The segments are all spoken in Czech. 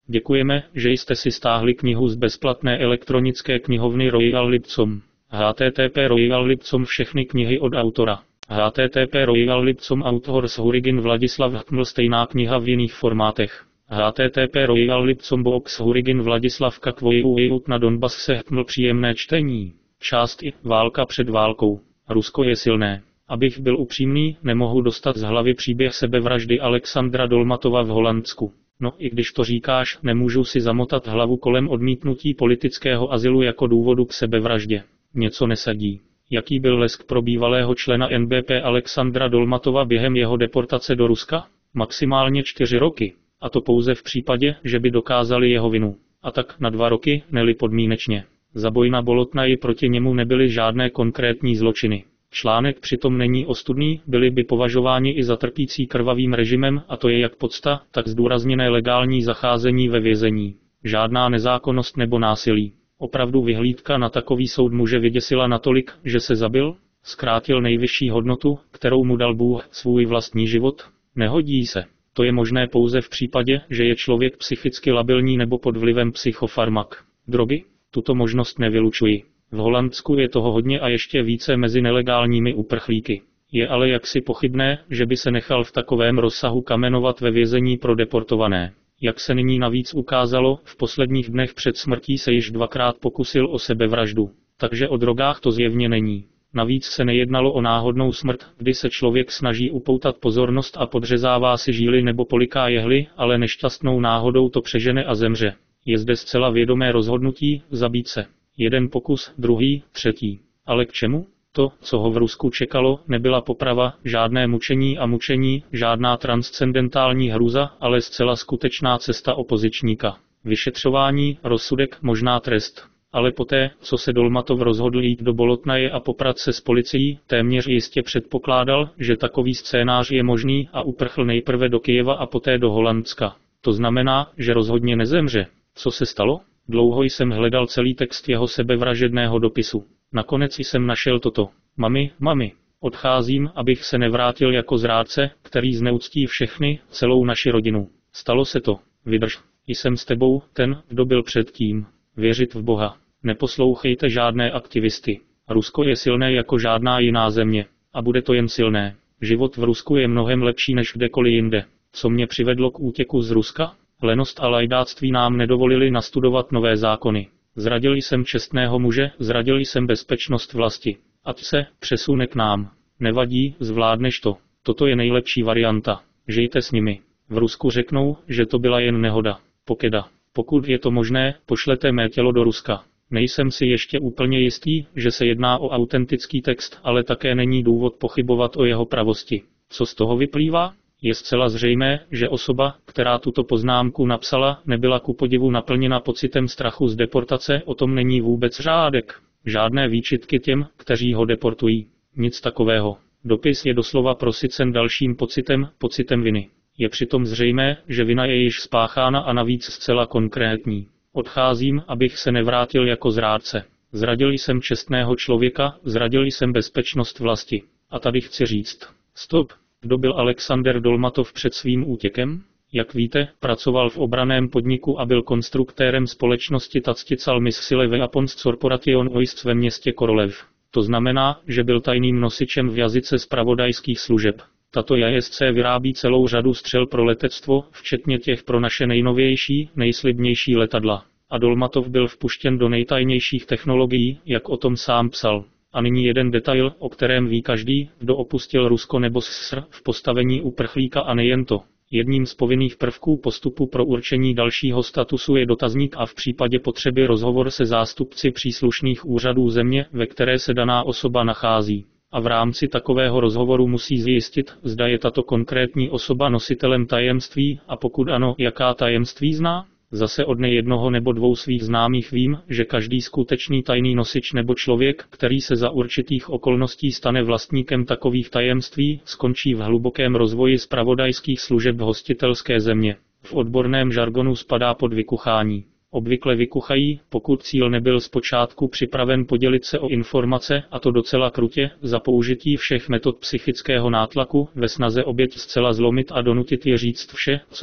Děkujeme, že jste si stáhli knihu z bezplatné elektronické knihovny Royal Lipscomb. http Royal Lipscomb všechny knihy od autora. http Royal Lipscomb Authors Hurricane Vladislav Hkml stejná kniha v jiných formátech. http Royal Lipscomb Box Hurricane Vladislav Kakvojeut na Donbas se Hkml příjemné čtení. Část I. Válka před válkou. Rusko je silné. Abych byl upřímný, nemohu dostat z hlavy příběh sebevraždy Alexandra Dolmatova v Holandsku. No, i když to říkáš, nemůžu si zamotat hlavu kolem odmítnutí politického azylu jako důvodu k sebevraždě. Něco nesadí. Jaký byl lesk pro bývalého člena NBP Alexandra Dolmatova během jeho deportace do Ruska? Maximálně 4 roky. A to pouze v případě, že by dokázali jeho vinu. A tak na 2 roky, ne-li podmínečně. Za boj na Bolotnaji proti němu nebyly žádné konkrétní zločiny. Článek přitom není ostudný, byli by považováni i za trpící krvavým režimem, a to je jak podsta, tak zdůrazněné legální zacházení ve vězení. Žádná nezákonnost nebo násilí. Opravdu vyhlídka na takový soud muže vyděsila natolik, že se zabil? Zkrátil nejvyšší hodnotu, kterou mu dal Bůh, svůj vlastní život? Nehodí se. To je možné pouze v případě, že je člověk psychicky labilní nebo pod vlivem psychofarmak. Drogy? Tuto možnost nevylučuji. V Holandsku je toho hodně a ještě více mezi nelegálními uprchlíky. Je ale jaksi pochybné, že by se nechal v takovém rozsahu kamenovat ve vězení pro deportované. Jak se nyní navíc ukázalo, v posledních dnech před smrtí se již 2krát pokusil o sebevraždu. Takže o drogách to zjevně není. Navíc se nejednalo o náhodnou smrt, kdy se člověk snaží upoutat pozornost a podřezává si žíly nebo poliká jehly, ale nešťastnou náhodou to přežene a zemře. Je zde zcela vědomé rozhodnutí zabít se. Jeden pokus, druhý, třetí. Ale k čemu? To, co ho v Rusku čekalo, nebyla poprava, žádné mučení, žádná transcendentální hrůza, ale zcela skutečná cesta opozičníka. Vyšetřování, rozsudek, možná trest. Ale poté, co se Dolmatov rozhodl jít do Bolotnaje a poprat se s policií, téměř jistě předpokládal, že takový scénář je možný a uprchl nejprve do Kyjeva a poté do Holandska. To znamená, že rozhodně nezemře. Co se stalo? Dlouho jsem hledal celý text jeho sebevražedného dopisu. Nakonec jsem našel toto. Mami, odcházím, abych se nevrátil jako zrádce, který zneuctí všechny, celou naši rodinu. Stalo se to. Vydrž. Jsem s tebou, ten, kdo byl předtím. Věřit v Boha. Neposlouchejte žádné aktivisty. Rusko je silné jako žádná jiná země. A bude to jen silné. Život v Rusku je mnohem lepší než kdekoliv jinde. Co mě přivedlo k útěku z Ruska? Lenost a lajdáctví nám nedovolili nastudovat nové zákony. Zradil jsem čestného muže, zradil jsem bezpečnost vlasti. Ať se přesune k nám. Nevadí, zvládneš to. Toto je nejlepší varianta. Žijte s nimi. V Rusku řeknou, že to byla jen nehoda. Pokeda. Pokud je to možné, pošlete mé tělo do Ruska. Nejsem si ještě úplně jistý, že se jedná o autentický text, ale také není důvod pochybovat o jeho pravosti. Co z toho vyplývá? Je zcela zřejmé, že osoba, která tuto poznámku napsala, nebyla kupodivu naplněna pocitem strachu z deportace, o tom není vůbec řádek. Žádné výčitky těm, kteří ho deportují. Nic takového. Dopis je doslova prosycen dalším pocitem viny. Je přitom zřejmé, že vina je již spáchána a navíc zcela konkrétní. Odcházím, abych se nevrátil jako zrádce. Zradil jsem čestného člověka, zradil jsem bezpečnost vlasti. A tady chci říct. Stop. Kdo byl Alexander Dolmatov před svým útěkem? Jak víte, pracoval v obranném podniku a byl konstruktérem společnosti Tastical Missile Weapons Corporation Oist ve městě Korolev. To znamená, že byl tajným nosičem v jazyce zpravodajských služeb. Tato JSC vyrábí celou řadu střel pro letectvo, včetně těch pro naše nejnovější, nejslibnější letadla. A Dolmatov byl vpuštěn do nejtajnějších technologií, jak o tom sám psal. A nyní jeden detail, o kterém ví každý, kdo opustil Rusko nebo SSR v postavení uprchlíka a nejen to. Jedním z povinných prvků postupu pro určení dalšího statusu je dotazník a v případě potřeby rozhovor se zástupci příslušných úřadů země, ve které se daná osoba nachází. A v rámci takového rozhovoru musí zjistit, zda je tato konkrétní osoba nositelem tajemství a pokud ano, jaká tajemství zná. Zase od nejednoho nebo dvou svých známých vím, že každý skutečný tajný nosič nebo člověk, který se za určitých okolností stane vlastníkem takových tajemství, skončí v hlubokém rozvoji zpravodajských služeb hostitelské země. V odborném žargonu spadá pod vykuchání. Obvykle vykuchají, pokud cíl nebyl zpočátku připraven podělit se o informace, a to docela krutě, za použití všech metod psychického nátlaku, ve snaze oběť zcela zlomit a donutit je říct vše, co ví.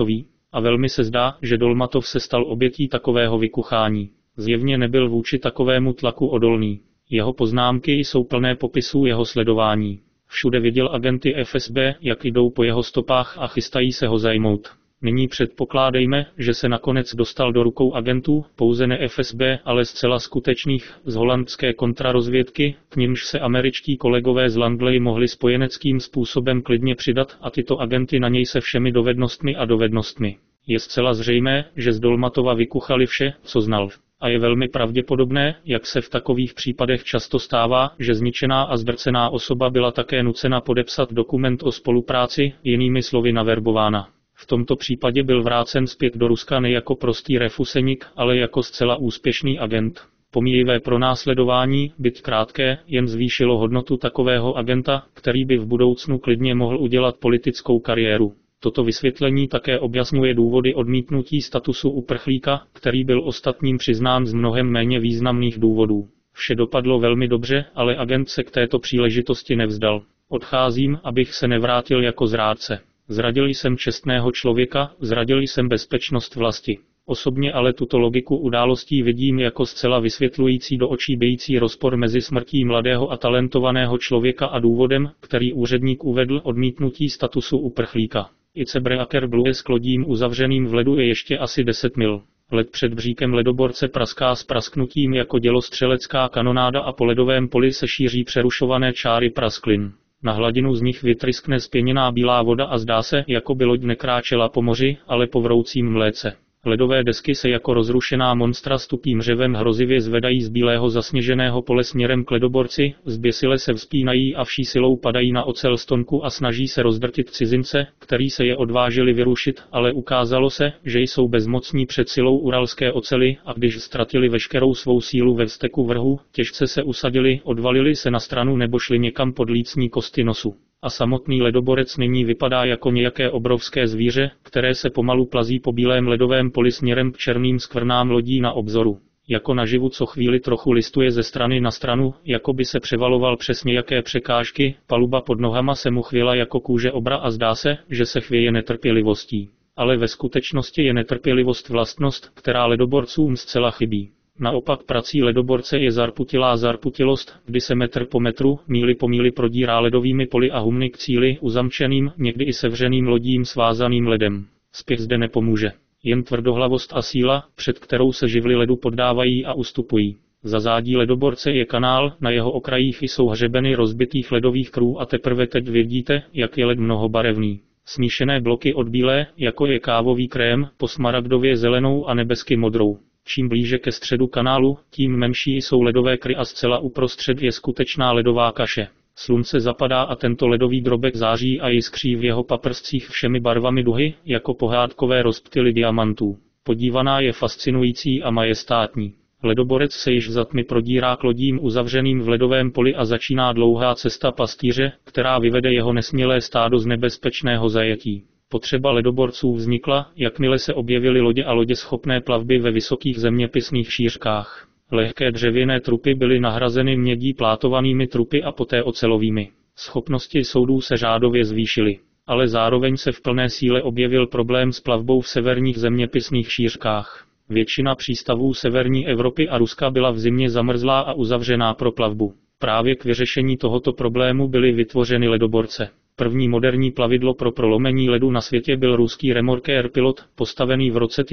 A velmi se zdá, že Dolmatov se stal obětí takového vykuchání. Zjevně nebyl vůči takovému tlaku odolný. Jeho poznámky jsou plné popisů jeho sledování. Všude viděl agenty FSB, jak jdou po jeho stopách a chystají se ho zajmout. Nyní předpokládejme, že se nakonec dostal do rukou agentů, pouze ne FSB, ale zcela skutečných, z holandské kontrarozvědky, k nimž se američtí kolegové z Langley mohli spojeneckým způsobem klidně přidat a tyto agenty na něj se všemi dovednostmi. Je zcela zřejmé, že z Dolmatova vykuchali vše, co znal. A je velmi pravděpodobné, jak se v takových případech často stává, že zničená a zdrcená osoba byla také nucena podepsat dokument o spolupráci, jinými slovy naverbována. V tomto případě byl vrácen zpět do Ruska ne jako prostý refusenik, ale jako zcela úspěšný agent. Pomíjivé pronásledování, byť krátké, jen zvýšilo hodnotu takového agenta, který by v budoucnu klidně mohl udělat politickou kariéru. Toto vysvětlení také objasňuje důvody odmítnutí statusu uprchlíka, který byl ostatním přiznán z mnohem méně významných důvodů. Vše dopadlo velmi dobře, ale agent se k této příležitosti nevzdal. Odcházím, abych se nevrátil jako zrádce. Zradil jsem čestného člověka, zradil jsem bezpečnost vlasti. Osobně ale tuto logiku událostí vidím jako zcela vysvětlující do očí bijící rozpor mezi smrtí mladého a talentovaného člověka a důvodem, který úředník uvedl, odmítnutí statusu uprchlíka. Icebreaker Blue s lodím uzavřeným v ledu je ještě asi 10 mil. Led před bříkem ledoborce praská s prasknutím jako dělostřelecká kanonáda a po ledovém poli se šíří přerušované čáry prasklin. Na hladinu z nich vytryskne zpěněná bílá voda a zdá se, jako by loď nekráčela po moři, ale po vroucím mléce. Ledové desky se jako rozrušená monstra s tupým řevem hrozivě zvedají z bílého zasněženého pole směrem k ledoborci, zběsile se vzpínají a vší silou padají na ocel stonku a snaží se rozdrtit cizince, který se je odvážili vyrušit, ale ukázalo se, že jsou bezmocní před silou uralské oceli a když ztratili veškerou svou sílu ve vzteku vrhu, těžce se usadili, odvalili se na stranu nebo šli někam pod lícní kosti nosu. A samotný ledoborec nyní vypadá jako nějaké obrovské zvíře, které se pomalu plazí po bílém ledovém poli směrem k černým skvrnám lodí na obzoru. Jako naživu co chvíli trochu listuje ze strany na stranu, jako by se převaloval přes nějaké překážky, paluba pod nohama se mu chvěla jako kůže obra a zdá se, že se chvěje netrpělivostí. Ale ve skutečnosti je netrpělivost vlastnost, která ledoborcům zcela chybí. Naopak prací ledoborce je zarputilá zarputilost, kdy se metr po metru, míli po míli prodírá ledovými poli a humny k cíli, uzamčeným, někdy i sevřeným lodím svázaným ledem. Spěch zde nepomůže. Jen tvrdohlavost a síla, před kterou se živly ledu poddávají a ustupují. Za zádí ledoborce je kanál, na jeho okrajích jsou hřebeny rozbitých ledových krů a teprve teď vidíte, jak je led mnohobarevný. Smíšené bloky od bílé, jako je kávový krém, po smaragdově zelenou a nebesky modrou. Čím blíže ke středu kanálu, tím menší jsou ledové kry a zcela uprostřed je skutečná ledová kaše. Slunce zapadá a tento ledový drobek září a jiskří v jeho paprscích všemi barvami duhy, jako pohádkové rozptyly diamantů. Podívaná je fascinující a majestátní. Ledoborec se již za tmy prodírá k lodím uzavřeným v ledovém poli a začíná dlouhá cesta pastýře, která vyvede jeho nesmělé stádo z nebezpečného zajetí. Potřeba ledoborců vznikla, jakmile se objevily lodě a lodě schopné plavby ve vysokých zeměpisných šířkách. Lehké dřevěné trupy byly nahrazeny mědí plátovanými trupy a poté ocelovými. Schopnosti soudů se řádově zvýšily. Ale zároveň se v plné síle objevil problém s plavbou v severních zeměpisných šířkách. Většina přístavů severní Evropy a Ruska byla v zimě zamrzlá a uzavřená pro plavbu. Právě k vyřešení tohoto problému byly vytvořeny ledoborce. První moderní plavidlo pro prolomení ledu na světě byl ruský remorkér Pilot, postavený v roce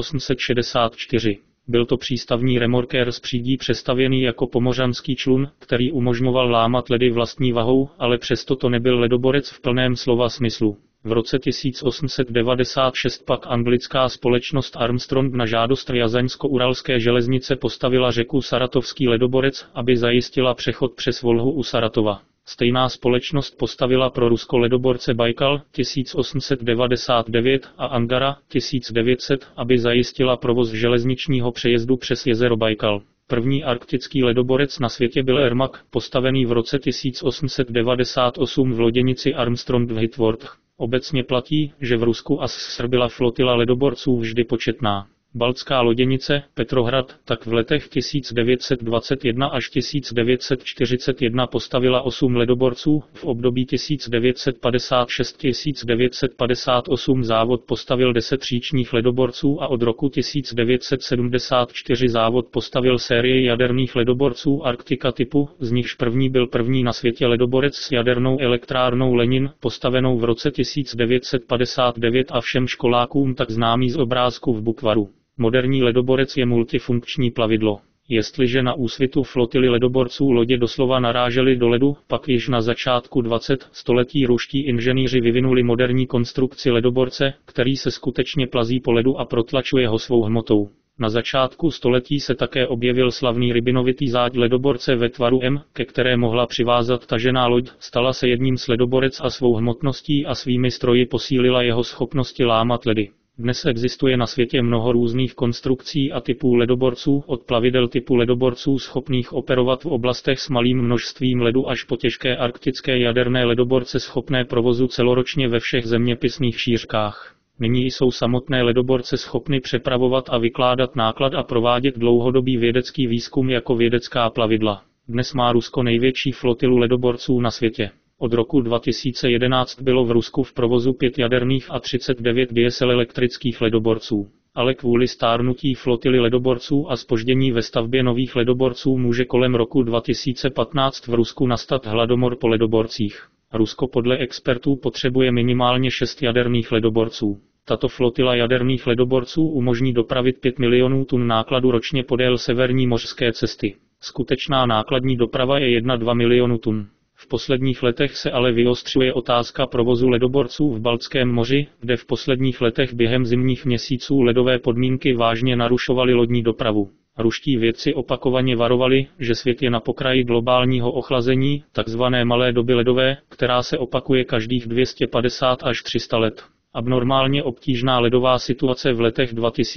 1864. Byl to přístavní remorkér s přídí přestavěný jako pomořanský člun, který umožňoval lámat ledy vlastní vahou, ale přesto to nebyl ledoborec v plném slova smyslu. V roce 1896 pak anglická společnost Armstrong na žádost Rjazaňsko-uralské železnice postavila řeku Saratovský ledoborec, aby zajistila přechod přes Volhu u Saratova. Stejná společnost postavila pro Rusko ledoborce Bajkal 1899 a Angara 1900, aby zajistila provoz železničního přejezdu přes jezero Bajkal. První arktický ledoborec na světě byl Ermak, postavený v roce 1898 v loděnici Armstrong v Whitworth. Obecně platí, že v Rusku a SSR byla flotila ledoborců vždy početná. Baltská loděnice Petrohrad tak v letech 1921 až 1941 postavila 8 ledoborců, v období 1956–1958 závod postavil 10 říčních ledoborců a od roku 1974 závod postavil sérii jaderných ledoborců Arktika typu, z nichž první byl první na světě ledoborec s jadernou elektrárnou Lenin, postavenou v roce 1959 a všem školákům tak známý z obrázku v Bukvaru. Moderní ledoborec je multifunkční plavidlo. Jestliže na úsvitu flotily ledoborců lodě doslova narážely do ledu, pak již na začátku 20. století ruští inženýři vyvinuli moderní konstrukci ledoborce, který se skutečně plazí po ledu a protlačuje ho svou hmotou. Na začátku století se také objevil slavný rybinovitý záď ledoborce ve tvaru M, ke které mohla přivázat tažená loď, stala se jedním z ledoborec a svou hmotností a svými stroji posílila jeho schopnosti lámat ledy. Dnes existuje na světě mnoho různých konstrukcí a typů ledoborců, od plavidel typu ledoborců schopných operovat v oblastech s malým množstvím ledu až po těžké arktické jaderné ledoborce schopné provozu celoročně ve všech zeměpisných šířkách. Nyní jsou samotné ledoborce schopny přepravovat a vykládat náklad a provádět dlouhodobý vědecký výzkum jako vědecká plavidla. Dnes má Rusko největší flotilu ledoborců na světě. Od roku 2011 bylo v Rusku v provozu 5 jaderných a 39 dieselelektrických ledoborců. Ale kvůli stárnutí flotily ledoborců a zpoždění ve stavbě nových ledoborců může kolem roku 2015 v Rusku nastat hladomor po ledoborcích. Rusko podle expertů potřebuje minimálně 6 jaderných ledoborců. Tato flotila jaderných ledoborců umožní dopravit 5 milionů tun nákladu ročně podél severní mořské cesty. Skutečná nákladní doprava je 1–2 milionu tun. V posledních letech se ale vyostřuje otázka provozu ledoborců v Baltském moři, kde v posledních letech během zimních měsíců ledové podmínky vážně narušovaly lodní dopravu. Ruští vědci opakovaně varovali, že svět je na pokraji globálního ochlazení, takzvané malé doby ledové, která se opakuje každých 250 až 300 let. Abnormálně obtížná ledová situace v letech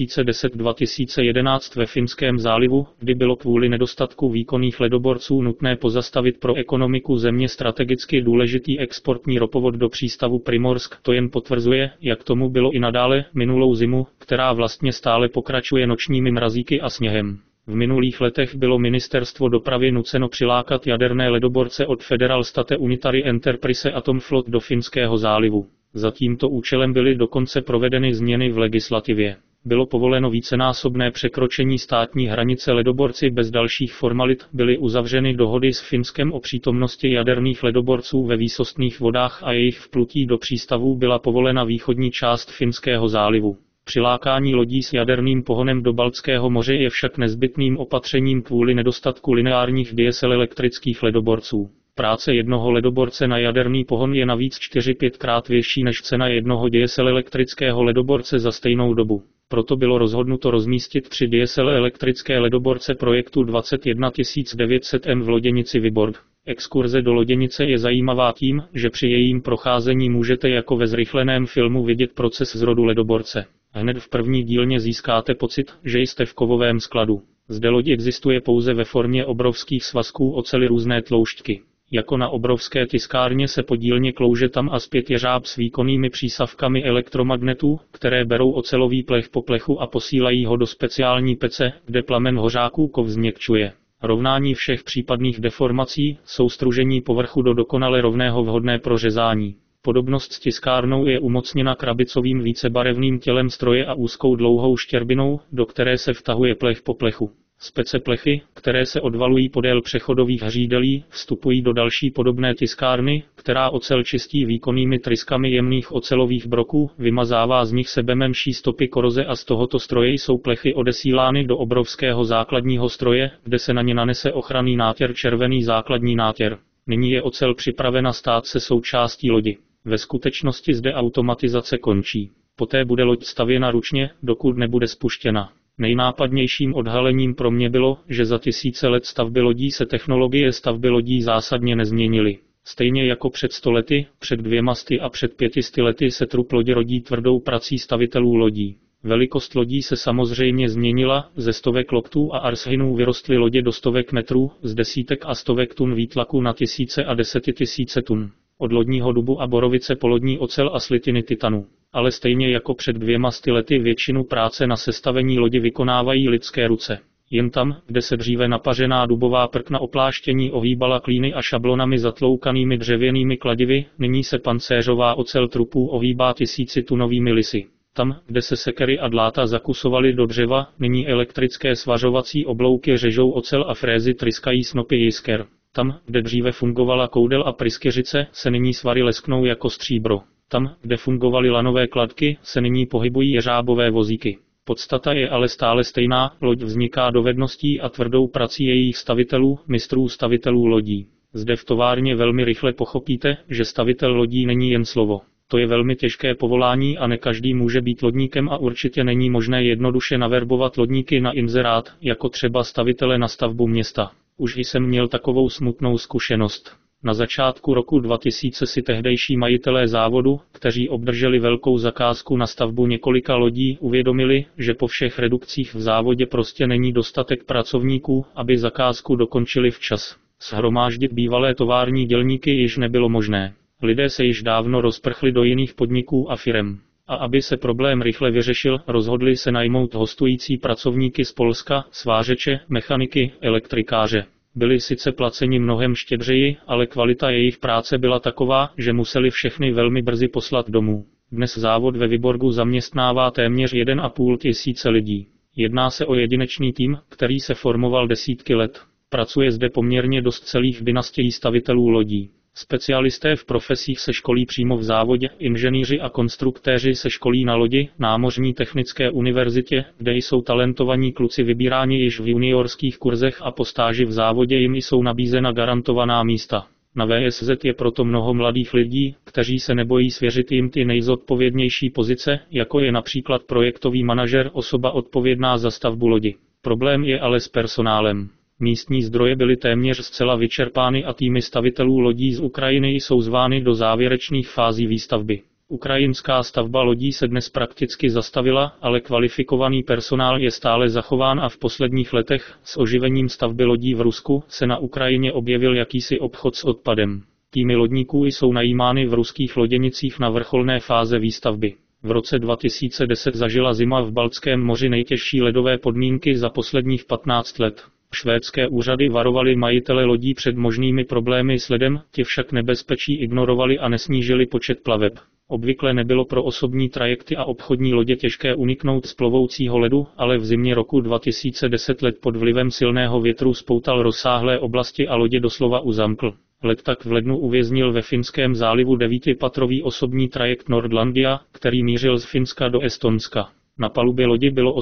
2010–2011 ve Finském zálivu, kdy bylo kvůli nedostatku výkonných ledoborců nutné pozastavit pro ekonomiku země strategicky důležitý exportní ropovod do přístavu Primorsk, to jen potvrzuje, jak tomu bylo i nadále minulou zimu, která vlastně stále pokračuje nočními mrazíky a sněhem. V minulých letech bylo ministerstvo dopravy nuceno přilákat jaderné ledoborce od Federal State Unitary Enterprise Atomflot do Finského zálivu. Za tímto účelem byly dokonce provedeny změny v legislativě. Bylo povoleno vícenásobné překročení státní hranice ledoborci bez dalších formalit, byly uzavřeny dohody s Finskem o přítomnosti jaderných ledoborců ve výsostných vodách a jejich vplutí do přístavů byla povolena východní část Finského zálivu. Přilákání lodí s jaderným pohonem do Baltského moře je však nezbytným opatřením kvůli nedostatku lineárních dieselelektrických ledoborců. Práce jednoho ledoborce na jaderný pohon je navíc 4–5 krát větší než cena jednoho dieselelektrického ledoborce za stejnou dobu. Proto bylo rozhodnuto rozmístit 3 dieselelektrické ledoborce projektu 21900M v loděnici Vyborg. Exkurze do loděnice je zajímavá tím, že při jejím procházení můžete jako ve zrychleném filmu vidět proces zrodu ledoborce. Hned v první dílně získáte pocit, že jste v kovovém skladu. Zde loď existuje pouze ve formě obrovských svazků oceli různé tloušťky. Jako na obrovské tiskárně se podílně klouže tam a zpět jeřáb s výkonnými přísavkami elektromagnetů, které berou ocelový plech po plechu a posílají ho do speciální pece, kde plamen hořáků kov změkčuje. Rovnání všech případných deformací, soustružení povrchu do dokonale rovného vhodné pro řezání. Podobnost s tiskárnou je umocněna krabicovým vícebarevným tělem stroje a úzkou dlouhou štěrbinou, do které se vtahuje plech po plechu. Spece plechy, které se odvalují podél přechodových hřídelí, vstupují do další podobné tiskárny, která ocel čistí výkonnými tryskami jemných ocelových broků, vymazává z nich sebemenší stopy koroze a z tohoto stroje jsou plechy odesílány do obrovského základního stroje, kde se na ně nanese ochranný nátěr červený základní nátěr. Nyní je ocel připravena stát se součástí lodi. Ve skutečnosti zde automatizace končí. Poté bude loď stavěna ručně, dokud nebude spuštěna. Nejnápadnějším odhalením pro mě bylo, že za tisíce let stavby lodí se technologie stavby lodí zásadně nezměnily. Stejně jako před 100 lety, před 200 a před 500 lety se trup lodě rodí tvrdou prací stavitelů lodí. Velikost lodí se samozřejmě změnila, ze stovek loktů a arshynů vyrostly lodě do stovek metrů, z desítek a stovek tun výtlaku na tisíce a desetitisíce tun. Od lodního dubu a borovice po lodní ocel a slitiny titanu. Ale stejně jako před 200 lety většinu práce na sestavení lodi vykonávají lidské ruce. Jen tam, kde se dříve napařená dubová prkna opláštění ohýbala klíny a šablonami zatloukanými dřevěnými kladivy, nyní se pancéřová ocel trupů ohýbá tisícitunovými lisy. Tam, kde se sekery a dláta zakusovaly do dřeva, nyní elektrické svařovací oblouky řežou ocel a frézy tryskají snopy jisker. Tam, kde dříve fungovala koudel a pryskyřice, se nyní svary lesknou jako stříbro. Tam, kde fungovaly lanové kladky, se nyní pohybují jeřábové vozíky. Podstata je ale stále stejná, loď vzniká dovedností a tvrdou prací jejich stavitelů, mistrů stavitelů lodí. Zde v továrně velmi rychle pochopíte, že stavitel lodí není jen slovo. To je velmi těžké povolání a ne každý může být lodníkem a určitě není možné jednoduše naverbovat lodníky na inzerát, jako třeba stavitele na stavbu města. Už jsem měl takovou smutnou zkušenost. Na začátku roku 2000 si tehdejší majitelé závodu, kteří obdrželi velkou zakázku na stavbu několika lodí, uvědomili, že po všech redukcích v závodě prostě není dostatek pracovníků, aby zakázku dokončili včas. Shromáždit bývalé tovární dělníky již nebylo možné. Lidé se již dávno rozprchli do jiných podniků a firem. A aby se problém rychle vyřešil, rozhodli se najmout hostující pracovníky z Polska, svářeče, mechaniky, elektrikáře. Byli sice placeni mnohem štědřeji, ale kvalita jejich práce byla taková, že museli všechny velmi brzy poslat domů. Dnes závod ve Vyborgu zaměstnává téměř 1,5 tisíce lidí. Jedná se o jedinečný tým, který se formoval desítky let. Pracuje zde poměrně dost celých dynastií stavitelů lodí. Specialisté v profesích se školí přímo v závodě, inženýři a konstruktéři se školí na lodi, námořní technické univerzitě, kde jsou talentovaní kluci vybíráni již v juniorských kurzech a po stáži v závodě jim jsou nabízena garantovaná místa. Na VSZ je proto mnoho mladých lidí, kteří se nebojí svěřit jim ty nejzodpovědnější pozice, jako je například projektový manažer, osoba odpovědná za stavbu lodi. Problém je ale s personálem. Místní zdroje byly téměř zcela vyčerpány a týmy stavitelů lodí z Ukrajiny jsou zvány do závěrečných fází výstavby. Ukrajinská stavba lodí se dnes prakticky zastavila, ale kvalifikovaný personál je stále zachován a v posledních letech, s oživením stavby lodí v Rusku, se na Ukrajině objevil jakýsi obchod s odpadem. Týmy lodníků jsou najímány v ruských loděnicích na vrcholné fáze výstavby. V roce 2010 zažila zima v Baltském moři nejtěžší ledové podmínky za posledních 15 let. Švédské úřady varovaly majitele lodí před možnými problémy s ledem, ti však nebezpečí ignorovali a nesnížili počet plaveb. Obvykle nebylo pro osobní trajekty a obchodní lodě těžké uniknout z plovoucího ledu, ale v zimě roku 2010 led pod vlivem silného větru spoutal rozsáhlé oblasti a lodě doslova uzamkl. Led tak v lednu uvěznil ve Finském zálivu 9patrový osobní trajekt Nordlandia, který mířil z Finska do Estonska. Na palubě lodi bylo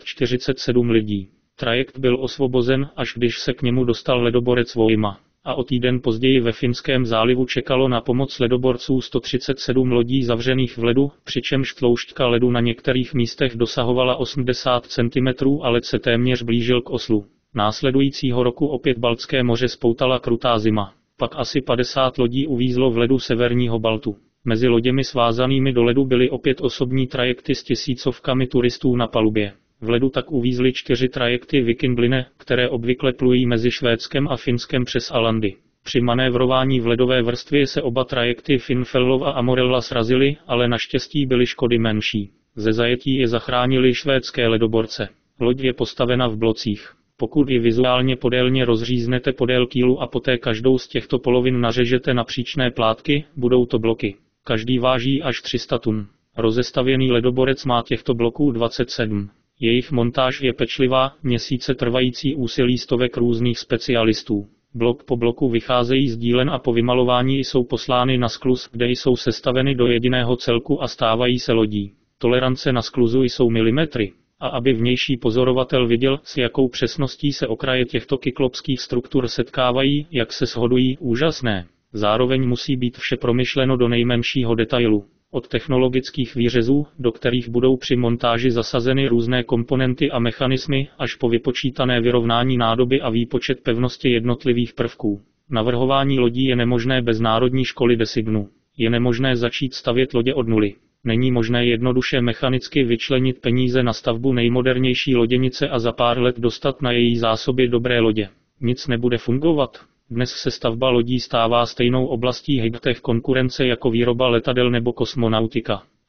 847 lidí. Trajekt byl osvobozen, až když se k němu dostal ledoborec Voima. A o týden později ve Finském zálivu čekalo na pomoc ledoborců 137 lodí zavřených v ledu, přičemž tloušťka ledu na některých místech dosahovala 80 cm a led se téměř blížil k oslu. Následujícího roku opět Baltské moře spoutala krutá zima. Pak asi 50 lodí uvízlo v ledu severního Baltu. Mezi loděmi svázanými do ledu byly opět osobní trajekty s tisícovkami turistů na palubě. V ledu tak uvízly 4 trajekty Viking Line, které obvykle plují mezi Švédskem a Finskem přes Alandy. Při manévrování v ledové vrstvě se oba trajekty Finnfellov a Amorella srazily, ale naštěstí byly škody menší. Ze zajetí je zachránili švédské ledoborce. Loď je postavena v blocích. Pokud ji vizuálně podélně rozříznete podél kýlu a poté každou z těchto polovin nařežete na příčné plátky, budou to bloky. Každý váží až 300 tun. Rozestavěný ledoborec má těchto bloků 27. Jejich montáž je pečlivá, měsíce trvající úsilí stovek různých specialistů. Blok po bloku vycházejí z dílen a po vymalování jsou poslány na skluz, kde jsou sestaveny do jediného celku a stávají se lodí. Tolerance na skluzu jsou milimetry. A aby vnější pozorovatel viděl, s jakou přesností se okraje těchto kyklopských struktur setkávají, jak se shodují, úžasné. Zároveň musí být vše promyšleno do nejmenšího detailu. Od technologických výřezů, do kterých budou při montáži zasazeny různé komponenty a mechanismy, až po vypočítané vyrovnání nádoby a výpočet pevnosti jednotlivých prvků. Navrhování lodí je nemožné bez Národní školy designu. Je nemožné začít stavět lodě od nuly. Není možné jednoduše mechanicky vyčlenit peníze na stavbu nejmodernější loděnice a za pár let dostat na její zásoby dobré lodě. Nic nebude fungovat. Dnes se stavba lodí stává stejnou oblastí high-tech konkurence jako výroba letadel nebo kosmonautika.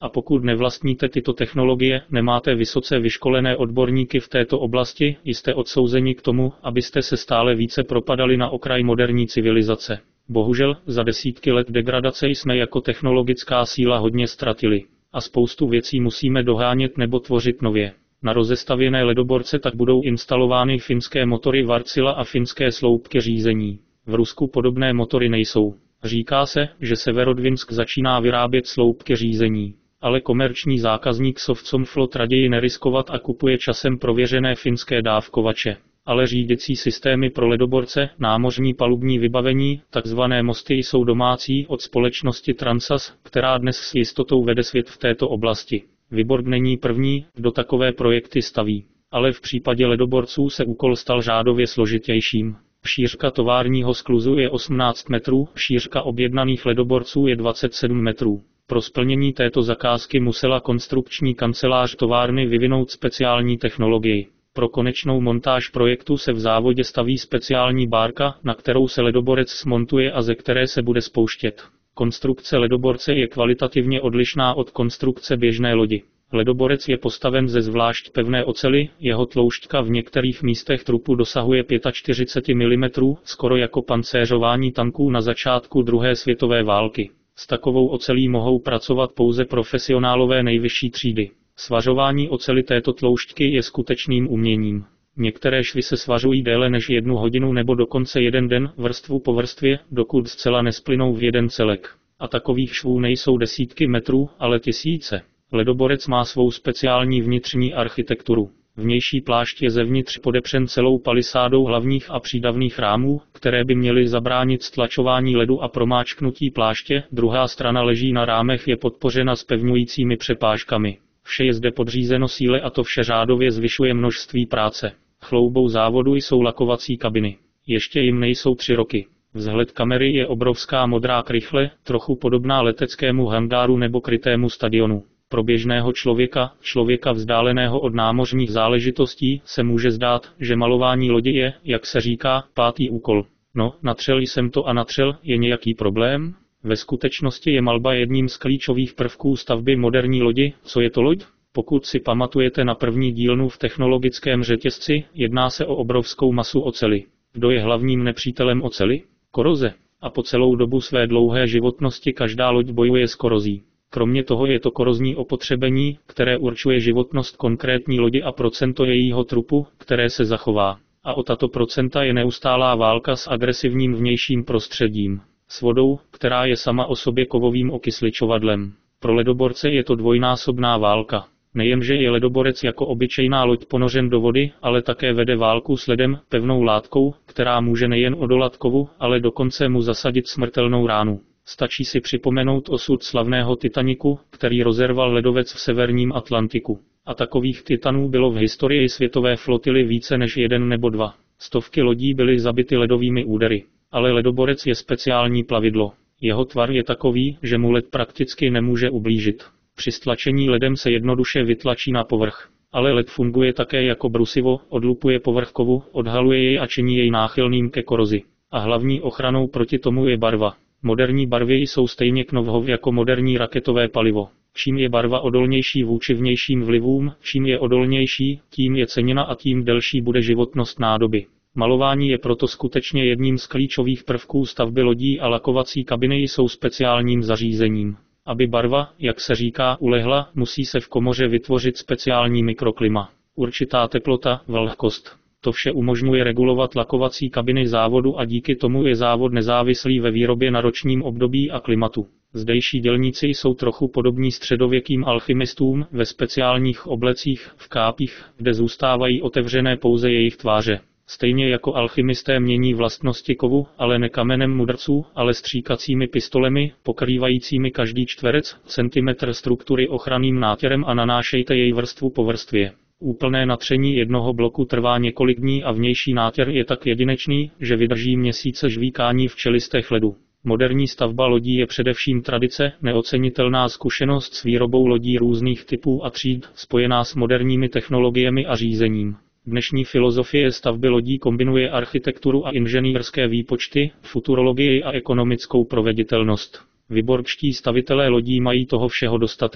A pokud nevlastníte tyto technologie, nemáte vysoce vyškolené odborníky v této oblasti, jste odsouzeni k tomu, abyste se stále více propadali na okraj moderní civilizace. Bohužel, za desítky let degradace jsme jako technologická síla hodně ztratili. A spoustu věcí musíme dohánět nebo tvořit nově. Na rozestavěné ledoborce tak budou instalovány finské motory Wärtsilä a finské sloupky řízení. V Rusku podobné motory nejsou. Říká se, že Severodvinsk začíná vyrábět sloupky řízení. Ale komerční zákazník Sovcomflot raději neriskovat a kupuje časem prověřené finské dávkovače. Ale řídicí systémy pro ledoborce, námořní palubní vybavení, takzvané mosty jsou domácí od společnosti Transas, která dnes s jistotou vede svět v této oblasti. Vyborg není první, kdo takové projekty staví. Ale v případě ledoborců se úkol stal řádově složitějším. Šířka továrního skluzu je 18 metrů, šířka objednaných ledoborců je 27 metrů. Pro splnění této zakázky musela konstrukční kancelář továrny vyvinout speciální technologii. Pro konečnou montáž projektu se v závodě staví speciální bárka, na kterou se ledoborec smontuje a ze které se bude spouštět. Konstrukce ledoborce je kvalitativně odlišná od konstrukce běžné lodi. Ledoborec je postaven ze zvlášť pevné oceli, jeho tloušťka v některých místech trupu dosahuje 45 mm, skoro jako pancéřování tanků na začátku druhé světové války. S takovou ocelí mohou pracovat pouze profesionálové nejvyšší třídy. Svařování oceli této tloušťky je skutečným uměním. Některé švy se svařují déle než 1 hodinu nebo dokonce 1 den, vrstvu po vrstvě, dokud zcela nesplynou v jeden celek. A takových švů nejsou desítky metrů, ale tisíce. Ledoborec má svou speciální vnitřní architekturu. Vnější plášť je zevnitř podepřen celou palisádou hlavních a přídavných rámů, které by měly zabránit stlačování ledu a promáčknutí pláště, druhá strana leží na rámech je podpořena zpevňujícími přepážkami. Vše je zde podřízeno síle a to vše řádově zvyšuje množství práce. Chloubou závodu jsou lakovací kabiny. Ještě jim nejsou 3 roky. Vzhled kamery je obrovská modrá krychle, trochu podobná leteckému hangáru nebo krytému stadionu. Pro běžného člověka vzdáleného od námořních záležitostí, se může zdát, že malování lodi je, jak se říká, 5. úkol. No, natřel jsem to a natřel, je nějaký problém? Ve skutečnosti je malba jedním z klíčových prvků stavby moderní lodi. Co je to loď? Pokud si pamatujete na první dílnu v technologickém řetězci, jedná se o obrovskou masu oceli. Kdo je hlavním nepřítelem oceli? Koroze. A po celou dobu své dlouhé životnosti každá loď bojuje s korozí. Kromě toho je to korozní opotřebení, které určuje životnost konkrétní lodi a procento jejího trupu, které se zachová. A o tato procenta je neustálá válka s agresivním vnějším prostředím. S vodou, která je sama o sobě kovovým okysličovadlem. Pro ledoborce je to dvojnásobná válka. Nejenže je ledoborec jako obyčejná loď ponořen do vody, ale také vede válku s ledem, pevnou látkou, která může nejen odolat kovu, ale dokonce mu zasadit smrtelnou ránu. Stačí si připomenout osud slavného Titaniku, který rozerval ledovec v severním Atlantiku. A takových titanů bylo v historii světové flotily více než 1 nebo 2. Stovky lodí byly zabity ledovými údery. Ale ledoborec je speciální plavidlo. Jeho tvar je takový, že mu led prakticky nemůže ublížit. Při stlačení ledem se jednoduše vytlačí na povrch. Ale led funguje také jako brusivo, odlupuje povrch kovu, odhaluje jej a činí jej náchylným ke korozi. A hlavní ochranou proti tomu je barva. Moderní barvy jsou stejně knovhov jako moderní raketové palivo. Čím je barva odolnější vůči vnějším vlivům, čím je odolnější, tím je ceněna a tím delší bude životnost nádoby. Malování je proto skutečně jedním z klíčových prvků stavby lodí a lakovací kabiny jsou speciálním zařízením. Aby barva, jak se říká, ulehla, musí se v komoře vytvořit speciální mikroklima. Určitá teplota, vlhkost. To vše umožňuje regulovat lakovací kabiny závodu a díky tomu je závod nezávislý ve výrobě na ročním období a klimatu. Zdejší dělníci jsou trochu podobní středověkým alchymistům, ve speciálních oblecích, v kápích, kde zůstávají otevřené pouze jejich tváře. Stejně jako alchymisté mění vlastnosti kovu, ale ne kamenem mudrců, ale stříkacími pistolemi, pokrývajícími každý čtverec centimetr struktury ochranným nátěrem a nanášejte jej vrstvu po vrstvě. Úplné natření jednoho bloku trvá několik dní a vnější nátěr je tak jedinečný, že vydrží měsíce žvíkání v čelistech ledu. Moderní stavba lodí je především tradice, neocenitelná zkušenost s výrobou lodí různých typů a tříd, spojená s moderními technologiemi a řízením. Dnešní filozofie stavby lodí kombinuje architekturu a inženýrské výpočty, futurologii a ekonomickou proveditelnost. Vyborgští stavitelé lodí mají toho všeho dostatek.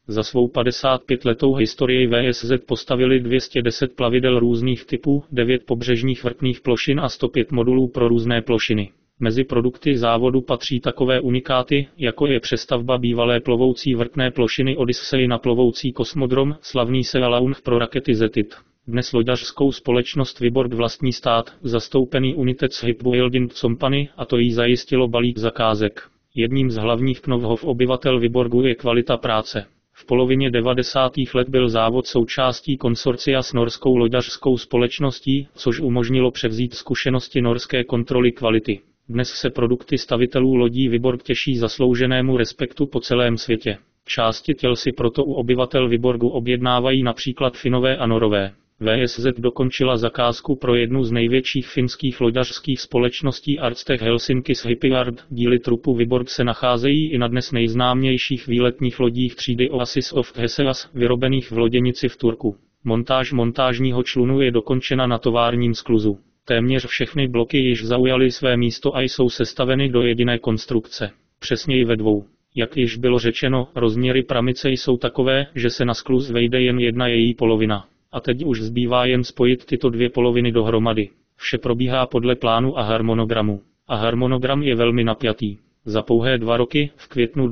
Za svou 55letou historii VSZ postavili 210 plavidel různých typů, 9 pobřežních vrtných plošin a 105 modulů pro různé plošiny. Mezi produkty závodu patří takové unikáty, jako je přestavba bývalé plovoucí vrtné plošiny Odyssey na plovoucí kosmodrom, slavný Sea Launch pro rakety Zetit. Dnes loďařskou společnost Vyborg vlastní stát, zastoupený United Shipbuilding Company, a to jí zajistilo balík zakázek. Jedním z hlavních knov obyvatel Vyborgu je kvalita práce. V polovině 90. let byl závod součástí konsorcia s norskou loďařskou společností, což umožnilo převzít zkušenosti norské kontroly kvality. Dnes se produkty stavitelů lodí Vyborg těší zaslouženému respektu po celém světě. Části těl si proto u obyvatel Vyborgu objednávají například Finové a Norové. VSZ dokončila zakázku pro jednu z největších finských loďařských společností Arctech Helsinki Shipyard. Díly trupu Vyborg se nacházejí i na dnes nejznámějších výletních lodích třídy Oasis of Theseus, vyrobených v loděnici v Turku. Montáž montážního člunu je dokončena na továrním skluzu. Téměř všechny bloky již zaujaly své místo a jsou sestaveny do jediné konstrukce. Přesněji ve dvou. Jak již bylo řečeno, rozměry pramice jsou takové, že se na skluz vejde jen jedna její polovina. A teď už zbývá jen spojit tyto dvě poloviny dohromady. Vše probíhá podle plánu a harmonogramu. A harmonogram je velmi napjatý. Za pouhé 2 roky, v květnu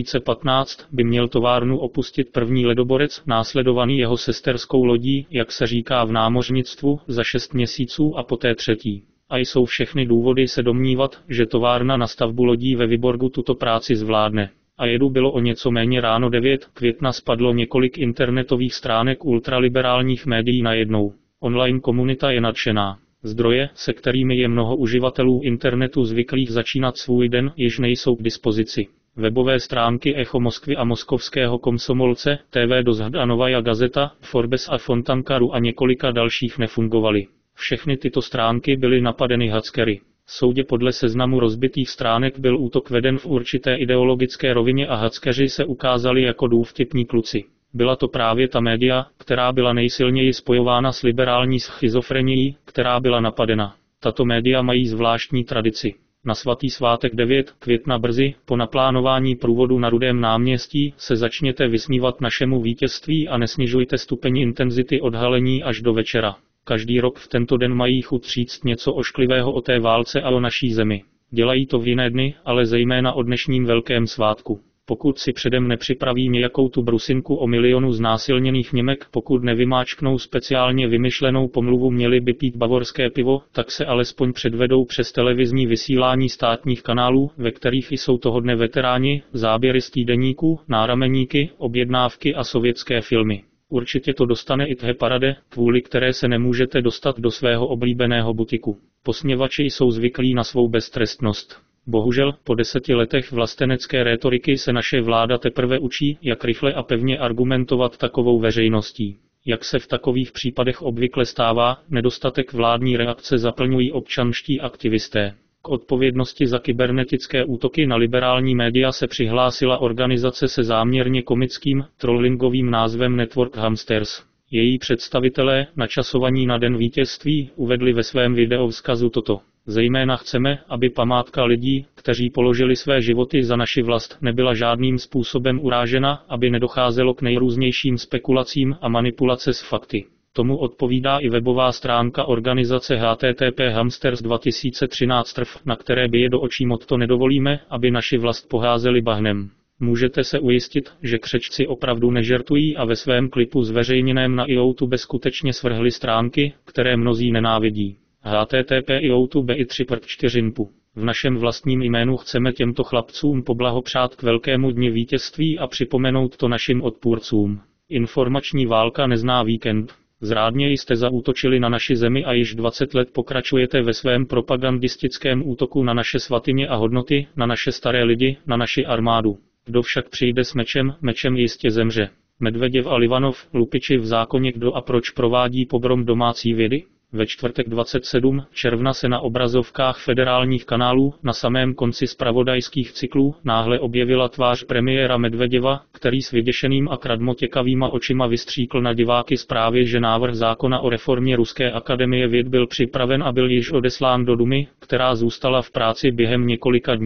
2015, by měl továrnu opustit první ledoborec, následovaný jeho sesterskou lodí, jak se říká v námořnictvu, za 6 měsíců a poté třetí. A jsou všechny důvody se domnívat, že továrna na stavbu lodí ve Vyborgu tuto práci zvládne. A jedu bylo o něco méně ráno 9. května spadlo několik internetových stránek ultraliberálních médií najednou. Online komunita je nadšená. Zdroje, se kterými je mnoho uživatelů internetu zvyklých začínat svůj den, již nejsou k dispozici. Webové stránky Echo Moskvy a Moskovského komsomolce, TV Dozhd a Novaja Gazeta, Forbes a Fontankaru a několika dalších nefungovaly. Všechny tyto stránky byly napadeny hackery. Soudě podle seznamu rozbitých stránek byl útok veden v určité ideologické rovině a hackeři se ukázali jako důvtipní kluci. Byla to právě ta média, která byla nejsilněji spojována s liberální schizofrenií, která byla napadena. Tato média mají zvláštní tradici. Na svatý svátek 9. května brzy, po naplánování průvodu na Rudém náměstí, se začněte vysmívat našemu vítězství a nesnižujte stupeň intenzity odhalení až do večera. Každý rok v tento den mají chuť říct něco ošklivého o té válce a o naší zemi. Dělají to v jiné dny, ale zejména o dnešním velkém svátku. Pokud si předem nepřipraví nějakou tu brusinku o milionu znásilněných Němek, pokud nevymáčknou speciálně vymyšlenou pomluvu měli by pít bavorské pivo, tak se alespoň předvedou přes televizní vysílání státních kanálů, ve kterých jsou toho dne veteráni, záběry z týdeníků, nárameníky, objednávky a sovětské filmy. Určitě to dostane i the parade, kvůli které se nemůžete dostat do svého oblíbeného butiku. Posměvači jsou zvyklí na svou beztrestnost. Bohužel, po 10 letech vlastenecké rétoriky se naše vláda teprve učí, jak rychle a pevně argumentovat takovou veřejností. Jak se v takových případech obvykle stává, nedostatek vládní reakce zaplňují občanští aktivisté. K odpovědnosti za kybernetické útoky na liberální média se přihlásila organizace se záměrně komickým, trollingovým názvem Network Hamsters. Její představitelé, načasovaní na den vítězství, uvedli ve svém videovzkazu toto. Zejména chceme, aby památka lidí, kteří položili své životy za naši vlast, nebyla žádným způsobem urážena, aby nedocházelo k nejrůznějším spekulacím a manipulace s fakty. Tomu odpovídá i webová stránka organizace http Hamsters 2013, na které by je do očí motto nedovolíme, aby naši vlast poházeli bahnem. Můžete se ujistit, že křečci opravdu nežertují a ve svém klipu zveřejněném na YouTube skutečně svrhli stránky, které mnozí nenávidí. http YouTube i 3/4. V našem vlastním jménu chceme těmto chlapcům poblahopřát k velkému dni vítězství a připomenout to našim odpůrcům. Informační válka nezná víkend. Zrádně jste zaútočili na naši zemi a již 20 let pokračujete ve svém propagandistickém útoku na naše svatyně a hodnoty, na naše staré lidi, na naši armádu. Kdo však přijde s mečem jistě zemře. Medveděv a Livanov, lupiči v zákoně kdo a proč provádí pogrom domácí vědy? Ve čtvrtek 27. června se na obrazovkách federálních kanálů, na samém konci zpravodajských cyklů, náhle objevila tvář premiéra Medveděva, který s vyděšeným a kradmotěkavýma očima vystříkl na diváky zprávy, že návrh zákona o reformě Ruské akademie věd byl připraven a byl již odeslán do Dumy, která zůstala v práci během několika dní.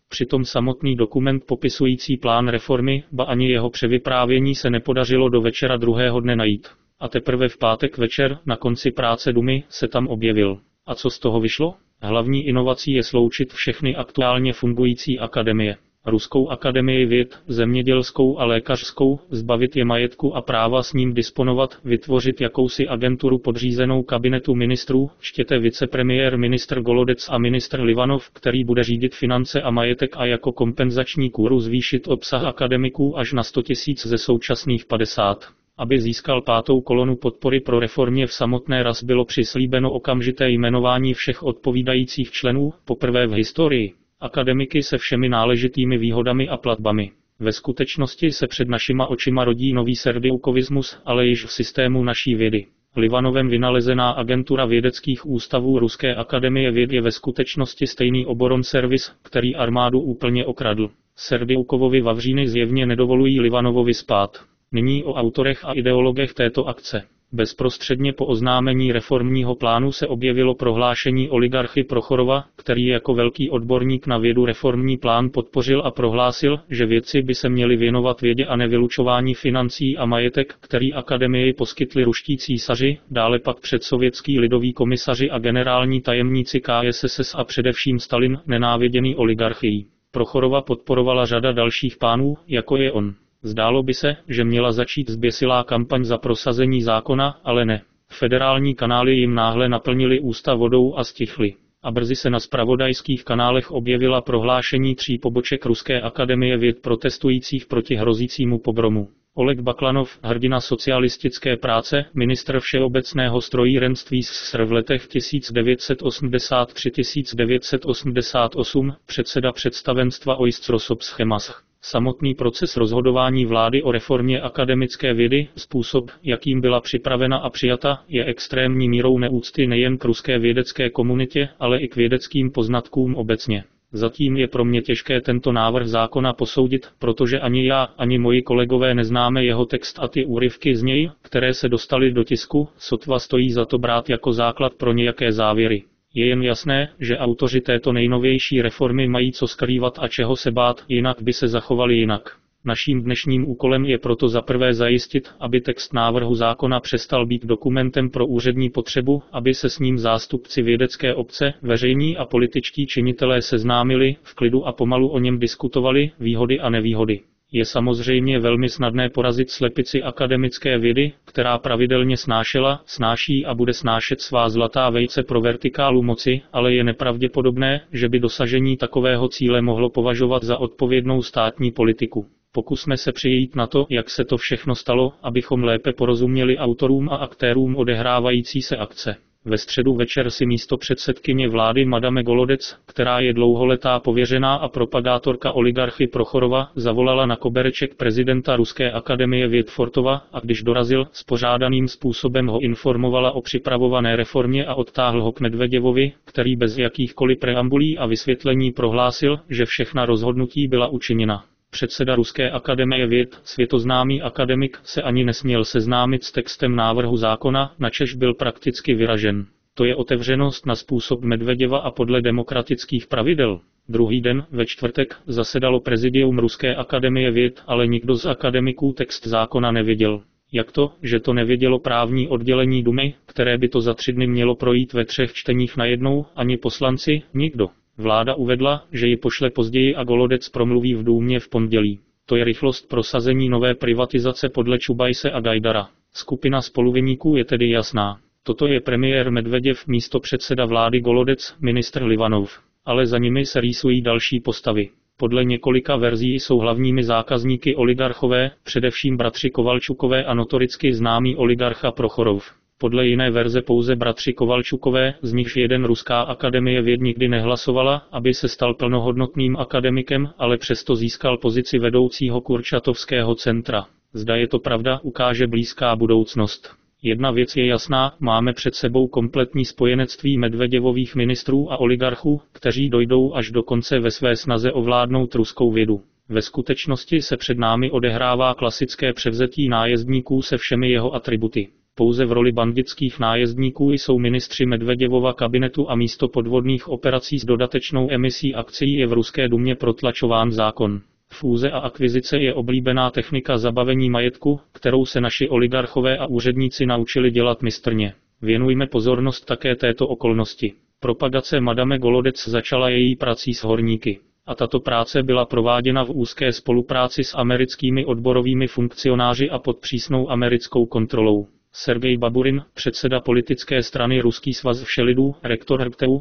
Přitom samotný dokument popisující plán reformy, ba ani jeho převyprávění se nepodařilo do večera druhého dne najít. A teprve v pátek večer, na konci práce Dumy, se tam objevil. A co z toho vyšlo? Hlavní inovací je sloučit všechny aktuálně fungující akademie. Ruskou akademii věd, zemědělskou a lékařskou, zbavit je majetku a práva s ním disponovat, vytvořit jakousi agenturu podřízenou kabinetu ministrů, čtěte vicepremiér ministr Golodec a ministr Livanov, který bude řídit finance a majetek a jako kompenzační kůru zvýšit obsah akademiků až na 100 000 ze současných 50. Aby získal 5. kolonu podpory pro reformě v samotné raz bylo přislíbeno okamžité jmenování všech odpovídajících členů, poprvé v historii. Akademiky se všemi náležitými výhodami a platbami. Ve skutečnosti se před našima očima rodí nový serdeukovismus, ale již v systému naší vědy. Livanovem vynalezená agentura vědeckých ústavů Ruské akademie věd je ve skutečnosti stejný oboron servis, který armádu úplně okradl. Serdeukovovi vavříny zjevně nedovolují Livanovovi spát. Nyní o autorech a ideologech této akce. Bezprostředně po oznámení reformního plánu se objevilo prohlášení oligarchy Prochorova, který jako velký odborník na vědu reformní plán podpořil a prohlásil, že vědci by se měli věnovat vědě a nevylučování financí a majetek, který akademii poskytli ruští císaři, dále pak předsovětský lidový komisaři a generální tajemníci KSSS a především Stalin, nenáviděný oligarchií. Prochorova podporovala řada dalších pánů, jako je on. Zdálo by se, že měla začít zběsilá kampaň za prosazení zákona, ale ne. Federální kanály jim náhle naplnili ústa vodou a stichly. A brzy se na zpravodajských kanálech objevila prohlášení 3 poboček Ruské akademie věd protestujících proti hrozícímu pogromu. Oleg Baklanov, hrdina socialistické práce, ministr všeobecného strojírenství SSR v letech 1983–1988, předseda představenstva OISC-Rosobschemas. Samotný proces rozhodování vlády o reformě akademické vědy, způsob, jakým byla připravena a přijata, je extrémní mírou neúcty nejen k ruské vědecké komunitě, ale i k vědeckým poznatkům obecně. Zatím je pro mě těžké tento návrh zákona posoudit, protože ani já, ani moji kolegové neznáme jeho text a ty úryvky z něj, které se dostaly do tisku, sotva stojí za to brát jako základ pro nějaké závěry. Je jen jasné, že autoři této nejnovější reformy mají co skrývat a čeho se bát, jinak by se zachovali jinak. Naším dnešním úkolem je proto zaprvé zajistit, aby text návrhu zákona přestal být dokumentem pro úřední potřebu, aby se s ním zástupci vědecké obce, veřejní a političtí činitelé seznámili, v klidu a pomalu o něm diskutovali, výhody a nevýhody. Je samozřejmě velmi snadné porazit slepici akademické vědy, která pravidelně snášela, snáší a bude snášet svá zlatá vejce pro vertikálu moci, ale je nepravděpodobné, že by dosažení takového cíle mohlo považovat za odpovědnou státní politiku. Pokusme se přijít na to, jak se to všechno stalo, abychom lépe porozuměli autorům a aktérům odehrávající se akce. Ve středu večer si místopředsedkyně vlády Madame Golodec, která je dlouholetá pověřená a propagátorka oligarchy Prochorova, zavolala na kobereček prezidenta Ruské akademie věd Fortova a když dorazil, spořádaným způsobem ho informovala o připravované reformě a odtáhl ho k Medveděvovi, který bez jakýchkoliv preambulí a vysvětlení prohlásil, že všechna rozhodnutí byla učiněna. Předseda Ruské akademie věd, světoznámý akademik, se ani nesměl seznámit s textem návrhu zákona, načež byl prakticky vyražen. To je otevřenost na způsob Medveděva a podle demokratických pravidel. Druhý den, ve čtvrtek, zasedalo prezidium Ruské akademie věd, ale nikdo z akademiků text zákona nevěděl. Jak to, že to nevědělo právní oddělení Dumy, které by to za 3 dny mělo projít ve 3 čteních najednou, ani poslanci, nikdo. Vláda uvedla, že ji pošle později a Golodec promluví v Důmě v pondělí. To je rychlost prosazení nové privatizace podle Čubajse a Gajdara. Skupina spoluviníků je tedy jasná. Toto je premiér Medveděv, místopředseda vlády Golodec, ministr Livanov. Ale za nimi se rýsují další postavy. Podle několika verzí jsou hlavními zákazníky oligarchové, především bratři Kovalčukové a notoricky známý oligarcha Prochorov. Podle jiné verze pouze bratři Kovalčukové, z nichž jeden Ruská akademie věd nikdy nehlasovala, aby se stal plnohodnotným akademikem, ale přesto získal pozici vedoucího Kurčatovského centra. Zda je to pravda, ukáže blízká budoucnost. Jedna věc je jasná, máme před sebou kompletní spojenectví Medveděvových ministrů a oligarchů, kteří dojdou až do konce ve své snaze ovládnout ruskou vědu. Ve skutečnosti se před námi odehrává klasické převzetí nájezdníků se všemi jeho atributy. Pouze v roli bandických nájezdníků jsou ministři Medveděvova kabinetu a místo podvodných operací s dodatečnou emisí akcií je v ruské dumě protlačován zákon. Fúze a akvizice je oblíbená technika zabavení majetku, kterou se naši oligarchové a úředníci naučili dělat mistrně. Věnujme pozornost také této okolnosti. Propagace Madame Golodec začala její prací s horníky. A tato práce byla prováděna v úzké spolupráci s americkými odborovými funkcionáři a pod přísnou americkou kontrolou. Sergej Baburin, předseda politické strany Ruský svaz všelidů, rektor RPTU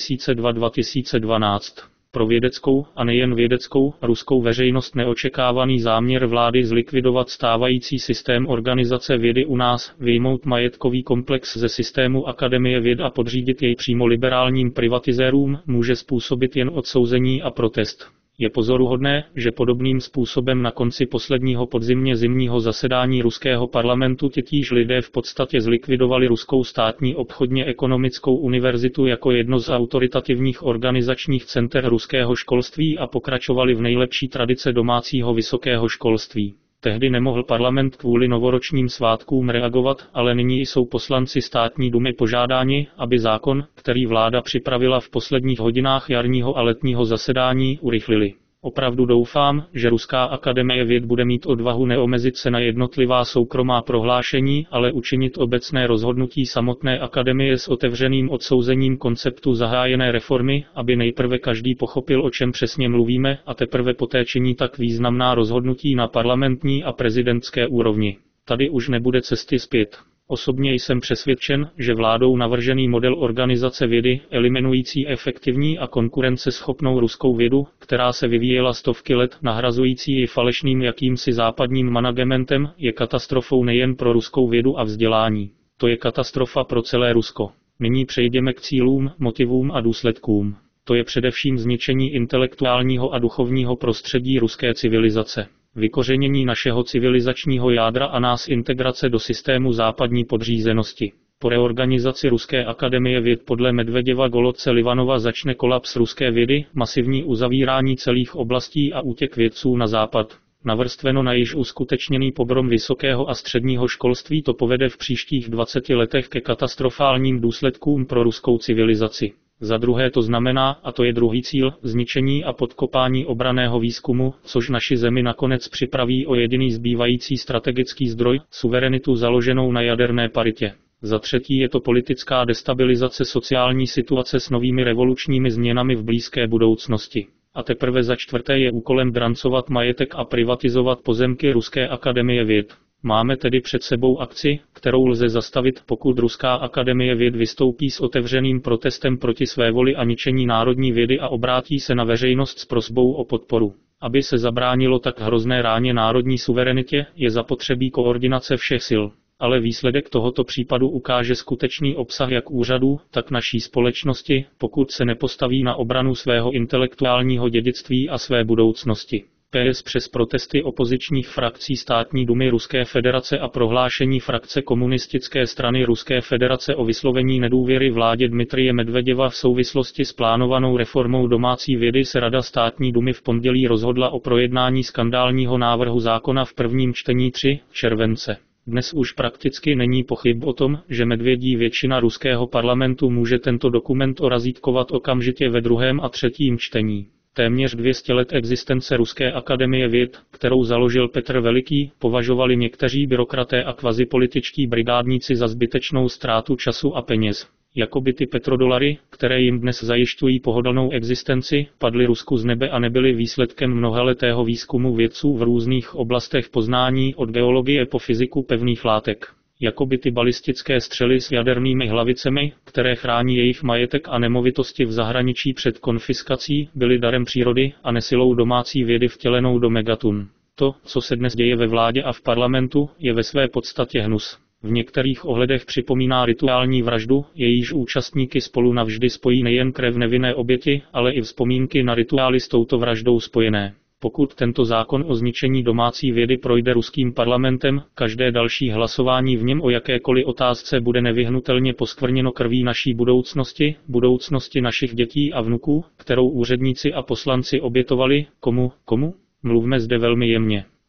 2002-2012. Pro vědeckou, a nejen vědeckou, ruskou veřejnost neočekávaný záměr vlády zlikvidovat stávající systém organizace vědy u nás, vyjmout majetkový komplex ze systému Akademie věd a podřídit jej přímo liberálním privatizérům, může způsobit jen odsouzení a protest. Je pozoruhodné, že podobným způsobem na konci posledního podzimně-zimního zasedání ruského parlamentu titíž lidé v podstatě zlikvidovali ruskou státní obchodně ekonomickou univerzitu jako jedno z autoritativních organizačních center ruského školství a pokračovali v nejlepší tradice domácího vysokého školství. Tehdy nemohl parlament kvůli novoročním svátkům reagovat, ale nyní jsou poslanci státní dumy požádáni, aby zákon, který vláda připravila v posledních hodinách jarního a letního zasedání, urychlili. Opravdu doufám, že Ruská akademie věd bude mít odvahu neomezit se na jednotlivá soukromá prohlášení, ale učinit obecné rozhodnutí samotné akademie s otevřeným odsouzením konceptu zahájené reformy, aby nejprve každý pochopil, o čem přesně mluvíme, a teprve poté činí tak významná rozhodnutí na parlamentní a prezidentské úrovni. Tady už nebude cesty zpět. Osobně jsem přesvědčen, že vládou navržený model organizace vědy, eliminující efektivní a konkurenceschopnou ruskou vědu, která se vyvíjela stovky let, nahrazující ji falešným jakýmsi západním managementem, je katastrofou nejen pro ruskou vědu a vzdělání. To je katastrofa pro celé Rusko. Nyní přejdeme k cílům, motivům a důsledkům. To je především zničení intelektuálního a duchovního prostředí ruské civilizace. Vykořenění našeho civilizačního jádra a nás integrace do systému západní podřízenosti. Po reorganizaci Ruské akademie věd podle Medveděva Golodce Livanova začne kolaps ruské vědy, masivní uzavírání celých oblastí a útěk vědců na západ. Navrstveno na již uskutečněný pogrom vysokého a středního školství to povede v příštích 20 letech ke katastrofálním důsledkům pro ruskou civilizaci. Za druhé to znamená, a to je druhý cíl, zničení a podkopání obranného výzkumu, což naši zemi nakonec připraví o jediný zbývající strategický zdroj, suverenitu založenou na jaderné paritě. Za třetí je to politická destabilizace sociální situace s novými revolučními změnami v blízké budoucnosti. A teprve za čtvrté je úkolem drancovat majetek a privatizovat pozemky Ruské akademie věd. Máme tedy před sebou akci, kterou lze zastavit, pokud Ruská akademie věd vystoupí s otevřeným protestem proti své voli a ničení národní vědy a obrátí se na veřejnost s prosbou o podporu. Aby se zabránilo tak hrozné ráně národní suverenitě, je zapotřebí koordinace všech sil. Ale výsledek tohoto případu ukáže skutečný obsah jak úřadů, tak naší společnosti, pokud se nepostaví na obranu svého intelektuálního dědictví a své budoucnosti. PS přes protesty opozičních frakcí státní dumy Ruské federace a prohlášení frakce komunistické strany Ruské federace o vyslovení nedůvěry vládě Dmitrije Medveděva v souvislosti s plánovanou reformou domácí vědy se Rada státní dumy v pondělí rozhodla o projednání skandálního návrhu zákona v prvním čtení 3. července. Dnes už prakticky není pochyb o tom, že medvědí většina ruského parlamentu může tento dokument orazítkovat okamžitě ve druhém a třetím čtení. Téměř 200 let existence Ruské akademie věd, kterou založil Petr Veliký, považovali někteří byrokraté a kvazipolitičtí brigádníci za zbytečnou ztrátu času a peněz. Jakoby ty petrodolary, které jim dnes zajišťují pohodlnou existenci, padly Rusku z nebe a nebyly výsledkem mnohaletého výzkumu vědců v různých oblastech poznání od geologie po fyziku pevných látek. Jakoby ty balistické střely s jadernými hlavicemi, které chrání jejich majetek a nemovitosti v zahraničí před konfiskací, byly darem přírody a nesilou domácí vědy vtělenou do megatun. To, co se dnes děje ve vládě a v parlamentu, je ve své podstatě hnus. V některých ohledech připomíná rituální vraždu, jejíž účastníky spolu navždy spojí nejen krev nevinné oběti, ale i vzpomínky na rituály s touto vraždou spojené. Pokud tento zákon o zničení domácí vědy projde ruským parlamentem, každé další hlasování v něm o jakékoliv otázce bude nevyhnutelně poskvrněno krví naší budoucnosti, budoucnosti našich dětí a vnuků, kterou úředníci a poslanci obětovali. Komu? Mluvme zde velmi jemně.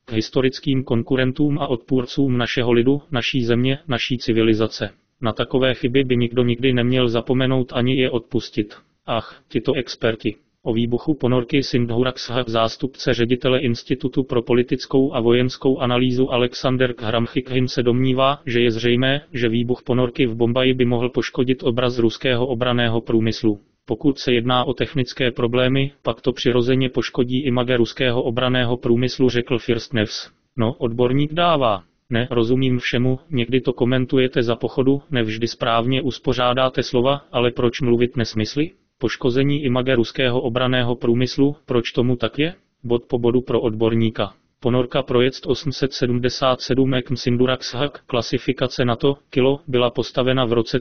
k historickým konkurentům a odpůrcům našeho lidu, naší země, naší civilizace. Na takové chyby by nikdo nikdy neměl zapomenout ani je odpustit. Ach, tito experti. O výbuchu ponorky Sindhurakshak zástupce ředitele Institutu pro politickou a vojenskou analýzu Alexander Gramchikhin se domnívá, že je zřejmé, že výbuch ponorky v Bombaji by mohl poškodit obraz ruského obranného průmyslu. Pokud se jedná o technické problémy, pak to přirozeně poškodí image ruského obranného průmyslu, řekl Firstnevs. No, odborník dává. Ne, rozumím všemu, někdy to komentujete za pochodu, nevždy správně uspořádáte slova, ale proč mluvit nesmysly? Poškození image ruského obranného průmyslu, proč tomu tak je? Bod po bodu pro odborníka. Ponorka Projekt 877 EKM Sindhurakshak, klasifikace NATO, kilo, byla postavena v roce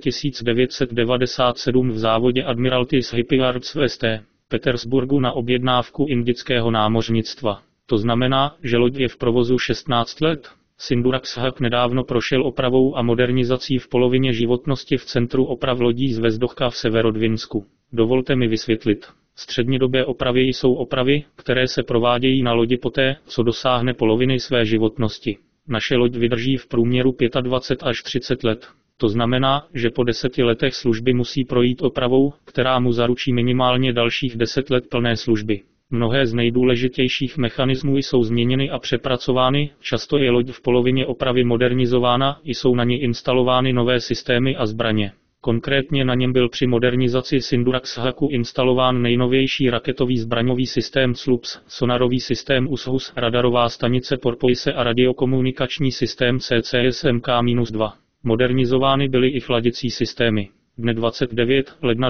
1997 v závodě Admiralty Shipyards v St. Petersburgu na objednávku indického námořnictva. To znamená, že loď je v provozu 16 let. Sindhurakshak nedávno prošel opravou a modernizací v polovině životnosti v Centru oprav lodí Zvezdovka v Severodvinsku. Dovolte mi vysvětlit. Střednědobé opravy jsou opravy, které se provádějí na lodi poté, co dosáhne poloviny své životnosti. Naše loď vydrží v průměru 25 až 30 let. To znamená, že po 10 letech služby musí projít opravou, která mu zaručí minimálně dalších 10 let plné služby. Mnohé z nejdůležitějších mechanismů jsou změněny a přepracovány, často je loď v polovině opravy modernizována, jsou na ní instalovány nové systémy a zbraně. Konkrétně na něm byl při modernizaci Sindhurakshaku instalován nejnovější raketový zbraňový systém SLUPS, sonarový systém USHUS, radarová stanice Porpoise a radiokomunikační systém CCSMK-2. Modernizovány byly i chladicí systémy. Dne 29. ledna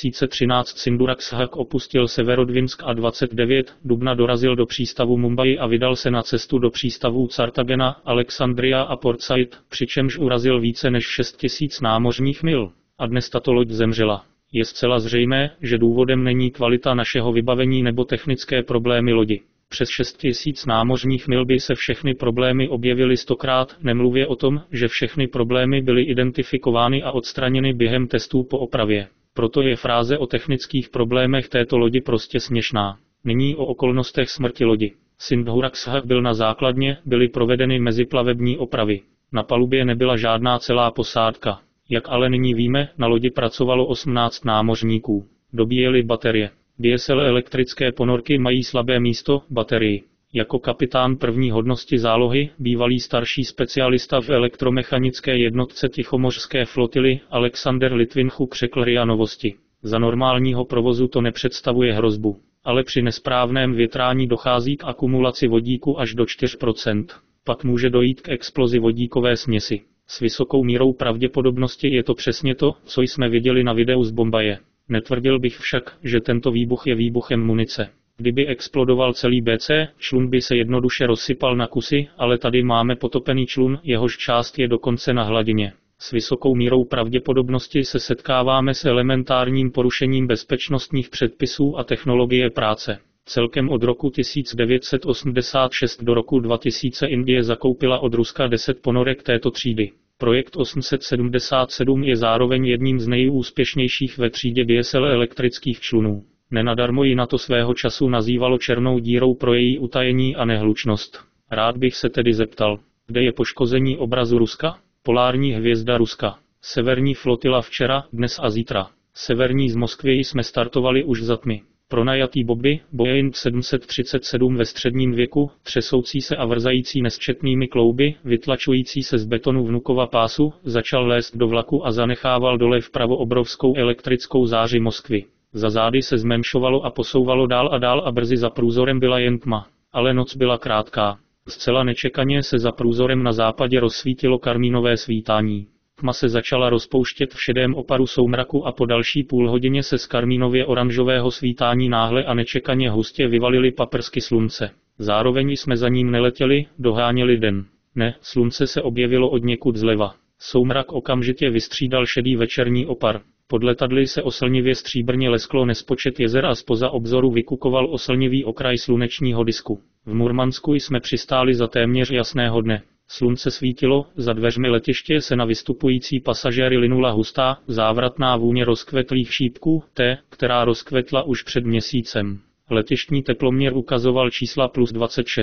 2013 Sindhurakshak opustil Severodvinsk a 29. dubna dorazil do přístavu Mumbai a vydal se na cestu do přístavů Cartagena, Alexandria a Port Said, přičemž urazil více než 6000 námořních mil. A dnes tato loď zemřela. Je zcela zřejmé, že důvodem není kvalita našeho vybavení nebo technické problémy lodi. Přes 6000 námořních mil by se všechny problémy objevily 100krát, nemluvě o tom, že všechny problémy byly identifikovány a odstraněny během testů po opravě. Proto je fráze o technických problémech této lodi prostě směšná. Nyní o okolnostech smrti lodi. Sindhurakshak byl na základně, byly provedeny meziplavební opravy. Na palubě nebyla žádná celá posádka. Jak ale nyní víme, na lodi pracovalo 18 námořníků. Dobíjely baterie. DSL elektrické ponorky mají slabé místo, baterii. Jako kapitán první hodnosti zálohy, bývalý starší specialista v elektromechanické jednotce Tichomořské flotily, Alexander Litvinchuk řekl RIA Novosti. Za normálního provozu to nepředstavuje hrozbu, ale při nesprávném větrání dochází k akumulaci vodíku až do 4%. Pak může dojít k explozi vodíkové směsi. S vysokou mírou pravděpodobnosti je to přesně to, co jsme viděli na videu z Bombaje. Netvrdil bych však, že tento výbuch je výbuchem munice. Kdyby explodoval celý BC, člun by se jednoduše rozsypal na kusy, ale tady máme potopený člun, jehož část je dokonce na hladině. S vysokou mírou pravděpodobnosti se setkáváme s elementárním porušením bezpečnostních předpisů a technologie práce. Celkem od roku 1986 do roku 2000 Indie zakoupila od Ruska 10 ponorek této třídy. Projekt 877 je zároveň jedním z nejúspěšnějších ve třídě DSL elektrických člunů. Nenadarmo ji NATO svého času nazývalo černou dírou pro její utajení a nehlučnost. Rád bych se tedy zeptal, kde je poškození obrazu Ruska? Polární hvězda Ruska. Severní flotila včera, dnes a zítra. Severní z Moskvy jsme startovali už za tmy. Pronajatý Bobby, Boeing 737 ve středním věku, třesoucí se a vrzající nesčetnými klouby, vytlačující se z betonu Vnukova pásu, začal lézt do vlaku a zanechával dole vpravo obrovskou elektrickou záři Moskvy. Za zády se zmenšovalo a posouvalo dál a brzy za průzorem byla jen tma. Ale noc byla krátká. Zcela nečekaně se za průzorem na západě rozsvítilo karmínové svítání. Tma se začala rozpouštět v šedém oparu soumraku a po další půlhodině se z karmínově oranžového svítání náhle a nečekaně hustě vyvalily paprsky slunce. Zároveň jsme za ním neletěli, doháněli den. Ne, slunce se objevilo odněkud zleva. Soumrak okamžitě vystřídal šedý večerní opar. Pod letadly se oslnivě stříbrně lesklo nespočet jezer a zpoza obzoru vykukoval oslnivý okraj slunečního disku. V Murmansku jsme přistáli za téměř jasného dne. Slunce svítilo, za dveřmi letiště se na vystupující pasažéry linula hustá, závratná vůně rozkvetlých šípků, té, která rozkvetla už před měsícem. Letištní teploměr ukazoval čísla plus 26.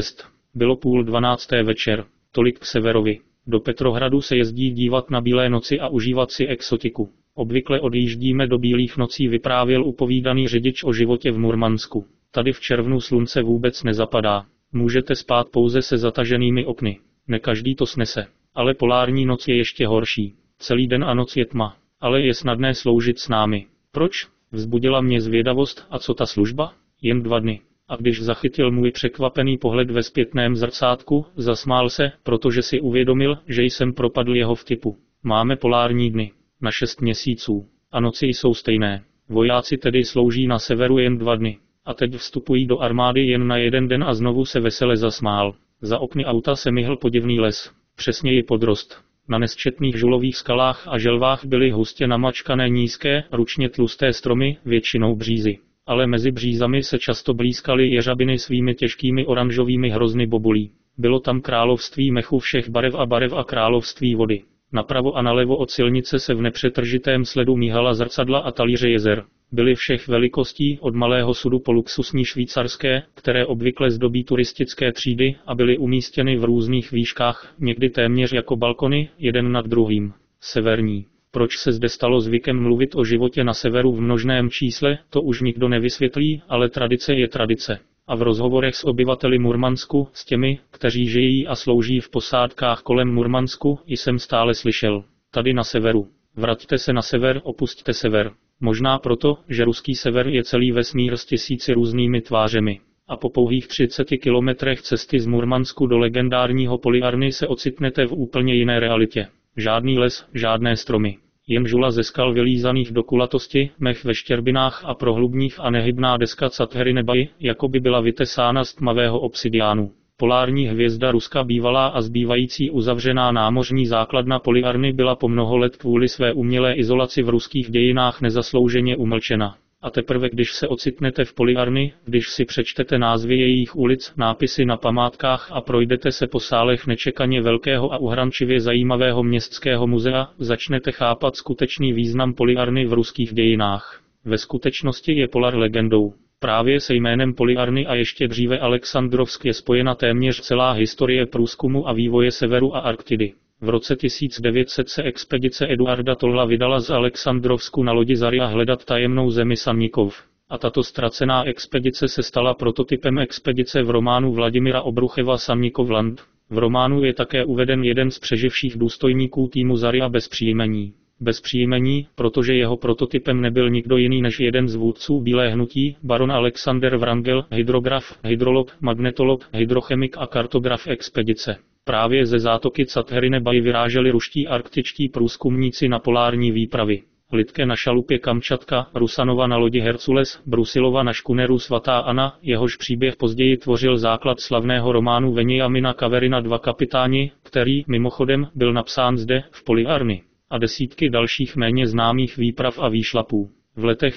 Bylo 11:30 večer. Tolik k Severovi. Do Petrohradu se jezdí dívat na bílé noci a užívat si exotiku. Obvykle odjíždíme do bílých nocí, vyprávěl upovídaný řidič o životě v Murmansku. Tady v červnu slunce vůbec nezapadá. Můžete spát pouze se zataženými okny. Ne každý to snese. Ale polární noc je ještě horší. Celý den a noc je tma. Ale je snadné sloužit s námi. Proč? Vzbudila mě zvědavost. A co ta služba? Jen 2 dny. A když zachytil můj překvapený pohled ve zpětném zrcátku, zasmál se, protože si uvědomil, že jsem propadl jeho vtipu. Máme polární dny. Na 6 měsíců. A noci jsou stejné. Vojáci tedy slouží na severu jen 2 dny. A teď vstupují do armády jen na 1 den a znovu se vesele zasmál. Za okny auta se myhl podivný les. Přesněji podrost. Na nesčetných žulových skalách a želvách byly hustě namačkané nízké, ručně tlusté stromy, většinou břízy. Ale mezi břízami se často blýskaly jeřabiny svými těžkými oranžovými hrozny bobulí. Bylo tam království mechu všech barev a království vody. Napravo a nalevo od silnice se v nepřetržitém sledu míhala zrcadla a talíře jezer. Byly všech velikostí, od malého sudu po luxusní švýcarské, které obvykle zdobí turistické třídy, a byly umístěny v různých výškách, někdy téměř jako balkony, jeden nad druhým. Severní. Proč se zde stalo zvykem mluvit o životě na severu v množném čísle, to už nikdo nevysvětlí, ale tradice je tradice. A v rozhovorech s obyvateli Murmansku, s těmi, kteří žijí a slouží v posádkách kolem Murmansku, jsem stále slyšel. Tady na severu. Vraťte se na sever, opusťte sever. Možná proto, že ruský sever je celý vesmír s tisíci různými tvářemi. A po pouhých 30 kilometrech cesty z Murmansku do legendárního Polyarny se ocitnete v úplně jiné realitě. Žádný les, žádné stromy. Jen žula ze skal vylízaných do kulatosti, mech ve štěrbinách a prohlubních a nehybná deska Cathery Nebai, jako by byla vytesána z tmavého obsidiánu. Polární hvězda Ruska bývalá a zbývající uzavřená námořní základna Polyarny byla po mnoho let kvůli své umělé izolaci v ruských dějinách nezaslouženě umlčena. A teprve když se ocitnete v Polyarny, když si přečtete názvy jejich ulic, nápisy na památkách a projdete se po sálech nečekaně velkého a uhrančivě zajímavého městského muzea, začnete chápat skutečný význam Polyarny v ruských dějinách. Ve skutečnosti je Polar legendou. Právě se jménem Polyarny a ještě dříve Alexandrovsk je spojena téměř celá historie průzkumu a vývoje severu a Arktidy. V roce 1900 se expedice Eduarda Tolla vydala z Alexandrovsku na lodi Zarya hledat tajemnou zemi Sannikov. A tato ztracená expedice se stala prototypem expedice v románu Vladimira Obrucheva Sannikov Land. V románu je také uveden jeden z přeživších důstojníků týmu Zarya bez příjmení. Bez příjmení, protože jeho prototypem nebyl nikdo jiný než jeden z vůdců bílé hnutí, baron Alexander Wrangel, hydrograf, hydrolog, magnetolog, hydrochemik a kartograf expedice. Právě ze zátoky Cathery Nebai vyráželi ruští arktičtí průzkumníci na polární výpravy. Lidke na šalupě Kamčatka, Rusanova na lodi Hercules, Brusilova na škuneru Svatá Anna, jehož příběh později tvořil základ slavného románu Veniamina Kaverina 2 kapitáni, který, mimochodem, byl napsán zde, v Polyarny. A desítky dalších méně známých výprav a výšlapů. V letech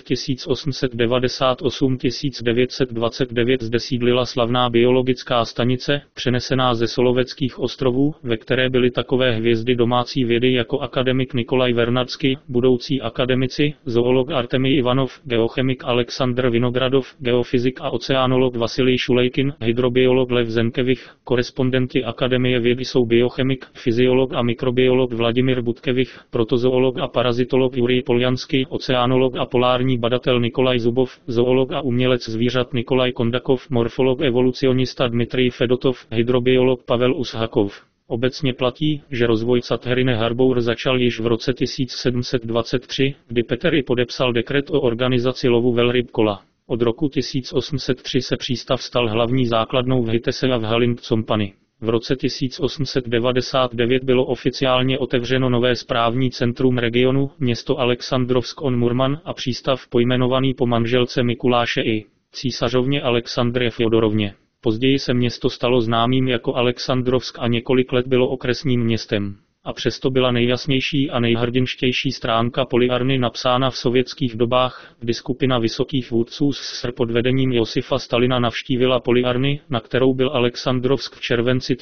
1898–1929 zde sídlila slavná biologická stanice, přenesená ze Soloveckých ostrovů, ve které byly takové hvězdy domácí vědy jako akademik Nikolaj Vernadsky, budoucí akademici, zoolog Artemij Ivanov, geochemik Alexandr Vinogradov, geofyzik a oceánolog Vasilij Šulejkin, hydrobiolog Lev Zenkevich, korespondenti Akademie vědy jsou biochemik, fyziolog a mikrobiolog Vladimír Budkevich, protozoolog a parazitolog Jurij Poljansky, oceánolog a polární badatel Nikolaj Zubov, zoolog a umělec zvířat Nikolaj Kondakov, morfolog evolucionista Dmitrij Fedotov, hydrobiolog Pavel Ushakov. Obecně platí, že rozvoj Cathery Harbour začal již v roce 1723, kdy Petery podepsal dekret o organizaci lovu velryb kola. Od roku 1803 se přístav stal hlavní základnou v Hitese a v Halingscompany. V roce 1899 bylo oficiálně otevřeno nové správní centrum regionu, město Alexandrovsk on Murman a přístav pojmenovaný po manželce Mikuláše I. císařovně Alexandře Fjodorovně. Později se město stalo známým jako Alexandrovsk a několik let bylo okresním městem. A přesto byla nejjasnější a nejhrdinštější stránka Polyarny napsána v sovětských dobách, kdy skupina vysokých vůdců z SR pod vedením Josifa Stalina navštívila Polyarny, na kterou byl Alexandrovsk v červenci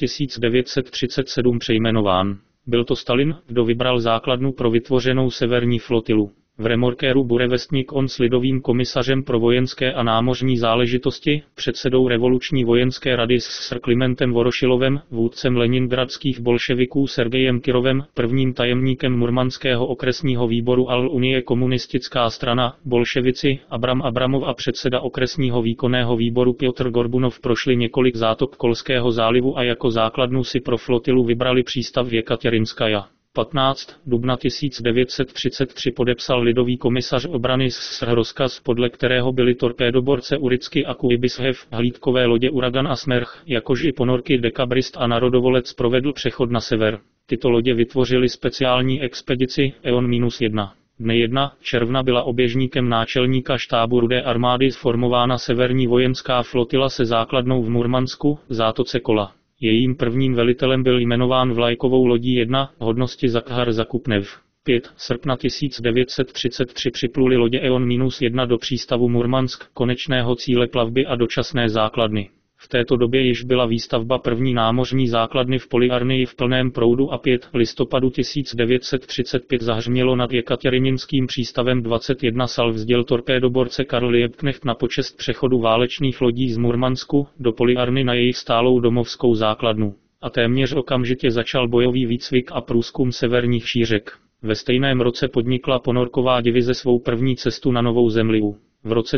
1937 přejmenován. Byl to Stalin, kdo vybral základnu pro vytvořenou severní flotilu. V remorkéru Burevestnik on s lidovým komisařem pro vojenské a námořní záležitosti, předsedou revoluční vojenské rady s Sir Klimentem Vorošilovem, vůdcem leningradských bolševiků Sergejem Kirovem, prvním tajemníkem murmanského okresního výboru Al-Unie komunistická strana, bolševici, Abram Abramov a předseda okresního výkonného výboru Piotr Gorbunov prošli několik zátok Kolského zálivu a jako základnu si pro flotilu vybrali přístav Jekatěrinskaja. 15. dubna 1933 podepsal lidový komisař obrany SSR rozkaz, podle kterého byly torpédoborce Uricky a Kuibyshev, hlídkové lodě Uragan a Smerch, jakož i ponorky Dekabrist a Narodovolec provedl přechod na sever. Tyto lodě vytvořily speciální expedici EON-1. Dne 1. června byla oběžníkem náčelníka štábu Rudé armády sformována severní vojenská flotila se základnou v Murmansku, v zátoce Kola. Jejím prvním velitelem byl jmenován vlajkovou lodí 1, hodnosti Zakhar Zakupnev. 5. srpna 1933 připluli lodě EON-1 do přístavu Murmansk, konečného cíle plavby a dočasné základny. V této době již byla výstavba první námořní základny v Polyarnii v plném proudu a 5. listopadu 1935 zahřmělo nad Jekatěrininským přístavem 21 salvzděl torpédoborce Karl Liebknecht na počest přechodu válečných lodí z Murmansku do Polyarny na jejich stálou domovskou základnu. A téměř okamžitě začal bojový výcvik a průzkum severních šířek. Ve stejném roce podnikla ponorková divize svou první cestu na Novou Zemlivu. V roce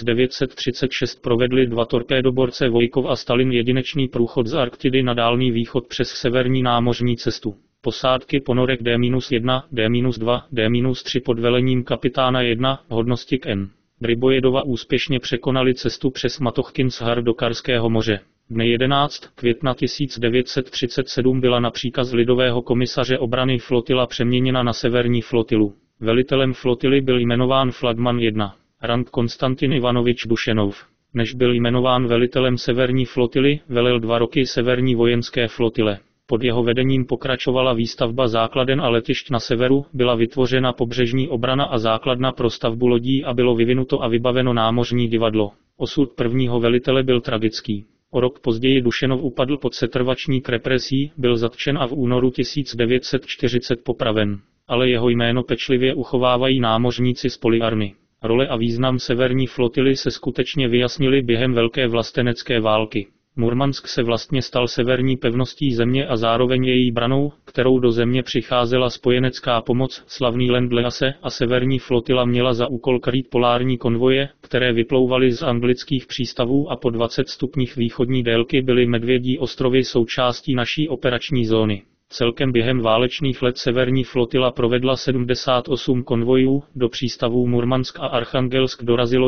1936 provedli dva torpédoborce Vojkov a Stalin jedinečný průchod z Arktidy na Dálný východ přes severní námořní cestu. Posádky ponorek D-1, D-2, D-3 pod velením kapitána 1, hodnosti N. Gribojedova úspěšně překonali cestu přes Matochkinshar do Karského moře. Dne 11. května 1937 byla na příkaz lidového komisaře obrany flotila přeměněna na severní flotilu. Velitelem flotily byl jmenován flagman 1. Rand Konstantin Ivanovič Dušenov. Než byl jmenován velitelem severní flotily, velel 2 roky severní vojenské flotile. Pod jeho vedením pokračovala výstavba základen a letišť na severu, byla vytvořena pobřežní obrana a základna pro stavbu lodí a bylo vyvinuto a vybaveno námořní divadlo. Osud prvního velitele byl tragický. O rok později Dušenov upadl pod setrvačník represí, byl zatčen a v únoru 1940 popraven. Ale jeho jméno pečlivě uchovávají námořníci z Polyarny. Role a význam severní flotily se skutečně vyjasnily během Velké vlastenecké války. Murmansk se vlastně stal severní pevností země a zároveň její branou, kterou do země přicházela spojenecká pomoc, slavný Lend-Lease, a severní flotila měla za úkol krýt polární konvoje, které vyplouvaly z anglických přístavů a po 20 stupních východní délky byly Medvědí ostrovy součástí naší operační zóny. Celkem během válečných let severní flotila provedla 78 konvojů, do přístavů Murmansk a Archangelsk dorazilo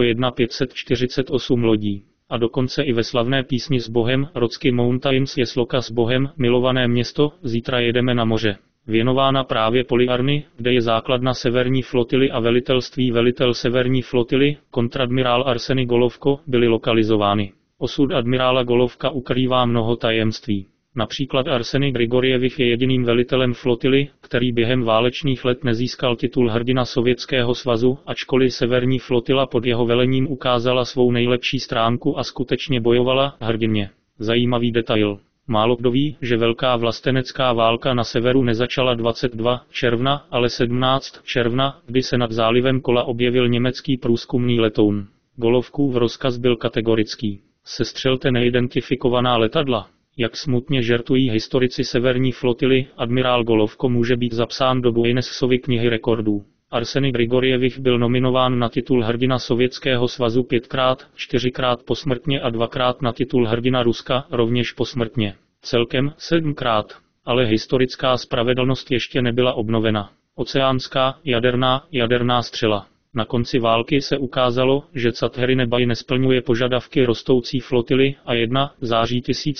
548 lodí. A dokonce i ve slavné písni s Bohem, Rocky Mountains je sloka s Bohem, milované město, zítra jedeme na moře. Věnována právě Polyarny, kde je základna severní flotily a velitel severní flotily, kontradmirál Arseny Golovko, byly lokalizovány. Osud admirála Golovka ukrývá mnoho tajemství. Například Arseny Grigorjevič je jediným velitelem flotily, který během válečných let nezískal titul hrdina Sovětského svazu, ačkoliv severní flotila pod jeho velením ukázala svou nejlepší stránku a skutečně bojovala hrdinně. Zajímavý detail. Málo kdo ví, že velká vlastenecká válka na severu nezačala 22. června, ale 17. června, kdy se nad zálivem Kola objevil německý průzkumný letoun. Golovkův rozkaz byl kategorický. Sestřelte neidentifikovaná letadla. Jak smutně žertují historici severní flotily, admirál Golovko může být zapsán do Guinnessovy knihy rekordů. Arseny Grigorjevič byl nominován na titul hrdina Sovětského svazu 5krát, 4krát posmrtně a 2krát na titul hrdina Ruska, rovněž posmrtně. Celkem 7krát. Ale historická spravedlnost ještě nebyla obnovena. Oceánská, jaderná střela. Na konci války se ukázalo, že Catherine-Bay nesplňuje požadavky rostoucí flotily a 1. září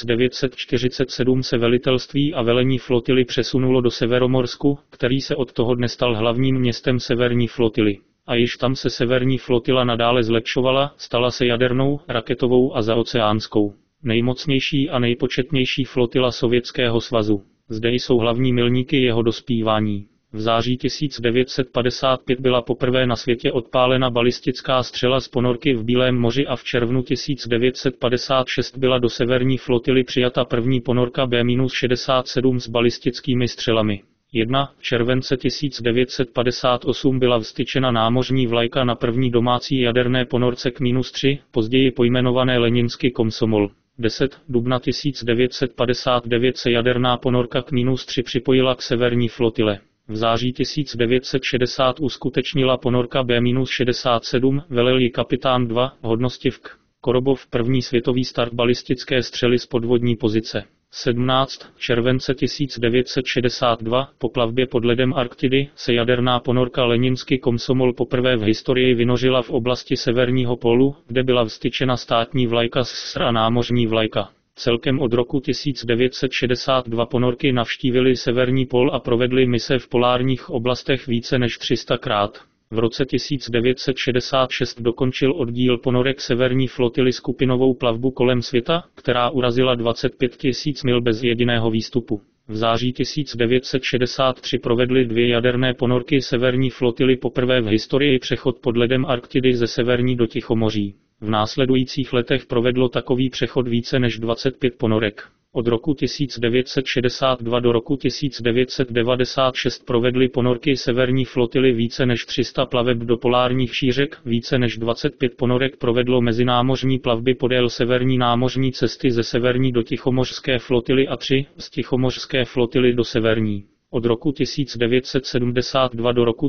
1947 se velitelství a velení flotily přesunulo do Severomorsku, který se od toho dne stal hlavním městem severní flotily. A již tam se severní flotila nadále zlepšovala, stala se jadernou, raketovou a zaoceánskou. Nejmocnější a nejpočetnější flotila Sovětského svazu. Zde jsou hlavní milníky jeho dospívání. V září 1955 byla poprvé na světě odpálena balistická střela z ponorky v Bílém moři a v červnu 1956 byla do severní flotily přijata první ponorka B-67 s balistickými střelami. 1. července 1958 byla vztyčena námořní vlajka na první domácí jaderné ponorce K-3, později pojmenované Leninsky Komsomol. 10. dubna 1959 se jaderná ponorka K-3 připojila k severní flotile. V září 1960 uskutečnila ponorka B-67, velel ji kapitán 2, hodnostivk Korobov, první světový start balistické střely z podvodní pozice. 17. července 1962, po plavbě pod ledem Arktidy, se jaderná ponorka Leninsky Komsomol poprvé v historii vynořila v oblasti severního pólu, kde byla vztyčena státní vlajka SSR a námořní vlajka. Celkem od roku 1962 ponorky navštívily severní pól a provedly mise v polárních oblastech více než 300krát. V roce 1966 dokončil oddíl ponorek severní flotily skupinovou plavbu kolem světa, která urazila 25 000 mil bez jediného výstupu. V září 1963 provedly 2 jaderné ponorky severní flotily poprvé v historii přechod pod ledem Arktidy ze severní do Tichomoří. V následujících letech provedlo takový přechod více než 25 ponorek. Od roku 1962 do roku 1996 provedly ponorky severní flotily více než 300 plaveb do polárních šířek, více než 25 ponorek provedlo mezinámořní plavby podél severní námořní cesty ze severní do Tichomořské flotily a 3 z Tichomořské flotily do severní. Od roku 1972 do roku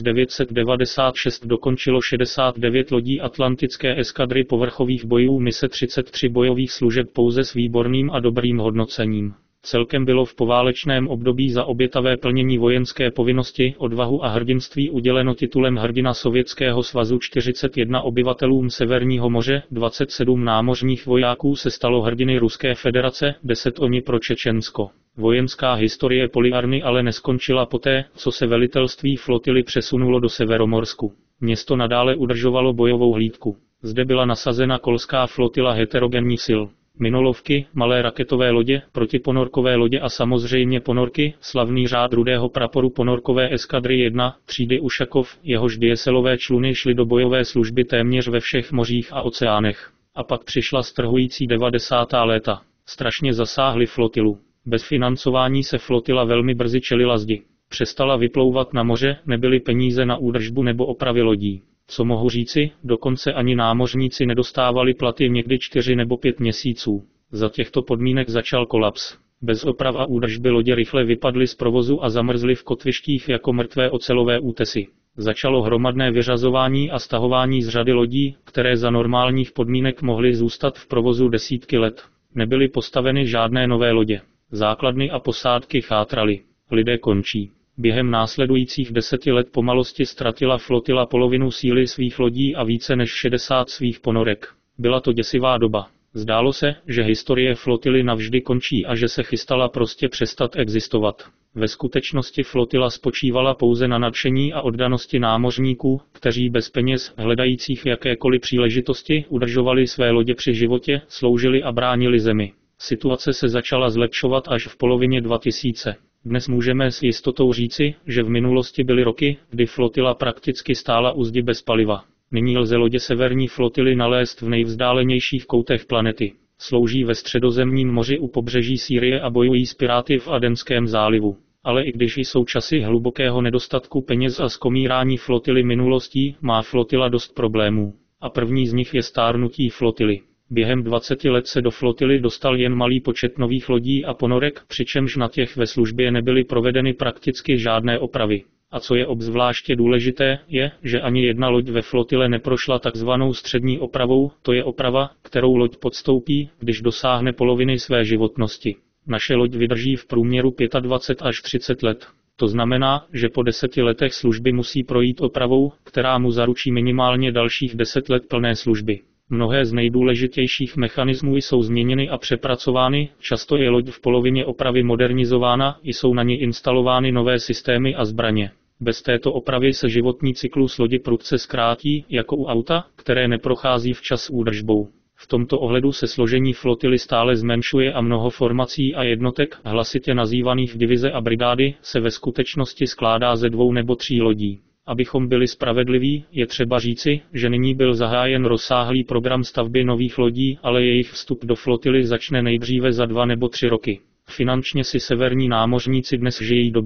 1996 dokončilo 69 lodí Atlantické eskadry povrchových bojů mise 33 bojových služeb pouze s výborným a dobrým hodnocením. Celkem bylo v poválečném období za obětavé plnění vojenské povinnosti, odvahu a hrdinství uděleno titulem Hrdina Sovětského svazu 41 obyvatelům Severního moře, 27 námořních vojáků se stalo hrdiny Ruské federace, 10 oni pro Čečensko. Vojenská historie Polyarny ale neskončila poté, co se velitelství flotily přesunulo do Severomorsku. Město nadále udržovalo bojovou hlídku. Zde byla nasazena kolská flotila heterogenních sil. Minolovky, malé raketové lodě, protiponorkové lodě a samozřejmě ponorky, slavný řád rudého praporu ponorkové eskadry 1, třídy Ušakov, jehož dieselové čluny šly do bojové služby téměř ve všech mořích a oceánech. A pak přišla strhující 90. léta. Strašně zasáhly flotilu. Bez financování se flotila velmi brzy čelila zdi. Přestala vyplouvat na moře, nebyly peníze na údržbu nebo opravy lodí. Co mohu říci, dokonce ani námořníci nedostávali platy někdy 4 nebo 5 měsíců. Za těchto podmínek začal kolaps. Bez oprav a údržby lodě rychle vypadly z provozu a zamrzly v kotvištích jako mrtvé ocelové útesy. Začalo hromadné vyřazování a stahování z řady lodí, které za normálních podmínek mohly zůstat v provozu desítky let. Nebyly postaveny žádné nové lodě. Základny a posádky chátraly. Lidé končí. Během následujících 10 let pomalosti ztratila flotila polovinu síly svých lodí a více než 60 svých ponorek. Byla to děsivá doba. Zdálo se, že historie flotily navždy končí a že se chystala prostě přestat existovat. Ve skutečnosti flotila spočívala pouze na nadšení a oddanosti námořníků, kteří bez peněz, hledajících jakékoliv příležitosti, udržovali své lodě při životě, sloužili a bránili zemi. Situace se začala zlepšovat až v polovině 2000. Dnes můžeme s jistotou říci, že v minulosti byly roky, kdy flotila prakticky stála u zdi bez paliva. Nyní lze lodě severní flotily nalézt v nejvzdálenějších koutech planety. Slouží ve Středozemním moři u pobřeží Sýrie a bojují s piráty v Adenském zálivu. Ale i když jsou časy hlubokého nedostatku peněz a zkomírání flotily minulostí, má flotila dost problémů. A první z nich je stárnutí flotily. Během 20 let se do flotily dostal jen malý počet nových lodí a ponorek, přičemž na těch ve službě nebyly provedeny prakticky žádné opravy. A co je obzvláště důležité, je, že ani jedna loď ve flotile neprošla takzvanou střední opravou, to je oprava, kterou loď podstoupí, když dosáhne poloviny své životnosti. Naše loď vydrží v průměru 25 až 30 let. To znamená, že po 10 letech služby musí projít opravou, která mu zaručí minimálně dalších 10 let plné služby. Mnohé z nejdůležitějších mechanismů jsou změněny a přepracovány, často je loď v polovině opravy modernizována, jsou na ní instalovány nové systémy a zbraně. Bez této opravy se životní cyklus lodi prudce zkrátí, jako u auta, které neprochází včas údržbou. V tomto ohledu se složení flotily stále zmenšuje a mnoho formací a jednotek, hlasitě nazývaných divize a brigády, se ve skutečnosti skládá ze 2 nebo 3 lodí. Abychom byli spravedliví, je třeba říci, že nyní byl zahájen rozsáhlý program stavby nových lodí, ale jejich vstup do flotily začne nejdříve za 2 nebo 3 roky. Finančně si severní námořníci dnes žijí dobře.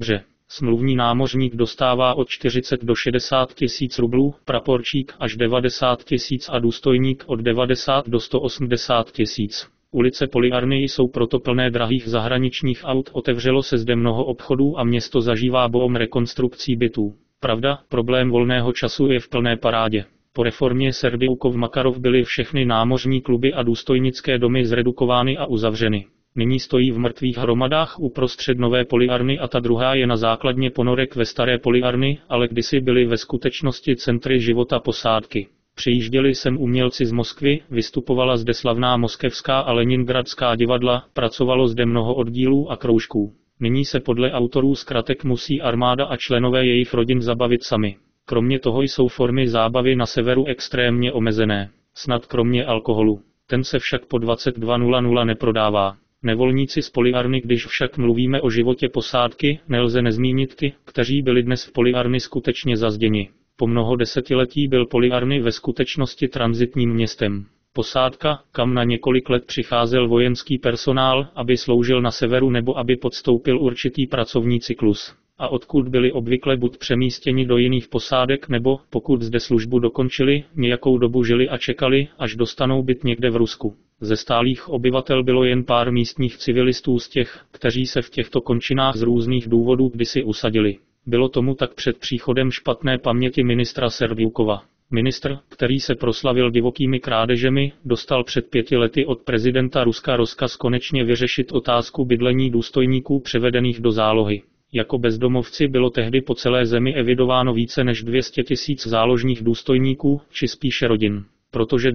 Smluvní námořník dostává od 40 do 60 tisíc rublů, praporčík až 90 tisíc a důstojník od 90 do 180 tisíc. Ulice Polyarny jsou proto plné drahých zahraničních aut, otevřelo se zde mnoho obchodů a město zažívá boom rekonstrukcí bytů. Pravda, problém volného času je v plné parádě. Po reformě Serdiukov-Makarov byly všechny námořní kluby a důstojnické domy zredukovány a uzavřeny. Nyní stojí v mrtvých hromadách uprostřed nové Polyarny a ta druhá je na základně ponorek ve staré Polyarny, ale kdysi byly ve skutečnosti centry života posádky. Přijížděli sem umělci z Moskvy, vystupovala zde slavná moskevská a leningradská divadla, pracovalo zde mnoho oddílů a kroužků. Nyní se podle autorů zkratek musí armáda a členové jejich rodin zabavit sami. Kromě toho jsou formy zábavy na severu extrémně omezené. Snad kromě alkoholu. Ten se však po 22:00 neprodává. Nevolníci z Polyarny. Když však mluvíme o životě posádky, nelze nezmínit ty, kteří byli dnes v Polyarny skutečně zazděni. Po mnoho desetiletí byl Polyarny ve skutečnosti tranzitním městem. Posádka, kam na několik let přicházel vojenský personál, aby sloužil na severu nebo aby podstoupil určitý pracovní cyklus. A odkud byli obvykle buď přemístěni do jiných posádek nebo, pokud zde službu dokončili, nějakou dobu žili a čekali, až dostanou byt někde v Rusku. Ze stálých obyvatel bylo jen pár místních civilistů z těch, kteří se v těchto končinách z různých důvodů kdysi usadili. Bylo tomu tak před příchodem špatné paměti ministra Serdiukova. Ministr, který se proslavil divokými krádežemi, dostal před 5 lety od prezidenta Ruska rozkaz konečně vyřešit otázku bydlení důstojníků převedených do zálohy. Jako bezdomovci bylo tehdy po celé zemi evidováno více než 200 tisíc záložních důstojníků, či spíše rodin. Protože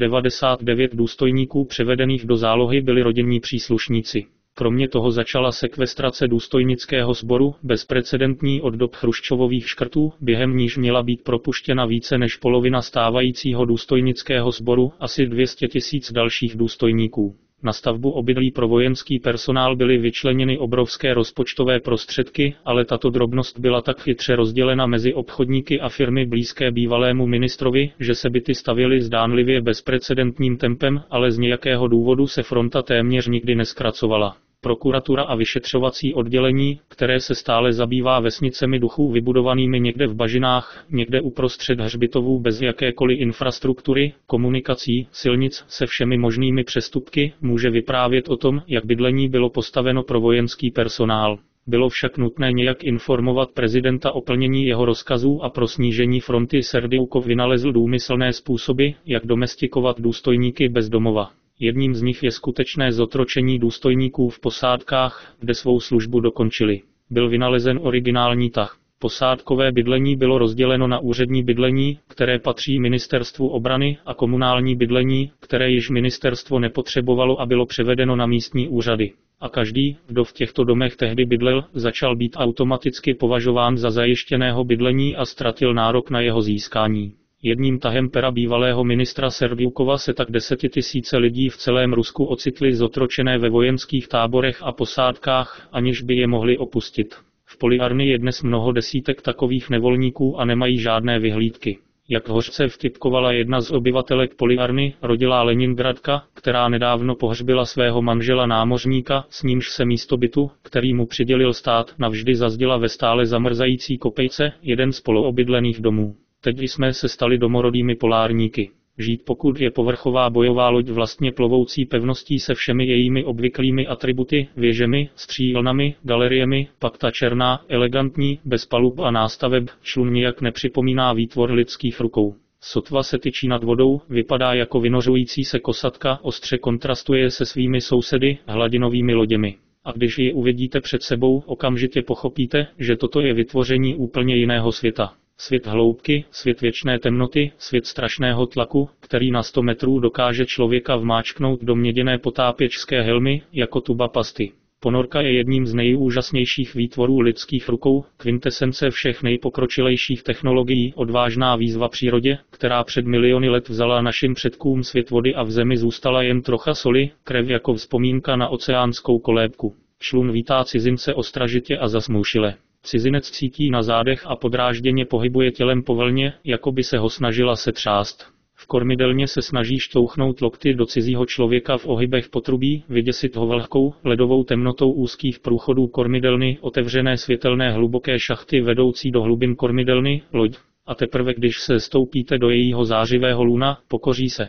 99 důstojníků převedených do zálohy byli rodinní příslušníci. Kromě toho začala sekvestrace důstojnického sboru, bezprecedentní od dob Chruščovových škrtů, během níž měla být propuštěna více než polovina stávajícího důstojnického sboru, asi 200 tisíc dalších důstojníků. Na stavbu obydlí pro vojenský personál byly vyčleněny obrovské rozpočtové prostředky, ale tato drobnost byla tak chytře rozdělena mezi obchodníky a firmy blízké bývalému ministrovi, že se byty stavěly zdánlivě bezprecedentním tempem, ale z nějakého důvodu se fronta téměř nikdy neskracovala. Prokuratura a vyšetřovací oddělení, které se stále zabývá vesnicemi duchů vybudovanými někde v bažinách, někde uprostřed hřbitovů bez jakékoliv infrastruktury, komunikací, silnic se všemi možnými přestupky, může vyprávět o tom, jak bydlení bylo postaveno pro vojenský personál. Bylo však nutné nějak informovat prezidenta o plnění jeho rozkazů a pro snížení fronty Serdiukov vynalezl důmyslné způsoby, jak domestikovat důstojníky bez domova. Jedním z nich je skutečné zotročení důstojníků v posádkách, kde svou službu dokončili. Byl vynalezen originální tah. Posádkové bydlení bylo rozděleno na úřední bydlení, které patří ministerstvu obrany, a komunální bydlení, které již ministerstvo nepotřebovalo a bylo převedeno na místní úřady. A každý, kdo v těchto domech tehdy bydlel, začal být automaticky považován za zajištěného bydlení a ztratil nárok na jeho získání. Jedním tahem pera bývalého ministra Serdiukova se tak 10 000 lidí v celém Rusku ocitli zotročené ve vojenských táborech a posádkách, aniž by je mohli opustit. V Polyarny je dnes mnoho desítek takových nevolníků a nemají žádné vyhlídky. Jak hořce vtipkovala jedna z obyvatelek Polyarny, rodilá Leningradka, která nedávno pohřbila svého manžela námořníka, s nímž se místo bytu, který mu přidělil stát, navždy zazděla ve stále zamrzající kopejce, jeden z poloobydlených domů. Teď jsme se stali domorodými polárníky. Žít pokud je povrchová bojová loď vlastně plovoucí pevností se všemi jejími obvyklými atributy, věžemi, střílnami, galeriemi, pak ta černá, elegantní, bez palub a nástaveb, člun nijak nepřipomíná výtvor lidských rukou. Sotva se tyčí nad vodou, vypadá jako vynořující se kosatka, ostře kontrastuje se svými sousedy, hladinovými loděmi. A když ji uvidíte před sebou, okamžitě pochopíte, že toto je vytvoření úplně jiného světa. Svět hloubky, svět věčné temnoty, svět strašného tlaku, který na 100 metrů dokáže člověka vmáčknout do měděné potápěčské helmy, jako tuba pasty. Ponorka je jedním z nejúžasnějších výtvorů lidských rukou, kvintesence všech nejpokročilejších technologií, odvážná výzva přírodě, která před miliony let vzala našim předkům svět vody a v zemi zůstala jen trocha soli, krev jako vzpomínka na oceánskou kolébku. Člun vítá cizince ostražitě a zasmoušile. Cizinec cítí na zádech a podrážděně pohybuje tělem po vlně, jako by se ho snažila setřást. V Kormidelně se snaží šťouchnout lokty do cizího člověka v ohybech potrubí, vyděsit ho vlhkou, ledovou temnotou úzkých průchodů kormidelny, otevřené světelné hluboké šachty vedoucí do hlubin kormidelny, loď. A teprve když se stoupíte do jejího zářivého lůna, pokoří se.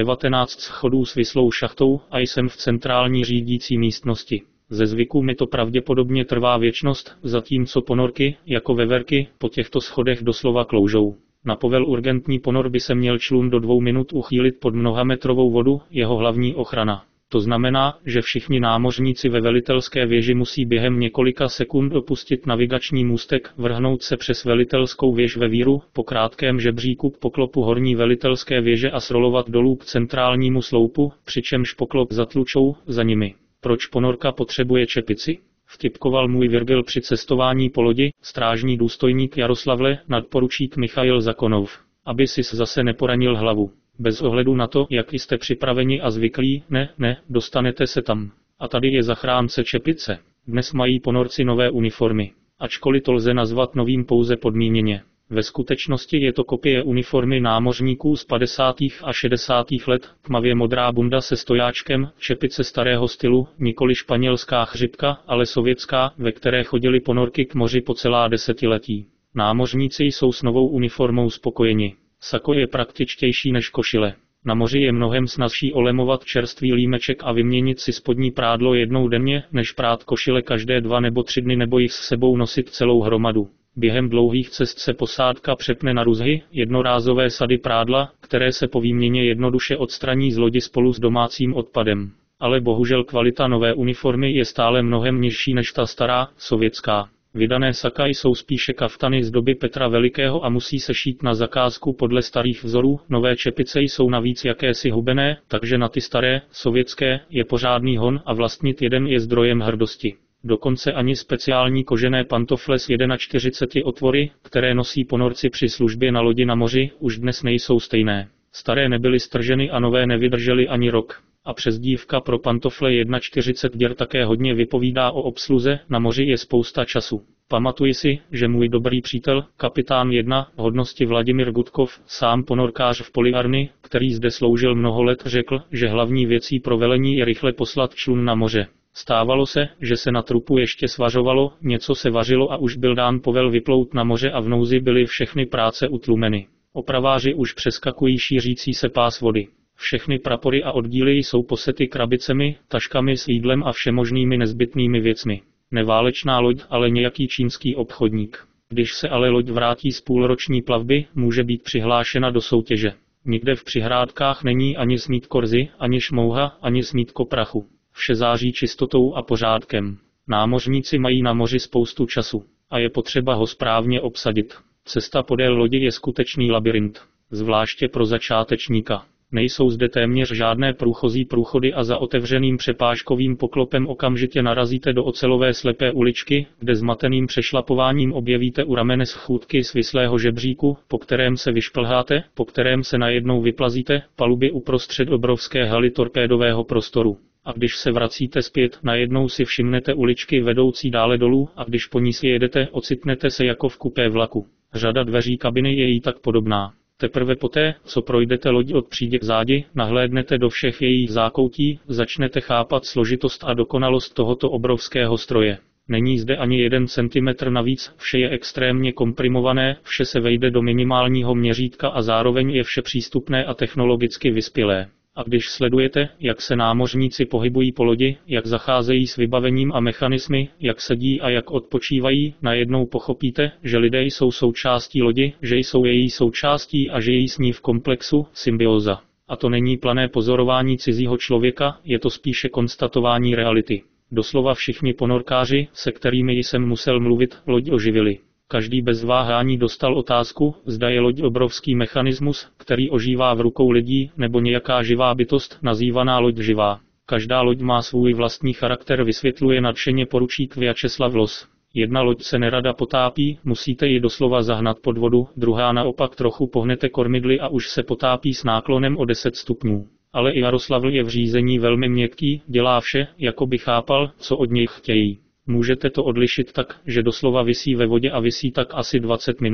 19 schodů s vislou šachtou a jsem v centrální řídící místnosti. Ze zvyku mi to pravděpodobně trvá věčnost, zatímco ponorky, jako veverky, po těchto schodech doslova kloužou. Na povel urgentní ponor by se měl člun do 2 minut uchýlit pod mnohametrovou vodu, jeho hlavní ochrana. To znamená, že všichni námořníci ve velitelské věži musí během několika sekund opustit navigační můstek, vrhnout se přes velitelskou věž ve víru, po krátkém žebříku k poklopu horní velitelské věže a srolovat dolů k centrálnímu sloupu, přičemž poklop zatlučou za nimi. Proč ponorka potřebuje čepici? Vtipkoval můj Virgil při cestování po lodi, strážní důstojník Jaroslavle, nadporučík Michail Zakonov. Aby sis zase neporanil hlavu. Bez ohledu na to, jak jste připraveni a zvyklí, ne, dostanete se tam. A tady je zachránce čepice. Dnes mají ponorci nové uniformy. Ačkoliv to lze nazvat novým pouze podmíněně. Ve skutečnosti je to kopie uniformy námořníků z 50. a 60. let, tmavě modrá bunda se stojáčkem, čepice starého stylu, nikoli španělská chřipka, ale sovětská, ve které chodili ponorky k moři po celá desetiletí. Námořníci jsou s novou uniformou spokojeni. Sako je praktičtější než košile. Na moři je mnohem snazší olemovat čerstvý límeček a vyměnit si spodní prádlo jednou denně, než prát košile každé 2 nebo 3 dny nebo jich s sebou nosit celou hromadu. Během dlouhých cest se posádka přepne na ruzhy, jednorázové sady prádla, které se po výměně jednoduše odstraní z lodi spolu s domácím odpadem. Ale bohužel kvalita nové uniformy je stále mnohem nižší než ta stará, sovětská. Vydané saka jsou spíše kaftany z doby Petra Velikého a musí se šít na zakázku podle starých vzorů, nové čepice jsou navíc jakési hubené, takže na ty staré, sovětské, je pořádný hon a vlastnit jeden je zdrojem hrdosti. Dokonce ani speciální kožené pantofle s 41 otvory, které nosí ponorci při službě na lodi na moři, už dnes nejsou stejné. Staré nebyly strženy a nové nevydržely ani rok. A přezdívka pro pantofle 41 děr také hodně vypovídá o obsluze, na moři je spousta času. Pamatuji si, že můj dobrý přítel, kapitán 1, hodnosti Vladimír Gutkov, sám ponorkář v Poliarny, který zde sloužil mnoho let, řekl, že hlavní věcí pro velení je rychle poslat člun na moře. Stávalo se, že se na trupu ještě svařovalo, něco se vařilo a už byl dán povel vyplout na moře a v nouzi byly všechny práce utlumeny. Opraváři už přeskakují šířící se pás vody. Všechny prapory a oddíly jsou posety krabicemi, taškami s jídlem a všemožnými nezbytnými věcmi. Neválečná loď, ale nějaký čínský obchodník. Když se ale loď vrátí z půlroční plavby, může být přihlášena do soutěže. Nikde v přihrádkách není ani smít korzy, ani šmouha, ani smítko prachu. Vše září čistotou a pořádkem. Námořníci mají na moři spoustu času. A je potřeba ho správně obsadit. Cesta podél lodi je skutečný labyrint. Zvláště pro začátečníka. Nejsou zde téměř žádné průchozí průchody a za otevřeným přepážkovým poklopem okamžitě narazíte do ocelové slepé uličky, kde zmateným přešlapováním objevíte u ramene schůdky svislého žebříku, po kterém se vyšplháte, po kterém se najednou vyplazíte, paluby uprostřed obrovské haly torpédového prostoru. A když se vracíte zpět, najednou si všimnete uličky vedoucí dále dolů a když po ní si jedete, ocitnete se jako v kupé vlaku. Řada dveří kabiny je jí tak podobná. Teprve poté, co projdete loď od přídi k zádi, nahlédnete do všech jejich zákoutí, začnete chápat složitost a dokonalost tohoto obrovského stroje. Není zde ani 1 centimetr navíc, vše je extrémně komprimované, vše se vejde do minimálního měřítka a zároveň je vše přístupné a technologicky vyspělé. A když sledujete, jak se námořníci pohybují po lodi, jak zacházejí s vybavením a mechanismy, jak sedí a jak odpočívají, najednou pochopíte, že lidé jsou součástí lodi, že jsou její součástí a že jí s ní v komplexu, symbióza. A to není plané pozorování cizího člověka, je to spíše konstatování reality. Doslova všichni ponorkáři, se kterými jsem musel mluvit, loď oživili. Každý bez váhání dostal otázku, zda je loď obrovský mechanismus, který ožívá v rukou lidí, nebo nějaká živá bytost, nazývaná loď živá. Každá loď má svůj vlastní charakter, vysvětluje nadšeně poručík Vyacheslav Los. Jedna loď se nerada potápí, musíte ji doslova zahnat pod vodu, druhá naopak trochu pohnete kormidly a už se potápí s náklonem o 10 stupňů. Ale i Jaroslavl je v řízení velmi měkký, dělá vše, jako by chápal, co od něj chtějí. Můžete to odlišit tak, že doslova visí ve vodě a visí tak asi 20 minut.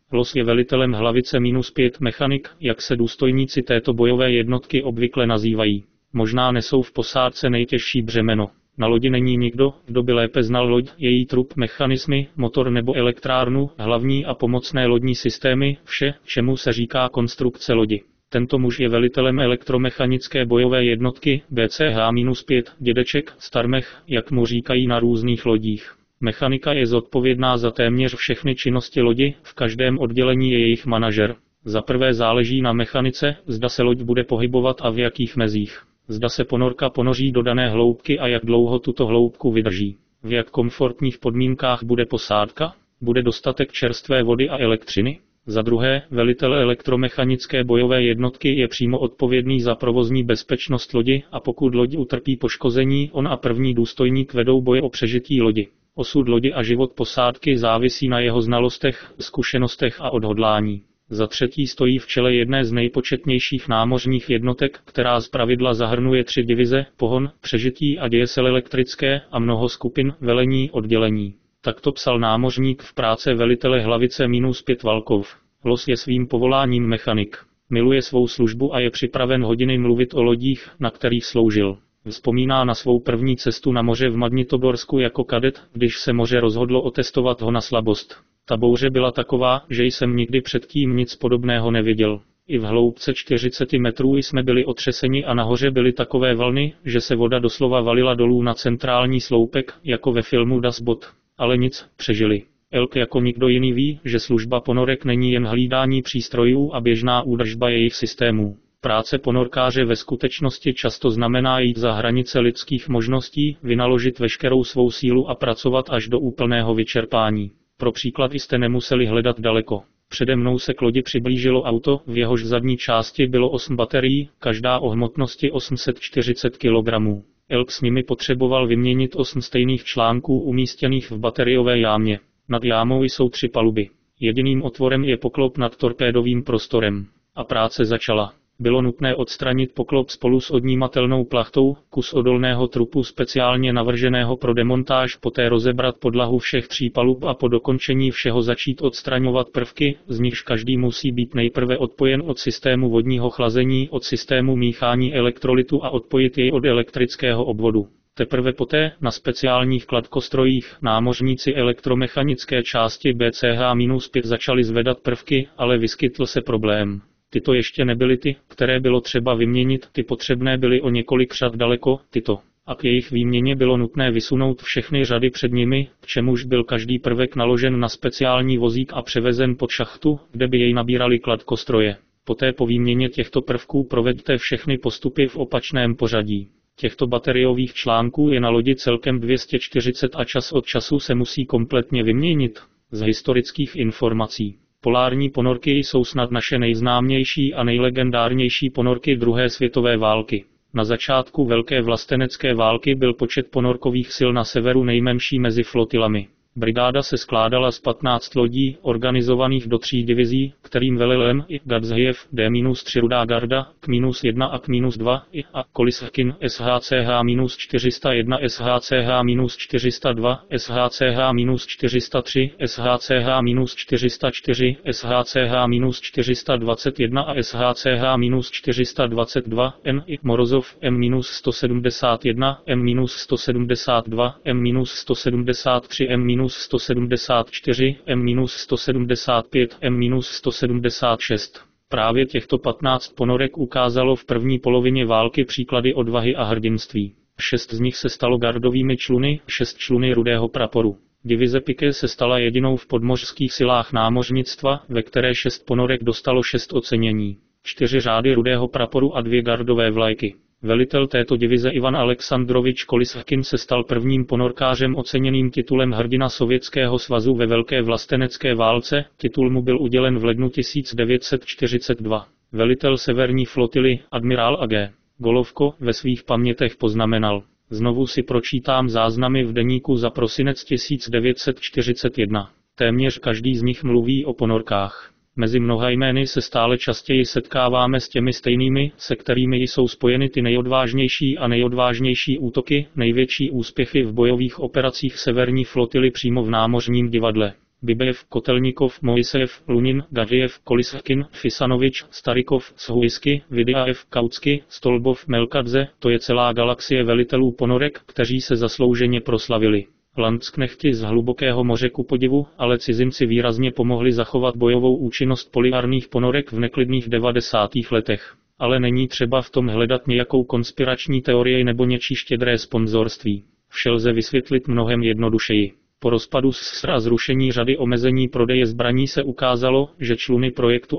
Los je velitelem hlavice -5 mechanik, jak se důstojníci této bojové jednotky obvykle nazývají. Možná nesou v posádce nejtěžší břemeno. Na lodi není nikdo, kdo by lépe znal loď, její trup, mechanismy, motor nebo elektrárnu, hlavní a pomocné lodní systémy, vše, čemu se říká konstrukce lodi. Tento muž je velitelem elektromechanické bojové jednotky BCH-5, dědeček, Starmech, jak mu říkají na různých lodích. Mechanika je zodpovědná za téměř všechny činnosti lodi, v každém oddělení je jejich manažer. Za prvé záleží na mechanice, zda se loď bude pohybovat a v jakých mezích. Zda se ponorka ponoří do dané hloubky a jak dlouho tuto hloubku vydrží. V jak komfortních podmínkách bude posádka, bude dostatek čerstvé vody a elektřiny. Za druhé, velitel elektromechanické bojové jednotky je přímo odpovědný za provozní bezpečnost lodi a pokud loď utrpí poškození, on a první důstojník vedou boje o přežití lodi. Osud lodi a život posádky závisí na jeho znalostech, zkušenostech a odhodlání. Za třetí stojí v čele jedné z nejpočetnějších námořních jednotek, která zpravidla zahrnuje 3 divize, pohon, přežití a děje elektrické a mnoho skupin, velení, oddělení. Takto psal námořník v práce velitele hlavice -5 Valkov. Los je svým povoláním mechanik. Miluje svou službu a je připraven hodiny mluvit o lodích, na kterých sloužil. Vzpomíná na svou první cestu na moře v Magnitogorsku jako kadet, když se moře rozhodlo otestovat ho na slabost. Ta bouře byla taková, že jsem nikdy předtím nic podobného neviděl. I v hloubce 40 metrů jsme byli otřeseni a nahoře byly takové vlny, že se voda doslova valila dolů na centrální sloupek, jako ve filmu Das Boot. Ale nic, přežili. Elk jako nikdo jiný ví, že služba ponorek není jen hlídání přístrojů a běžná údržba jejich systémů. Práce ponorkáře ve skutečnosti často znamená jít za hranice lidských možností, vynaložit veškerou svou sílu a pracovat až do úplného vyčerpání. Pro příklad jste nemuseli hledat daleko. Přede mnou se k lodi přiblížilo auto, v jehož zadní části bylo 8 baterií, každá o hmotnosti 840 kg. Elk s nimi potřeboval vyměnit 8 stejných článků umístěných v bateriové jámě. Nad jámou jsou 3 paluby. Jediným otvorem je poklop nad torpédovým prostorem. A práce začala. Bylo nutné odstranit poklop spolu s odnímatelnou plachtou, kus odolného trupu speciálně navrženého pro demontáž, poté rozebrat podlahu všech 3 palub a po dokončení všeho začít odstraňovat prvky, z nichž každý musí být nejprve odpojen od systému vodního chlazení, od systému míchání elektrolytu a odpojit jej od elektrického obvodu. Teprve poté, na speciálních kladkostrojích, námořníci elektromechanické části BCH-5 začali zvedat prvky, ale vyskytl se problém. Tyto ještě nebyly ty, které bylo třeba vyměnit, ty potřebné byly o několik řad daleko, tyto. A k jejich výměně bylo nutné vysunout všechny řady před nimi, k čemuž byl každý prvek naložen na speciální vozík a převezen pod šachtu, kde by jej nabírali kladkostroje. Poté po výměně těchto prvků provedte všechny postupy v opačném pořadí. Těchto bateriových článků je na lodi celkem 240 a čas od času se musí kompletně vyměnit. Z historických informací. Polární ponorky jsou snad naše nejznámější a nejlegendárnější ponorky druhé světové války. Na začátku Velké vlastenecké války byl počet ponorkových sil na severu nejmenší mezi flotilami. Brigáda se skládala z 15 lodí, organizovaných do 3 divizí, kterým velel M. I. Gadzhiev, D-3 Rudá garda, K-1 a K-2, I. a Koliskin, SHCH-401, SHCH-402, SHCH-403, SHCH-404, SHCH-421 a SHCH-422, N. I. Morozov, M-171, M-172, M-173, M-174, M-175, M-176. Právě těchto 15 ponorek ukázalo v první polovině války příklady odvahy a hrdinství. 6 z nich se stalo gardovými čluny, 6 čluny Rudého praporu. Divize Piquet se stala jedinou v podmořských silách námořnictva, ve které 6 ponorek dostalo 6 ocenění. 4 řády Rudého praporu a 2 gardové vlajky. Velitel této divize Ivan Alexandrovič Koliskin se stal prvním ponorkářem oceněným titulem hrdina Sovětského svazu ve Velké vlastenecké válce, titul mu byl udělen v lednu 1942. Velitel severní flotily, admirál A.G. Golovko, ve svých pamětech poznamenal. Znovu si pročítám záznamy v deníku za prosinec 1941. Téměř každý z nich mluví o ponorkách. Mezi mnoha jmény se stále častěji setkáváme s těmi stejnými, se kterými jsou spojeny ty nejodvážnější a nejodvážnější útoky, největší úspěchy v bojových operacích severní flotily přímo v námořním divadle. Bibejev, Kotelnikov, Moisejev, Lunin, Gadžiev, Koliskin, Fisanovič, Starikov, Shujsky, Vidiajev, Kautsky, Stolbov, Melkadze, to je celá galaxie velitelů ponorek, kteří se zaslouženě proslavili. Landsknechti z hlubokého moře ku podivu, ale cizinci výrazně pomohli zachovat bojovou účinnost polyarných ponorek v neklidných 90. letech. Ale není třeba v tom hledat nějakou konspirační teorii nebo něčí štědré sponzorství. Vše lze vysvětlit mnohem jednodušeji. Po rozpadu SSR a zrušení řady omezení prodeje zbraní se ukázalo, že čluny projektu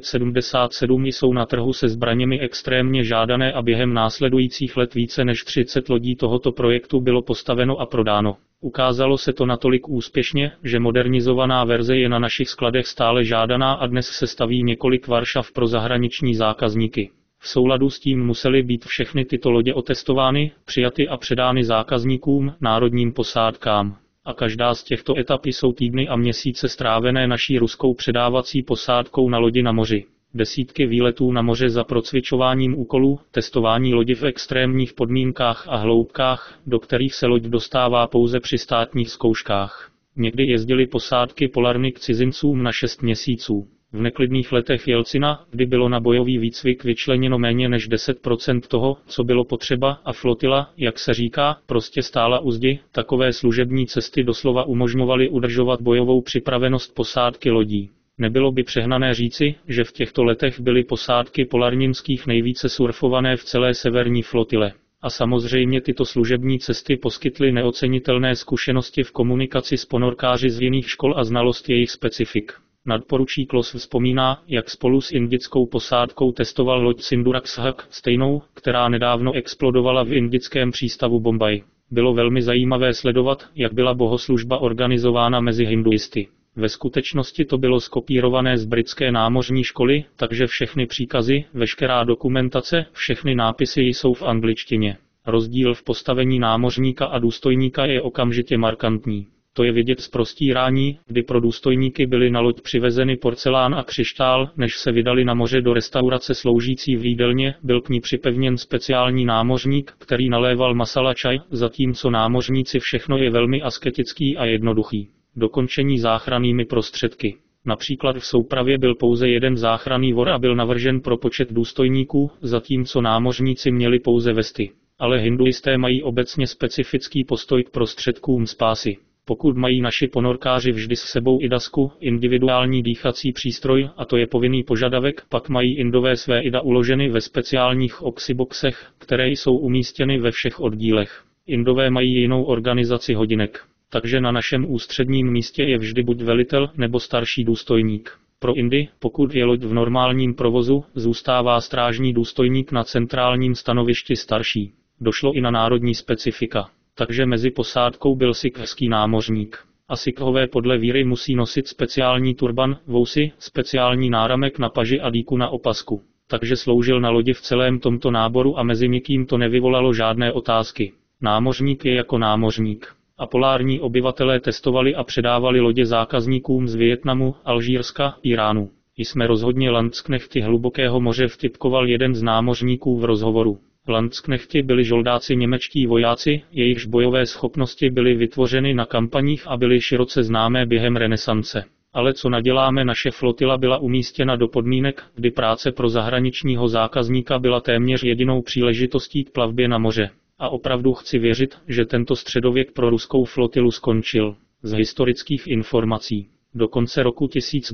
877 jsou na trhu se zbraněmi extrémně žádané a během následujících let více než 30 lodí tohoto projektu bylo postaveno a prodáno. Ukázalo se to natolik úspěšně, že modernizovaná verze je na našich skladech stále žádaná a dnes se staví několik Varšav pro zahraniční zákazníky. V souladu s tím musely být všechny tyto lodě otestovány, přijaty a předány zákazníkům, národním posádkám. A každá z těchto etap jsou týdny a měsíce strávené naší ruskou předávací posádkou na lodi na moři. Desítky výletů na moře za procvičováním úkolů, testování lodi v extrémních podmínkách a hloubkách, do kterých se loď dostává pouze při státních zkouškách. Někdy jezdily posádky Polarny k cizincům na 6 měsíců. V neklidných letech Jelcina, kdy bylo na bojový výcvik vyčleněno méně než 10% toho, co bylo potřeba, a flotila, jak se říká, prostě stála u zdi, takové služební cesty doslova umožňovaly udržovat bojovou připravenost posádky lodí. Nebylo by přehnané říci, že v těchto letech byly posádky polarninských nejvíce surfované v celé severní flotile. A samozřejmě tyto služební cesty poskytly neocenitelné zkušenosti v komunikaci s ponorkáři z jiných škol a znalost jejich specifik. Nadporučík Klos vzpomíná, jak spolu s indickou posádkou testoval loď Sindurax Haq, stejnou, která nedávno explodovala v indickém přístavu Bombaj. Bylo velmi zajímavé sledovat, jak byla bohoslužba organizována mezi hinduisty. Ve skutečnosti to bylo skopírované z britské námořní školy, takže všechny příkazy, veškerá dokumentace, všechny nápisy jsou v angličtině. Rozdíl v postavení námořníka a důstojníka je okamžitě markantní. To je vidět z prostírání, kdy pro důstojníky byly na loď přivezeny porcelán a křištál, než se vydali na moře do restaurace sloužící v jídelně, byl k ní připevněn speciální námořník, který naléval masala čaj, zatímco námořníci všechno je velmi asketický a jednoduchý. Dokončení záchrannými prostředky. Například v soupravě byl pouze jeden záchranný vor a byl navržen pro počet důstojníků, zatímco námořníci měli pouze vesty. Ale hinduisté mají obecně specifický postoj k prostředkům spásy. Pokud mají naši ponorkáři vždy s sebou IDASku, individuální dýchací přístroj, a to je povinný požadavek, pak mají Indové své IDA uloženy ve speciálních oxyboxech, které jsou umístěny ve všech oddílech. Indové mají jinou organizaci hodinek. Takže na našem ústředním místě je vždy buď velitel nebo starší důstojník. Pro Indy, pokud je loď v normálním provozu, zůstává strážní důstojník na centrálním stanovišti starší. Došlo i na národní specifika. Takže mezi posádkou byl sikhský námořník. A sikhové podle víry musí nosit speciální turban, vousy, speciální náramek na paži a dýku na opasku. Takže sloužil na lodi v celém tomto náboru a mezi nikým to nevyvolalo žádné otázky. Námořník je jako námořník. A polární obyvatelé testovali a předávali lodě zákazníkům z Vietnamu, Alžírska, Iránu. Jsme rozhodně Landsknechti hlubokého moře, vtipkoval jeden z námořníků v rozhovoru. Landsknechti byli žoldáci němečtí vojáci, jejichž bojové schopnosti byly vytvořeny na kampaních a byly široce známé během renesance. Ale co naděláme, naše flotila byla umístěna do podmínek, kdy práce pro zahraničního zákazníka byla téměř jedinou příležitostí k plavbě na moře. A opravdu chci věřit, že tento středověk pro ruskou flotilu skončil. Z historických informací. Do konce roku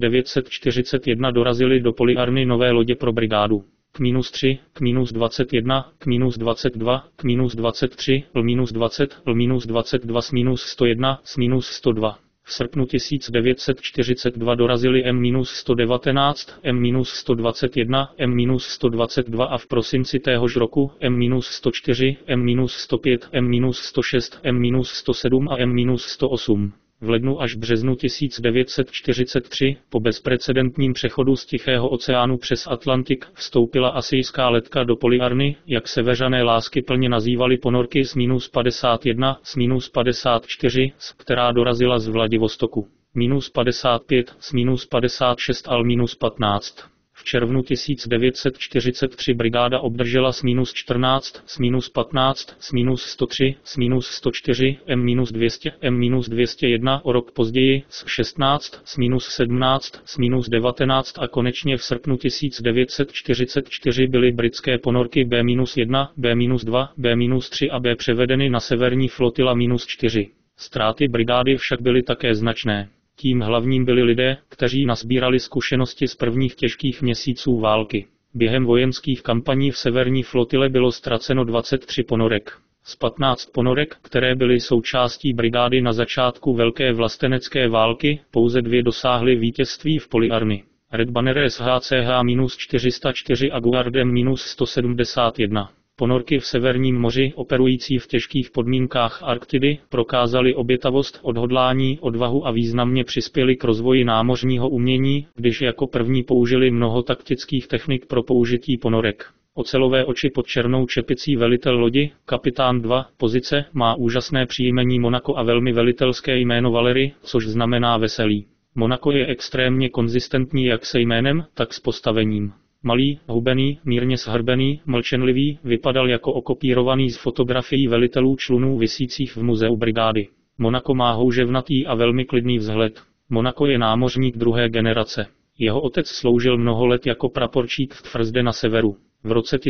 1941 dorazily do Polyarny nové lodě pro brigádu. K -3, k -21, k -22, k -23, L-20, L-22 s -101, s -102. V srpnu 1942 dorazili M-119, M-121, M-122 a v prosinci téhož roku M-104, M-105, M-106, M-107 a M-108. V lednu až březnu 1943, po bezprecedentním přechodu z Tichého oceánu přes Atlantik, vstoupila asijská letka do Polyarny, jak seveřané láskyplně nazývali ponorky s -51, s -54, která dorazila z Vladivostoku. -55, s -56 a -15. V červnu 1943 brigáda obdržela -14, -15, -103, -104, M-200, M-201 o rok později -16, -17, -19 a konečně v srpnu 1944 byly britské ponorky B-1, B-2, B-3 a B převedeny na severní flotila -4. Ztráty brigády však byly také značné. Tím hlavním byli lidé, kteří nasbírali zkušenosti z prvních těžkých měsíců války. Během vojenských kampaní v severní flotile bylo ztraceno 23 ponorek. Z 15 ponorek, které byly součástí brigády na začátku Velké vlastenecké války, pouze 2 dosáhly vítězství v Poli Army. Red Banner SHCH-404 a Guardian-171. Ponorky v Severním moři, operující v těžkých podmínkách Arktidy, prokázaly obětavost, odhodlání, odvahu a významně přispěly k rozvoji námořního umění, když jako první použili mnoho taktických technik pro použití ponorek. Ocelové oči pod černou čepicí velitel lodi, kapitán 2, pozice, má úžasné příjmení Monaco a velmi velitelské jméno Valery, což znamená veselý. Monaco je extrémně konzistentní jak se jménem, tak s postavením. Malý, hubený, mírně shrbený, mlčenlivý, vypadal jako okopírovaný z fotografií velitelů člunů visících v muzeu brigády. Monaco má houževnatý a velmi klidný vzhled. Monaco je námořník 2. generace. Jeho otec sloužil mnoho let jako praporčík v Tvrzde na severu. V roce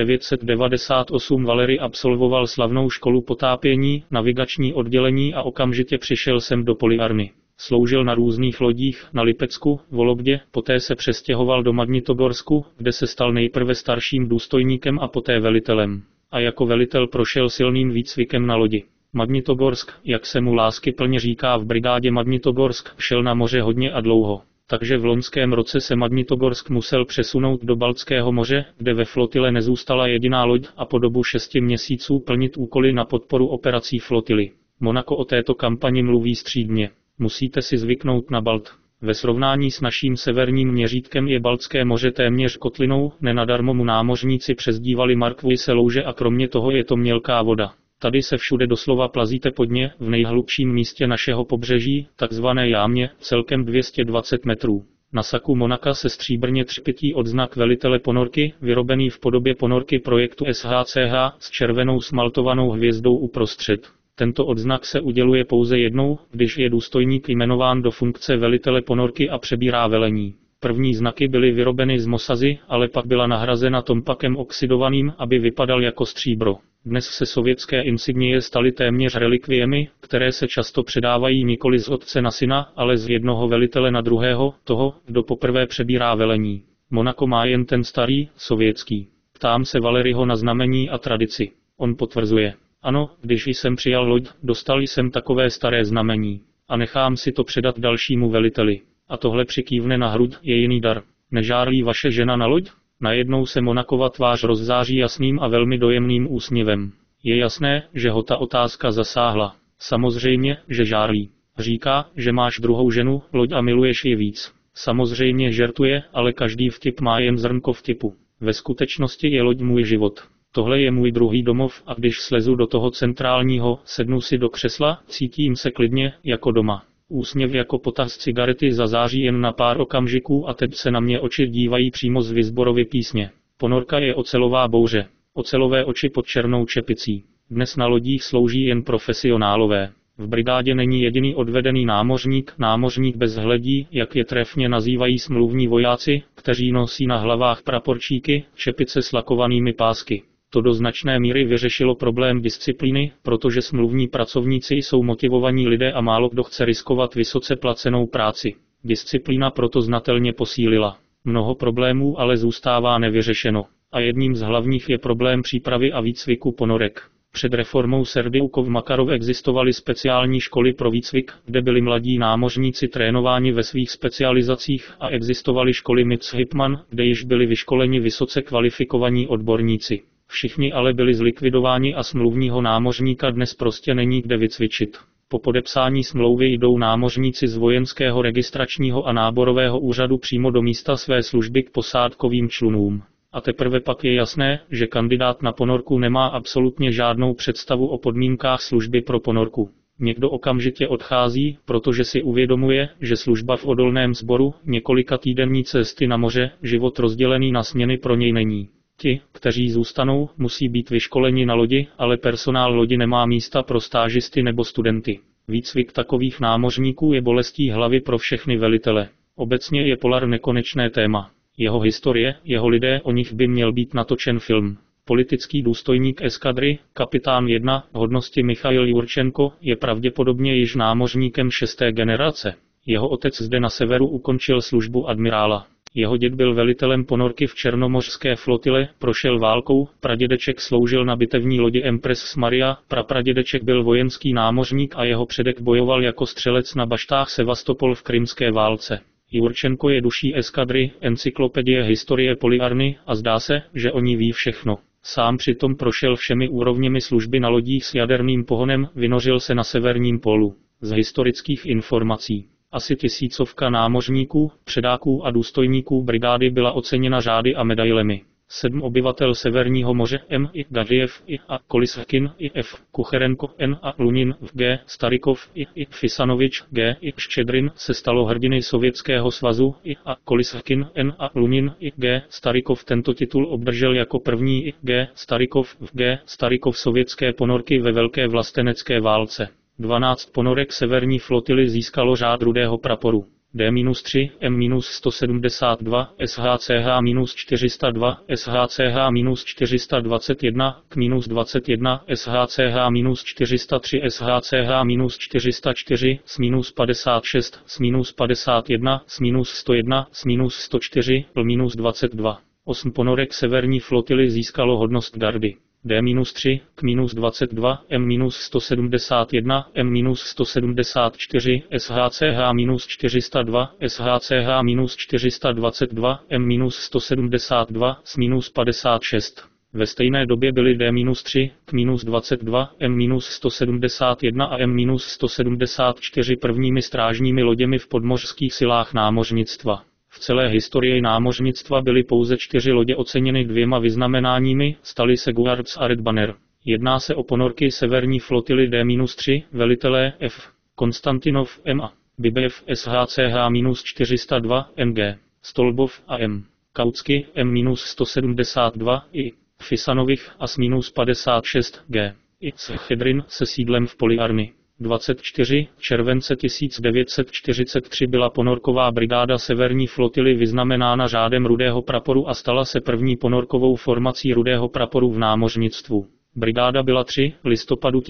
1998 Valery absolvoval slavnou školu potápění, navigační oddělení a okamžitě přišel sem do Poli Army. Sloužil na různých lodích, na Lipecku, Vologdě, poté se přestěhoval do Magnitogorsku, kde se stal nejprve starším důstojníkem a poté velitelem. A jako velitel prošel silným výcvikem na lodi. Magnitogorsk, jak se mu láskyplně říká v brigádě Magnitogorsk, šel na moře hodně a dlouho. Takže v loňském roce se Magnitogorsk musel přesunout do Baltského moře, kde ve flotile nezůstala jediná loď a po dobu 6 měsíců plnit úkoly na podporu operací flotily. Monaco o této kampani mluví střídmě. Musíte si zvyknout na Balt. Ve srovnání s naším severním měřítkem je Baltské moře téměř kotlinou, nenadarmo mu námořníci přezdívali Markvy se louže a kromě toho je to mělká voda. Tady se všude doslova plazíte pod ně, v nejhlubším místě našeho pobřeží, takzvané jámě, celkem 220 metrů. Na saku Monaka se stříbrně třpytí odznak velitele ponorky, vyrobený v podobě ponorky projektu SHCH s červenou smaltovanou hvězdou uprostřed. Tento odznak se uděluje pouze jednou, když je důstojník jmenován do funkce velitele ponorky a přebírá velení. První znaky byly vyrobeny z mosazy, ale pak byla nahrazena tompakem oxidovaným, aby vypadal jako stříbro. Dnes se sovětské insignie staly téměř relikviemi, které se často předávají nikoli z otce na syna, ale z jednoho velitele na druhého, toho, kdo poprvé přebírá velení. Monaco má jen ten starý, sovětský. Ptám se Valeryho na znamení a tradici. On potvrzuje. Ano, když jsem přijal loď, dostal jsem takové staré znamení. A nechám si to předat dalšímu veliteli. A tohle přikývne na hruď, je jiný dar. Nežárlí vaše žena na loď? Najednou se Monakova tvář rozzáří jasným a velmi dojemným úsměvem. Je jasné, že ho ta otázka zasáhla. Samozřejmě, že žárlí. Říká, že máš druhou ženu, loď a miluješ ji víc. Samozřejmě žertuje, ale každý vtip má jen zrnko vtipu. Ve skutečnosti je loď můj život. Tohle je můj druhý domov a když slezu do toho centrálního, sednu si do křesla, cítím se klidně, jako doma. Úsměv jako potah z cigarety zazáří jen na pár okamžiků a teď se na mě oči dívají přímo z Vizborovy písně. Ponorka je ocelová bouře. Ocelové oči pod černou čepicí. Dnes na lodích slouží jen profesionálové. V brigádě není jediný odvedený námořník bez hledí, jak je trefně nazývají smluvní vojáci, kteří nosí na hlavách praporčíky, čepice s lakovanými pásky. To do značné míry vyřešilo problém disciplíny, protože smluvní pracovníci jsou motivovaní lidé a málo kdo chce riskovat vysoce placenou práci. Disciplína proto znatelně posílila. Mnoho problémů ale zůstává nevyřešeno. A jedním z hlavních je problém přípravy a výcviku ponorek. Před reformou Serdyukov Makarov existovaly speciální školy pro výcvik, kde byli mladí námořníci trénováni ve svých specializacích a existovaly školy Mitz-Hypman, kde již byli vyškoleni vysoce kvalifikovaní odborníci. Všichni ale byli zlikvidováni a smluvního námořníka dnes prostě není kde vycvičit. Po podepsání smlouvy jdou námořníci z vojenského registračního a náborového úřadu přímo do místa své služby k posádkovým člunům. A teprve pak je jasné, že kandidát na ponorku nemá absolutně žádnou představu o podmínkách služby pro ponorku. Někdo okamžitě odchází, protože si uvědomuje, že služba v odolném sboru, několika týdenní cesty na moře, život rozdělený na směny pro něj není. Ti, kteří zůstanou, musí být vyškoleni na lodi, ale personál lodi nemá místa pro stážisty nebo studenty. Výcvik takových námořníků je bolestí hlavy pro všechny velitele. Obecně je Polar nekonečné téma. Jeho historie, jeho lidé, o nich by měl být natočen film. Politický důstojník eskadry, kapitán 1, hodnosti Michail Jurčenko, je pravděpodobně již námořníkem 6. generace. Jeho otec zde na severu ukončil službu admirála. Jeho děd byl velitelem ponorky v černomořské flotile, prošel válkou, pradědeček sloužil na bitevní lodi Empress Maria, prapradědeček byl vojenský námořník a jeho předek bojoval jako střelec na baštách Sevastopol v krymské válce. Jurčenko je duší eskadry, encyklopedie historie Polyarny a zdá se, že o ní ví všechno. Sám přitom prošel všemi úrovněmi služby na lodích s jaderným pohonem, vynořil se na severním pólu. Z historických informací. Asi 1000 námořníků, předáků a důstojníků brigády byla oceněna řády a medailemi. 7 obyvatel Severního moře M. I. Gadžiev I. a Koliskin I. F. Kucherenko N. a Lunin v G. Starikov I. Fisanovič G. I. Ščedrin se stalo hrdiny Sovětského svazu I. a Koliskin N. a Lunin I. G. Starikov tento titul obdržel jako první I. G. Starikov v G. Starikov sovětské ponorky ve Velké vlastenecké válce. 12 ponorek severní flotily získalo řád Rudého praporu. D-3, M-172, SHCH-402, SHCH-421, K-21, SHCH-403, SHCH-404, S-56, S-51, S-101, S-104, L-22. 8 ponorek severní flotily získalo hodnost gardy. D-3, K-22, M-171, M-174, SHCH-402, SHCH-422, M-172, S-56. Ve stejné době byly D-3, K-22, M-171 a M-174 prvními strážními loděmi v podmořských silách námořnictva. V celé historii námořnictva byly pouze 4 lodě oceněny 2 vyznamenáními, staly se Guards a Red Banner. Jedná se o ponorky severní flotily D-3, velitelé F. Konstantinov M. a Bibev SHCH-402, NG. Stolbov a M. Kautsky M-172 I. Fisanovich a S-56 G. I. Schedrin se sídlem v Polyarny. 24. července 1943 byla ponorková brigáda severní flotily vyznamenána řádem Rudého praporu a stala se první ponorkovou formací Rudého praporu v námořnictvu. Brigáda byla 3. listopadu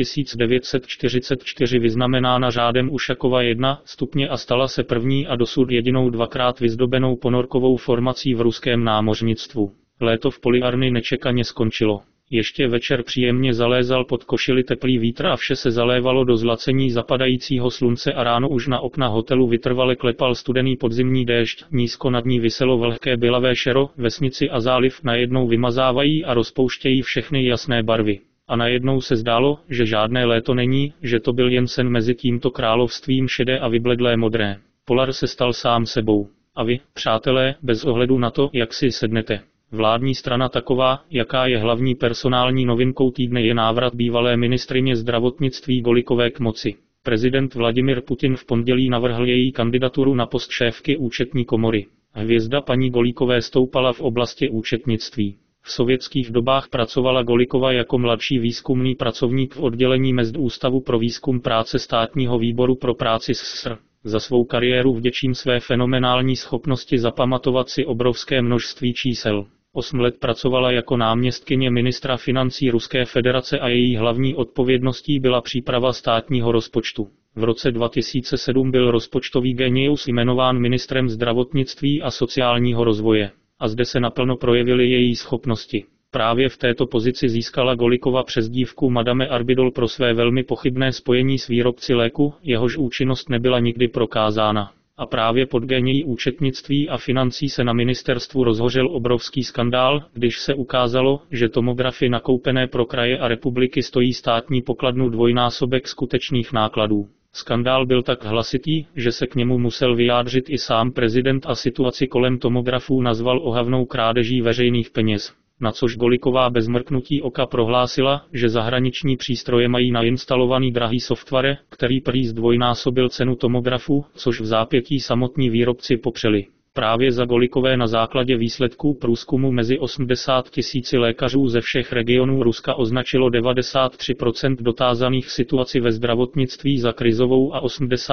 1944 vyznamenána řádem Ušakova 1 stupně a stala se první a dosud jedinou 2krát vyzdobenou ponorkovou formací v ruském námořnictvu. Léto v Polyarny nečekaně skončilo. Ještě večer příjemně zalézal pod košili teplý vítr a vše se zalévalo do zlacení zapadajícího slunce a ráno už na okna hotelu vytrvale klepal studený podzimní déšť, nízko nad ní viselo vlhké bělavé šero, vesnici a záliv najednou vymazávají a rozpouštějí všechny jasné barvy. A najednou se zdálo, že žádné léto není, že to byl jen sen mezi tímto královstvím šedé a vybledlé modré. Polar se stal sám sebou. A vy, přátelé, bez ohledu na to, jak si sednete. Vládní strana taková, jaká je hlavní personální novinkou týdne, je návrat bývalé ministryně zdravotnictví Golikové k moci. Prezident Vladimir Putin v pondělí navrhl její kandidaturu na post šéfky účetní komory. Hvězda paní Golíkové stoupala v oblasti účetnictví. V sovětských dobách pracovala Golikova jako mladší výzkumný pracovník v oddělení mezd Ústavu pro výzkum práce Státního výboru pro práci SSR. Za svou kariéru vděčím své fenomenální schopnosti zapamatovat si obrovské množství čísel. 8 let pracovala jako náměstkyně ministra financí Ruské federace a její hlavní odpovědností byla příprava státního rozpočtu. V roce 2007 byl rozpočtový génius jmenován ministrem zdravotnictví a sociálního rozvoje. A zde se naplno projevily její schopnosti. Právě v této pozici získala Golikova přezdívku Madame Arbidol pro své velmi pochybné spojení s výrobci léku, jehož účinnost nebyla nikdy prokázána. A právě pod génií účetnictví a financí se na ministerstvu rozhořel obrovský skandál, když se ukázalo, že tomografy nakoupené pro kraje a republiky stojí státní pokladnu dvojnásobek skutečných nákladů. Skandál byl tak hlasitý, že se k němu musel vyjádřit i sám prezident a situaci kolem tomografů nazval ohavnou krádeží veřejných peněz. Na což Goliková bez mrknutí oka prohlásila, že zahraniční přístroje mají nainstalovaný drahý software, který prý zdvojnásobil cenu tomografu, což v zápětí samotní výrobci popřeli. Právě za Golikové na základě výsledků průzkumu mezi 80 000 lékařů ze všech regionů Ruska označilo 93% dotázaných situaci ve zdravotnictví za krizovou a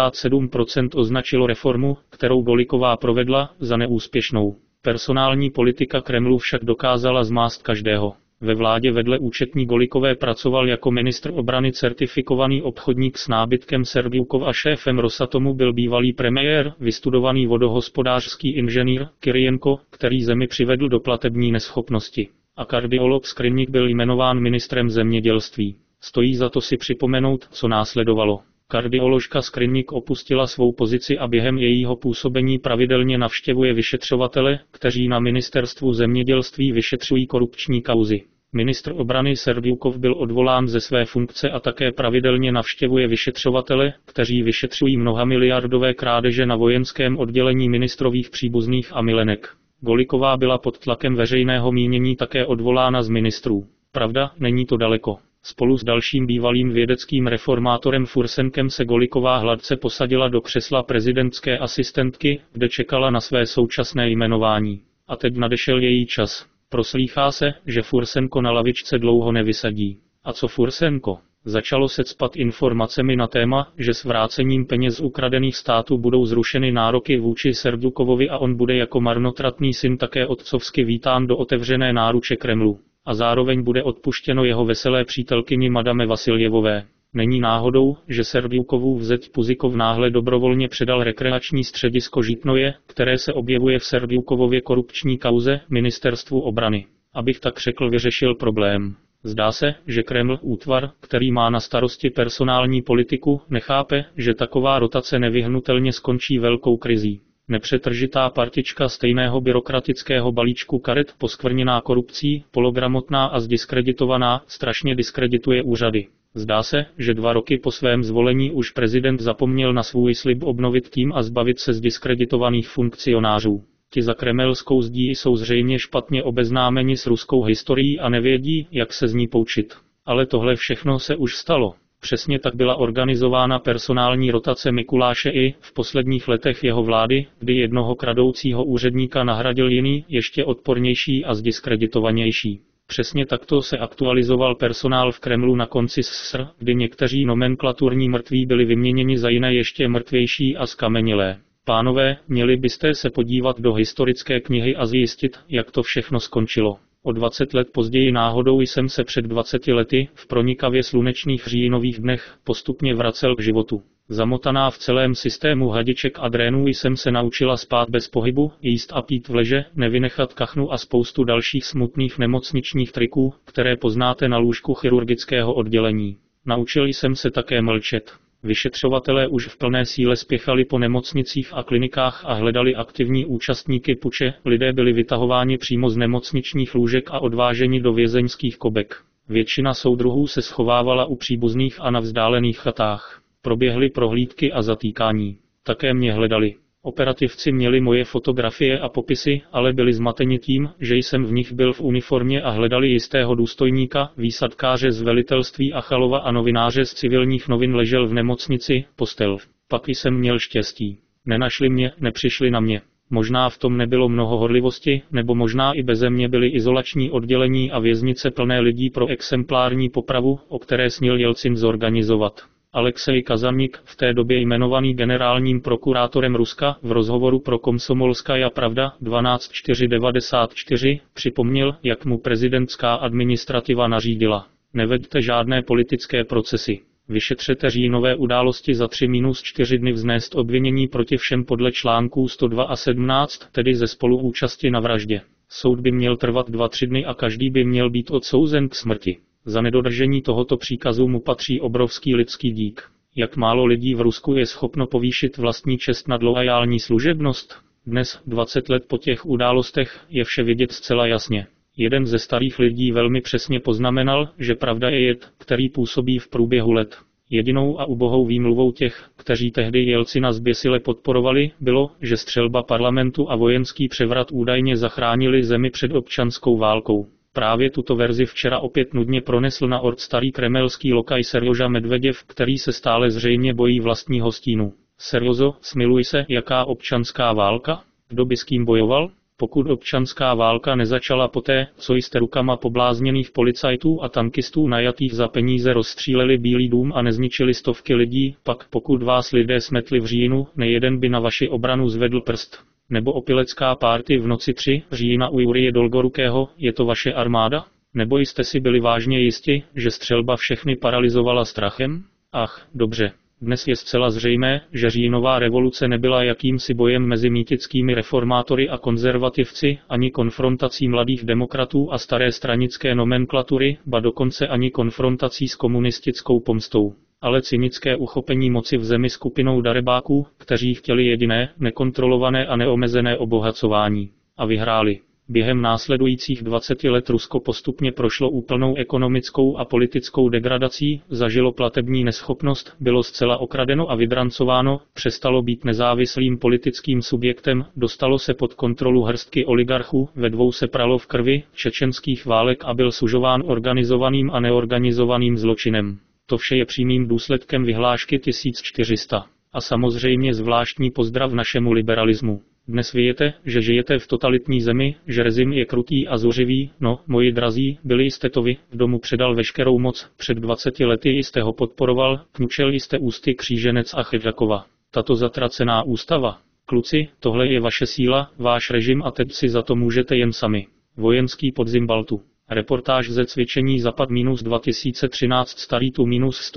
87% označilo reformu, kterou Goliková provedla, za neúspěšnou. Personální politika Kremlu však dokázala zmást každého. Ve vládě vedle účetní Golikové pracoval jako ministr obrany certifikovaný obchodník s nábytkem Sergejukov a šéfem Rosatomu byl bývalý premiér, vystudovaný vodohospodářský inženýr Kyrienko, který zemi přivedl do platební neschopnosti. A kardiolog Skriník byl jmenován ministrem zemědělství. Stojí za to si připomenout, co následovalo. Kardioložka Skriník opustila svou pozici a během jejího působení pravidelně navštěvuje vyšetřovatele, kteří na ministerstvu zemědělství vyšetřují korupční kauzy. Ministr obrany Sergejukov byl odvolán ze své funkce a také pravidelně navštěvuje vyšetřovatele, kteří vyšetřují mnohamiliardové krádeže na vojenském oddělení ministrových příbuzných a milenek. Goliková byla pod tlakem veřejného mínění také odvolána z ministrů. Pravda, není to daleko. Spolu s dalším bývalým vědeckým reformátorem Fursenkem se Goliková hladce posadila do křesla prezidentské asistentky, kde čekala na své současné jmenování. A teď nadešel její čas. Proslýchá se, že Fursenko na lavičce dlouho nevysadí. A co Fursenko? Začalo se cpat informacemi na téma, že s vrácením peněz ukradených států budou zrušeny nároky vůči Sergjukovovi a on bude jako marnotratný syn také otcovsky vítán do otevřené náruče Kremlu. A zároveň bude odpuštěno jeho veselé přítelkyni Madame Vasiljevové. Není náhodou, že Sergejukův zeť Puzikov náhle dobrovolně předal rekreační středisko Žitnoje, které se objevuje v Sergejukůvě korupční kauze, ministerstvu obrany. Abych tak řekl, vyřešil problém. Zdá se, že Kreml, útvar, který má na starosti personální politiku, nechápe, že taková rotace nevyhnutelně skončí velkou krizí. Nepřetržitá partička stejného byrokratického balíčku karet, poskvrněná korupcí, pologramotná a zdiskreditovaná, strašně diskredituje úřady. Zdá se, že 2 roky po svém zvolení už prezident zapomněl na svůj slib obnovit tým a zbavit se zdiskreditovaných funkcionářů. Ti za kremelskou zdí jsou zřejmě špatně obeznámeni s ruskou historií a nevědí, jak se z ní poučit. Ale tohle všechno se už stalo. Přesně tak byla organizována personální rotace Mikuláše I v posledních letech jeho vlády, kdy jednoho kradoucího úředníka nahradil jiný, ještě odpornější a zdiskreditovanější. Přesně takto se aktualizoval personál v Kremlu na konci SSR, kdy někteří nomenklaturní mrtví byli vyměněni za jiné ještě mrtvější a skamenělé. Pánové, měli byste se podívat do historické knihy a zjistit, jak to všechno skončilo. O 20 let později náhodou jsem se před 20 lety, v pronikavě slunečných říjnových dnech, postupně vracel k životu. Zamotaná v celém systému hadiček a drénů jsem se naučila spát bez pohybu, jíst a pít v leže, nevynechat kachnu a spoustu dalších smutných nemocničních triků, které poznáte na lůžku chirurgického oddělení. Naučil jsem se také mlčet. Vyšetřovatelé už v plné síle spěchali po nemocnicích a klinikách a hledali aktivní účastníky puče, lidé byli vytahováni přímo z nemocničních lůžek a odváženi do vězeňských kobek. Většina soudruhů se schovávala u příbuzných a na vzdálených chatách. Proběhly prohlídky a zatýkání. Také mě hledali. Operativci měli moje fotografie a popisy, ale byli zmateni tím, že jsem v nich byl v uniformě a hledali jistého důstojníka, výsadkáře z velitelství Achalova a novináře z civilních novin ležel v nemocnici, postel. Pak jsem měl štěstí. Nenašli mě, nepřišli na mě. Možná v tom nebylo mnoho horlivosti, nebo možná i beze mě byly izolační oddělení a věznice plné lidí pro exemplární popravu, o které snil Jelcin zorganizovat. Alexej Kazamnik, v té době jmenovaný generálním prokurátorem Ruska, v rozhovoru pro Komsomolskaja Pravda 12.494 připomněl, jak mu prezidentská administrativa nařídila. Neveďte žádné politické procesy. Vyšetřete říjnové události za 3-4 dny vznést obvinění proti všem podle článků 102 a 17, tedy ze spoluúčasti na vraždě. Soud by měl trvat 2-3 dny a každý by měl být odsouzen k smrti. Za nedodržení tohoto příkazu mu patří obrovský lidský dík. Jak málo lidí v Rusku je schopno povýšit vlastní čest nad loajální služebnost? Dnes, 20 let po těch událostech, je vše vidět zcela jasně. Jeden ze starých lidí velmi přesně poznamenal, že pravda je jed, který působí v průběhu let. Jedinou a ubohou výmluvou těch, kteří tehdy Jelcina zběsile podporovali, bylo, že střelba parlamentu a vojenský převrat údajně zachránili zemi před občanskou válkou. Právě tuto verzi včera opět nudně pronesl na ort starý kremelský lokaj Serjoža Medveděv, který se stále zřejmě bojí vlastního stínu. Serjozo, smiluj se, jaká občanská válka? Kdo by s kým bojoval? Pokud občanská válka nezačala poté, co jste rukama poblázněných policajtů a tankistů najatých za peníze rozstříleli Bílý dům a nezničili stovky lidí, pak pokud vás lidé smetli v říjnu, nejeden by na vaši obranu zvedl prst. Nebo opilecká párty v noci 3. října u Jurije Dolgorukého, je to vaše armáda? Nebo jste si byli vážně jisti, že střelba všechny paralyzovala strachem? Ach, dobře. Dnes je zcela zřejmé, že říjnová revoluce nebyla jakýmsi bojem mezi mýtickými reformátory a konzervativci, ani konfrontací mladých demokratů a staré stranické nomenklatury, ba dokonce ani konfrontací s komunistickou pomstou, ale cynické uchopení moci v zemi skupinou darebáků, kteří chtěli jediné, nekontrolované a neomezené obohacování. A vyhráli. Během následujících 20 let Rusko postupně prošlo úplnou ekonomickou a politickou degradací, zažilo platební neschopnost, bylo zcela okradeno a vydrancováno, přestalo být nezávislým politickým subjektem, dostalo se pod kontrolu hrstky oligarchů, ve dvou se pralo v krvi čečenských válek a byl sužován organizovaným a neorganizovaným zločinem. To vše je přímým důsledkem vyhlášky 1400. A samozřejmě zvláštní pozdrav našemu liberalismu. Dnes věděte, že žijete v totalitní zemi, že režim je krutý a zuřivý, no, moji drazí, byli jste to vy, kdo mu předal veškerou moc, před 20 lety jste ho podporoval, kňučel jste ústy Kříženec a Chedžakova. Tato zatracená ústava. Kluci, tohle je vaše síla, váš režim a teď si za to můžete jen sami. Vojenský podzim Baltu. Reportáž ze cvičení Zapad -2013 Starý tu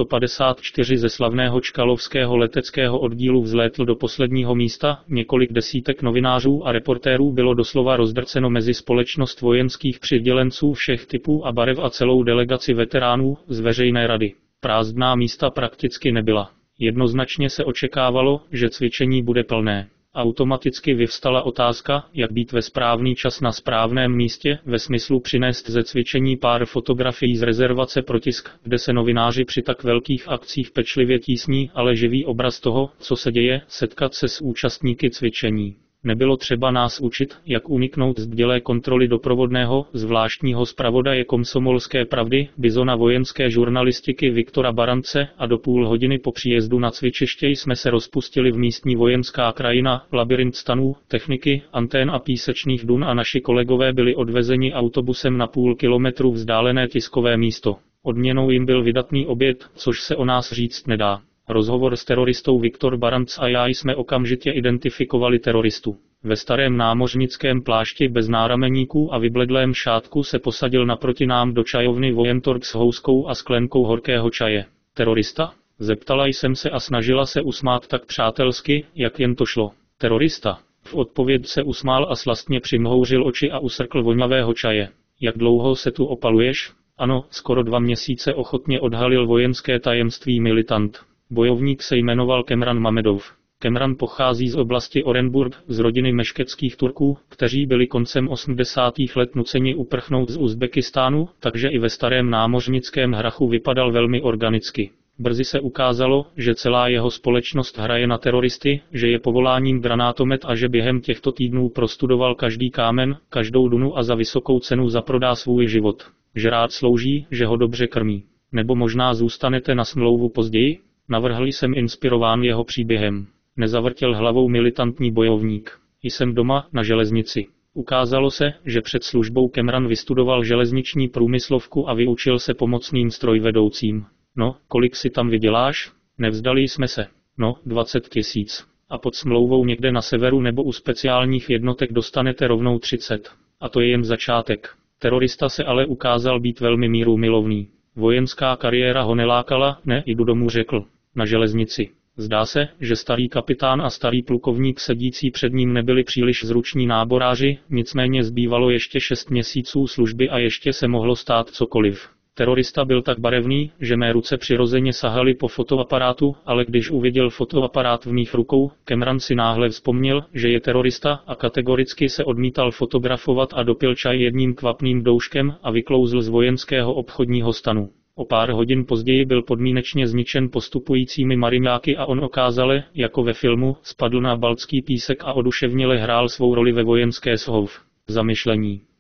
-154 ze slavného čkalovského leteckého oddílu vzlétl do posledního místa, několik desítek novinářů a reportérů bylo doslova rozdrceno mezi společnost vojenských přidělenců všech typů a barev a celou delegaci veteránů z veřejné rady. Prázdná místa prakticky nebyla. Jednoznačně se očekávalo, že cvičení bude plné. Automaticky vyvstala otázka, jak být ve správný čas na správném místě, ve smyslu přinést ze cvičení pár fotografií z rezervace pro tisk, kde se novináři při tak velkých akcích pečlivě tísní, ale živý obraz toho, co se děje, setkat se s účastníky cvičení. Nebylo třeba nás učit, jak uniknout z bdělé kontroly doprovodného, zvláštního zpravodaje Komsomolské pravdy, bizona vojenské žurnalistiky Viktora Barance a do půl hodiny po příjezdu na cvičiště jsme se rozpustili v místní vojenská krajina, labyrint stanů, techniky, antén a písečných dun a naši kolegové byli odvezeni autobusem na půl kilometru vzdálené tiskové místo. Odměnou jim byl vydatný oběd, což se o nás říct nedá. Rozhovor s teroristou Viktor Baranc a já jsme okamžitě identifikovali teroristu. Ve starém námořnickém plášti bez nárameníků a vybledlém šátku se posadil naproti nám do čajovny Vojentorg s houskou a sklenkou horkého čaje. Terorista? Zeptala jsem se a snažila se usmát tak přátelsky, jak jen to šlo. Terorista? V odpověď se usmál a slastně přimhouřil oči a usrkl vonavého čaje. Jak dlouho se tu opaluješ? Ano, skoro 2 měsíce, ochotně odhalil vojenské tajemství militant. Bojovník se jmenoval Kemran Mamedov. Kemran pochází z oblasti Orenburg, z rodiny meškeckých Turků, kteří byli koncem 80. let nuceni uprchnout z Uzbekistánu, takže i ve starém námořnickém hrachu vypadal velmi organicky. Brzy se ukázalo, že celá jeho společnost hraje na teroristy, že je povoláním granátomet a že během těchto týdnů prostudoval každý kámen, každou dunu a za vysokou cenu zaprodá svůj život. Že rád slouží, že ho dobře krmí. Nebo možná zůstanete na smlouvu později? Navrhl jsem inspirován jeho příběhem. Nezavrtěl hlavou militantní bojovník. Jsem doma, na železnici. Ukázalo se, že před službou Kemran vystudoval železniční průmyslovku a vyučil se pomocným strojvedoucím. No, kolik si tam vyděláš? Nevzdali jsme se. No, 20 000. A pod smlouvou někde na severu nebo u speciálních jednotek dostanete rovnou 30. A to je jen začátek. Terorista se ale ukázal být velmi mírumilovný. Vojenská kariéra ho nelákala, ne, jdu domů, řekl. Na železnici. Zdá se, že starý kapitán a starý plukovník sedící před ním nebyli příliš zruční náboráři, nicméně zbývalo ještě 6 měsíců služby a ještě se mohlo stát cokoliv. Terorista byl tak barevný, že mé ruce přirozeně sahaly po fotoaparátu, ale když uviděl fotoaparát v mých rukou, Kemran si náhle vzpomněl, že je terorista a kategoricky se odmítal fotografovat a dopil čaj jedním kvapným douškem a vyklouzl z vojenského obchodního stanu. O pár hodin později byl podmínečně zničen postupujícími mariňáky a on okázale, jako ve filmu, spadl na baltský písek a oduševněle hrál svou roli ve vojenské shov. Zamyšlení.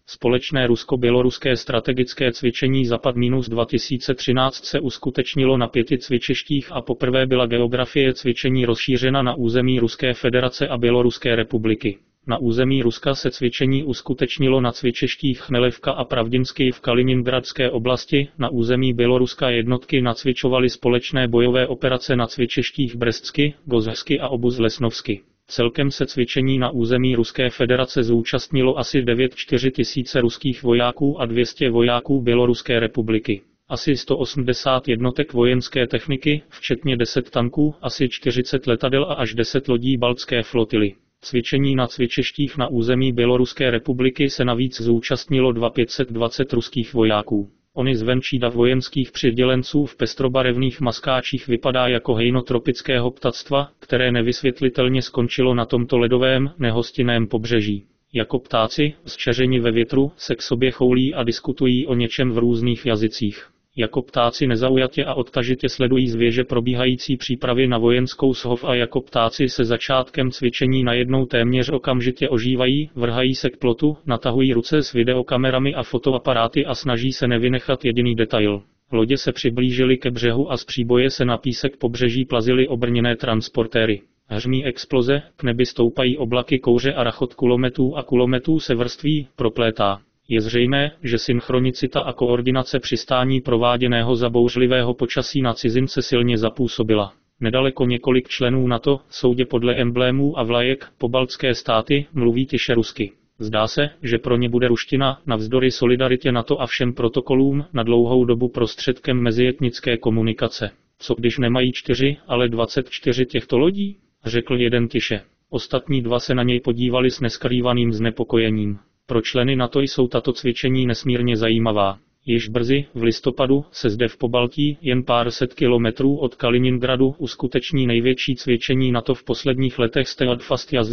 Společné rusko-běloruské strategické cvičení Západ-2013 se uskutečnilo na 5 cvičištích a poprvé byla geografie cvičení rozšířena na území Ruské federace a Běloruské republiky. Na území Ruska se cvičení uskutečnilo na cvičištích Chmelevka a Pravdinsky v Kaliningradské oblasti, na území Běloruska jednotky nacvičovaly společné bojové operace na cvičištích Brestsky, Gozhsky a Obuz-Lesnovsky. Celkem se cvičení na území Ruské federace zúčastnilo asi 9,4 tisíce ruských vojáků a 200 vojáků Běloruské republiky. Asi 180 jednotek vojenské techniky, včetně 10 tanků, asi 40 letadel a až 10 lodí baltské flotily. Cvičení na cvičištích na území Běloruské republiky se navíc zúčastnilo 520 ruských vojáků. Oni zvenčí dav vojenských přidělenců v pestrobarevných maskáčích vypadá jako hejno tropického ptactva, které nevysvětlitelně skončilo na tomto ledovém, nehostinném pobřeží. Jako ptáci, zčeřeni ve větru, se k sobě choulí a diskutují o něčem v různých jazycích. Jako ptáci nezaujatě a odtažitě sledují z věže probíhající přípravy na vojenskou shov a jako ptáci se začátkem cvičení najednou téměř okamžitě ožívají, vrhají se k plotu, natahují ruce s videokamerami a fotoaparáty a snaží se nevynechat jediný detail. Lodě se přiblížily ke břehu a z příboje se na písek pobřeží plazily obrněné transportéry. Hřmí exploze, k nebi stoupají oblaky kouře a rachot kulometů se vrství, proplétá. Je zřejmé, že synchronicita a koordinace přistání prováděného za bouřlivého počasí na cizince silně zapůsobila. Nedaleko několik členů NATO, soudě podle emblémů a vlajek, pobaltské státy, mluví tiše rusky. Zdá se, že pro ně bude ruština, navzdory solidaritě NATO a všem protokolům, na dlouhou dobu prostředkem mezietnické komunikace. Co když nemají 4, ale 24 těchto lodí? Řekl jeden tiše. Ostatní dva se na něj podívali s neskrývaným znepokojením. Pro členy NATO jsou tato cvičení nesmírně zajímavá. Již brzy, v listopadu, se zde v Pobaltí, jen pár set kilometrů od Kaliningradu, uskuteční největší cvičení NATO v posledních letech Steadfast Jazz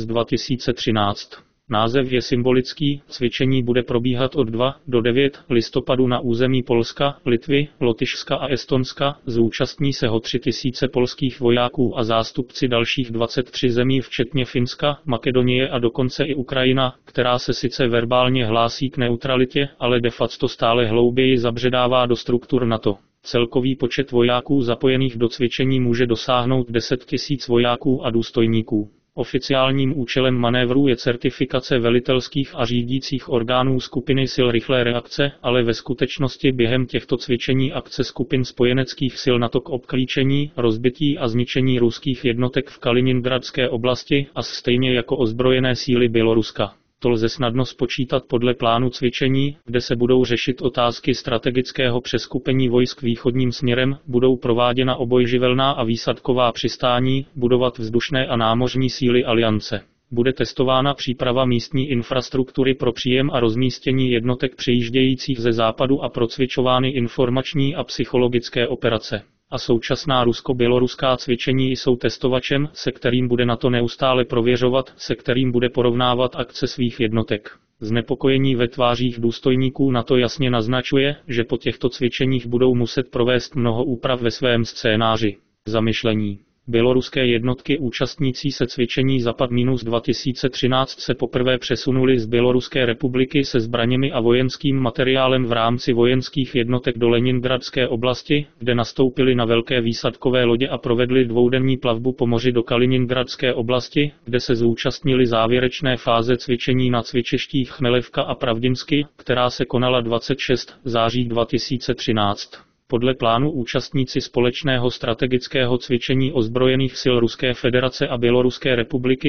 2013. Název je symbolický, cvičení bude probíhat od 2 do 9 listopadu na území Polska, Litvy, Lotyšska a Estonska, zúčastní se ho 3000 polských vojáků a zástupci dalších 23 zemí včetně Finska, Makedonie a dokonce i Ukrajina, která se sice verbálně hlásí k neutralitě, ale de facto stále hlouběji zabředává do struktur NATO. Celkový počet vojáků zapojených do cvičení může dosáhnout 10 000 vojáků a důstojníků. Oficiálním účelem manévrů je certifikace velitelských a řídících orgánů skupiny sil rychlé reakce, ale ve skutečnosti během těchto cvičení akce skupin spojeneckých sil NATO k obklíčení, rozbití a zničení ruských jednotek v Kaliningradské oblasti a stejně jako ozbrojené síly Běloruska. To lze snadno spočítat podle plánu cvičení, kde se budou řešit otázky strategického přeskupení vojsk východním směrem, budou prováděna obojživelná a výsadková přistání, budovat vzdušné a námořní síly aliance. Bude testována příprava místní infrastruktury pro příjem a rozmístění jednotek přijíždějících ze západu a procvičovány informační a psychologické operace. A současná rusko-běloruská cvičení jsou testovačem, se kterým bude NATO neustále prověřovat, se kterým bude porovnávat akce svých jednotek. Znepokojení ve tvářích důstojníků NATO jasně naznačuje, že po těchto cvičeních budou muset provést mnoho úprav ve svém scénáři. Zamyšlení. Běloruské jednotky účastnící se cvičení Západ-2013 se poprvé přesunuly z Běloruské republiky se zbraněmi a vojenským materiálem v rámci vojenských jednotek do Leningradské oblasti, kde nastoupili na velké výsadkové lodě a provedli dvoudenní plavbu po moři do Kaliningradské oblasti, kde se zúčastnili závěrečné fáze cvičení na cvičištích Chmelevka a Pravdinsky, která se konala 26. září 2013. Podle plánu účastníci společného strategického cvičení ozbrojených sil Ruské federace a Běloruské republiky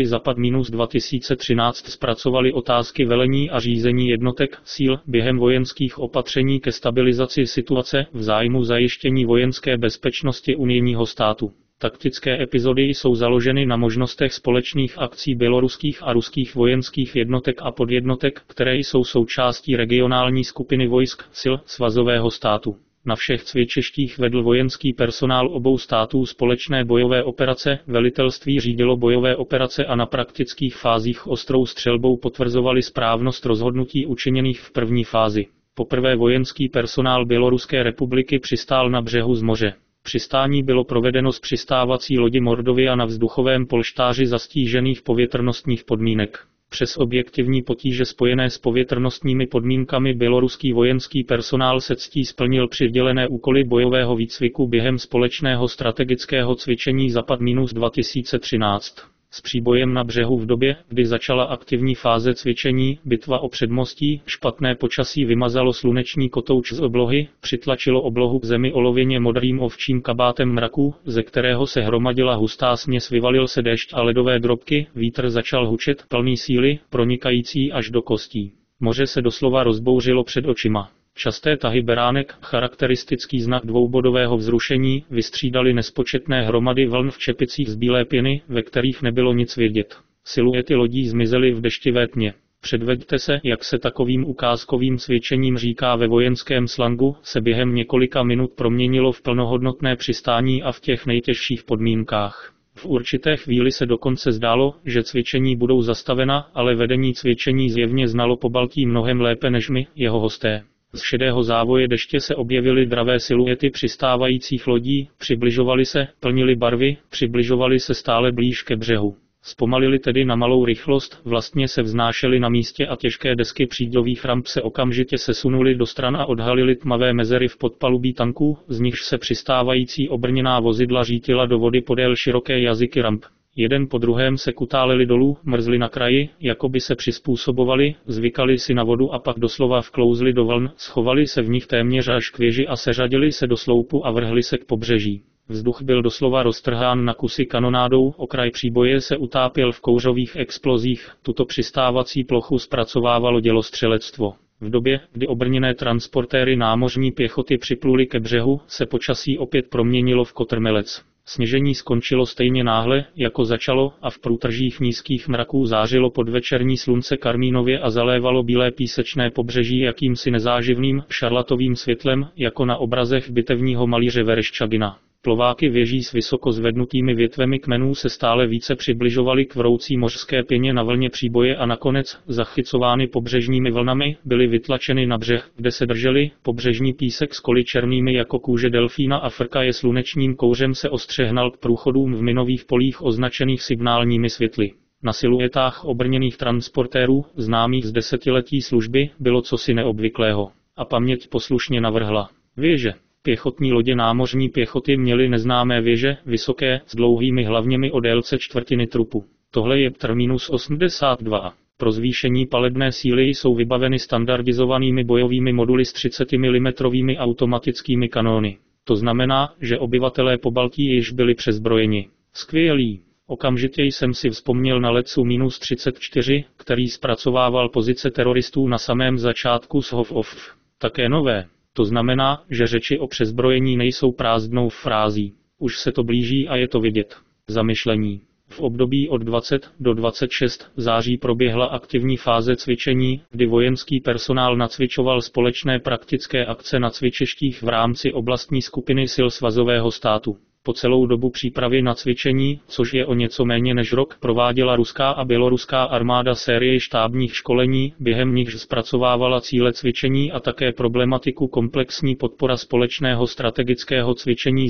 Západ-2013 zpracovali otázky velení a řízení jednotek, síl, během vojenských opatření ke stabilizaci situace v zájmu zajištění vojenské bezpečnosti unijního státu. Taktické epizody jsou založeny na možnostech společných akcí běloruských a ruských vojenských jednotek a podjednotek, které jsou součástí regionální skupiny vojsk, sil, svazového státu. Na všech cvičištích vedl vojenský personál obou států společné bojové operace, velitelství řídilo bojové operace a na praktických fázích ostrou střelbou potvrzovali správnost rozhodnutí učiněných v první fázi. Poprvé vojenský personál Běloruské republiky přistál na břehu z moře. Přistání bylo provedeno z přistávací lodi Mordovia na vzduchovém polštáři za stížených povětrnostních podmínek. Přes objektivní potíže spojené s povětrnostními podmínkami běloruský vojenský personál se ctí splnil přidělené úkoly bojového výcviku během společného strategického cvičení Západ-2013. S příbojem na břehu v době, kdy začala aktivní fáze cvičení, bitva o předmostí, špatné počasí vymazalo sluneční kotouč z oblohy, přitlačilo oblohu k zemi olověně modrým ovčím kabátem mraku, ze kterého se hromadila hustá směs, vyvalil se déšť a ledové drobky, vítr začal hučet, plný síly, pronikající až do kostí. Moře se doslova rozbouřilo před očima. Časté tahy beránek, charakteristický znak dvoubodového vzrušení, vystřídali nespočetné hromady vln v čepicích z bílé pěny, ve kterých nebylo nic vidět. Siluety lodí zmizely v deštivé tmě. Předveďte se, jak se takovým ukázkovým cvičením říká ve vojenském slangu, se během několika minut proměnilo v plnohodnotné přistání a v těch nejtěžších podmínkách. V určité chvíli se dokonce zdálo, že cvičení budou zastavena, ale vedení cvičení zjevně znalo Pobaltí mnohem lépe než my, jeho hosté. Z šedého závoje deště se objevily dravé siluety přistávajících lodí, přibližovaly se, plnily barvy, přibližovaly se stále blíž ke břehu. Zpomalili tedy na malou rychlost, vlastně se vznášely na místě a těžké desky příďových ramp se okamžitě sesunuly do stran a odhalily tmavé mezery v podpalubí tanků, z nichž se přistávající obrněná vozidla řítila do vody podél široké jazyky ramp. Jeden po druhém se kutáleli dolů, mrzli na kraji, jako by se přizpůsobovali, zvykali si na vodu a pak doslova vklouzli do vln, schovali se v nich téměř až k věži a seřadili se do sloupu a vrhli se k pobřeží. Vzduch byl doslova roztrhán na kusy kanonádou, okraj příboje se utápěl v kouřových explozích, tuto přistávací plochu zpracovávalo dělostřelectvo. V době, kdy obrněné transportéry námořní pěchoty připluly ke břehu, se počasí opět proměnilo v kotrmelec. Sněžení skončilo stejně náhle, jako začalo, a v průtržích nízkých mraků zářilo podvečerní slunce karmínově a zalévalo bílé písečné pobřeží jakýmsi nezáživným, šarlatovým světlem, jako na obrazech bitevního malíře Vereščagina. Plováky věží s vysoko zvednutými větvemi kmenů se stále více přibližovaly k vroucí mořské pěně na vlně příboje a nakonec, zachycovány pobřežními vlnami, byly vytlačeny na břeh, kde se držely, pobřežní písek s koly černými jako kůže delfína a frkaje slunečním kouřem se ostře hnal k průchodům v minových polích označených signálními světly. Na siluetách obrněných transportérů, známých z desetiletí služby, bylo cosi neobvyklého. A paměť poslušně navrhla. Věže. Pěchotní lodě námořní pěchoty měly neznámé věže, vysoké, s dlouhými hlavněmi o délce čtvrtiny trupu. Tohle je Ptr-82. Pro zvýšení palebné síly jsou vybaveny standardizovanými bojovými moduly s 30 mm automatickými kanóny. To znamená, že obyvatelé Pobaltí již byli přezbrojeni. Skvělý. Okamžitě jsem si vzpomněl na let Su-34, který zpracovával pozice teroristů na samém začátku Shov. Také nové. To znamená, že řeči o přezbrojení nejsou prázdnou frází. Už se to blíží a je to vidět. Zamyšlení. V období od 20 do 26 září proběhla aktivní fáze cvičení, kdy vojenský personál nacvičoval společné praktické akce na cvičištích v rámci oblastní skupiny sil svazového státu. Po celou dobu přípravy na cvičení, což je o něco méně než rok, prováděla ruská a běloruská armáda sérii štábních školení, během nichž zpracovávala cíle cvičení a také problematiku komplexní podpora společného strategického cvičení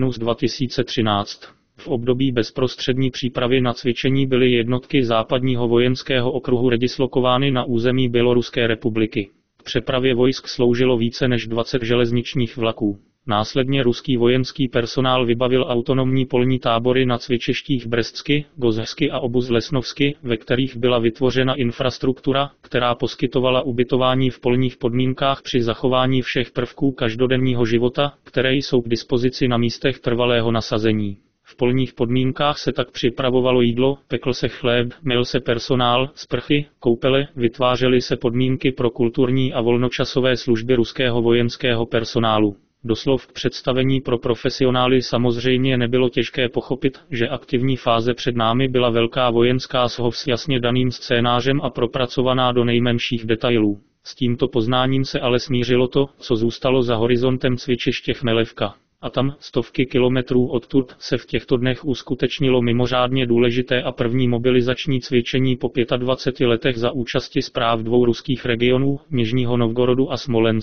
Západ-2013. V období bezprostřední přípravy na cvičení byly jednotky západního vojenského okruhu redislokovány na území Běloruské republiky. K přepravě vojsk sloužilo více než 20 železničních vlaků. Následně ruský vojenský personál vybavil autonomní polní tábory na cvičištích Brestsky, Gozhsky a Obuz-Lesnovsky, ve kterých byla vytvořena infrastruktura, která poskytovala ubytování v polních podmínkách při zachování všech prvků každodenního života, které jsou k dispozici na místech trvalého nasazení. V polních podmínkách se tak připravovalo jídlo, pekl se chléb, myl se personál, sprchy, koupele, vytvářely se podmínky pro kulturní a volnočasové služby ruského vojenského personálu. Doslov k představení pro profesionály samozřejmě nebylo těžké pochopit, že aktivní fáze před námi byla velká vojenská shov s jasně daným scénářem a propracovaná do nejmenších detailů. S tímto poznáním se ale smířilo to, co zůstalo za horizontem cvičiště Chmelevka. A tam, stovky kilometrů odtud, se v těchto dnech uskutečnilo mimořádně důležité a první mobilizační cvičení po 25 letech za účasti správ dvou ruských regionů, Nižního Novgorodu a Smolenska.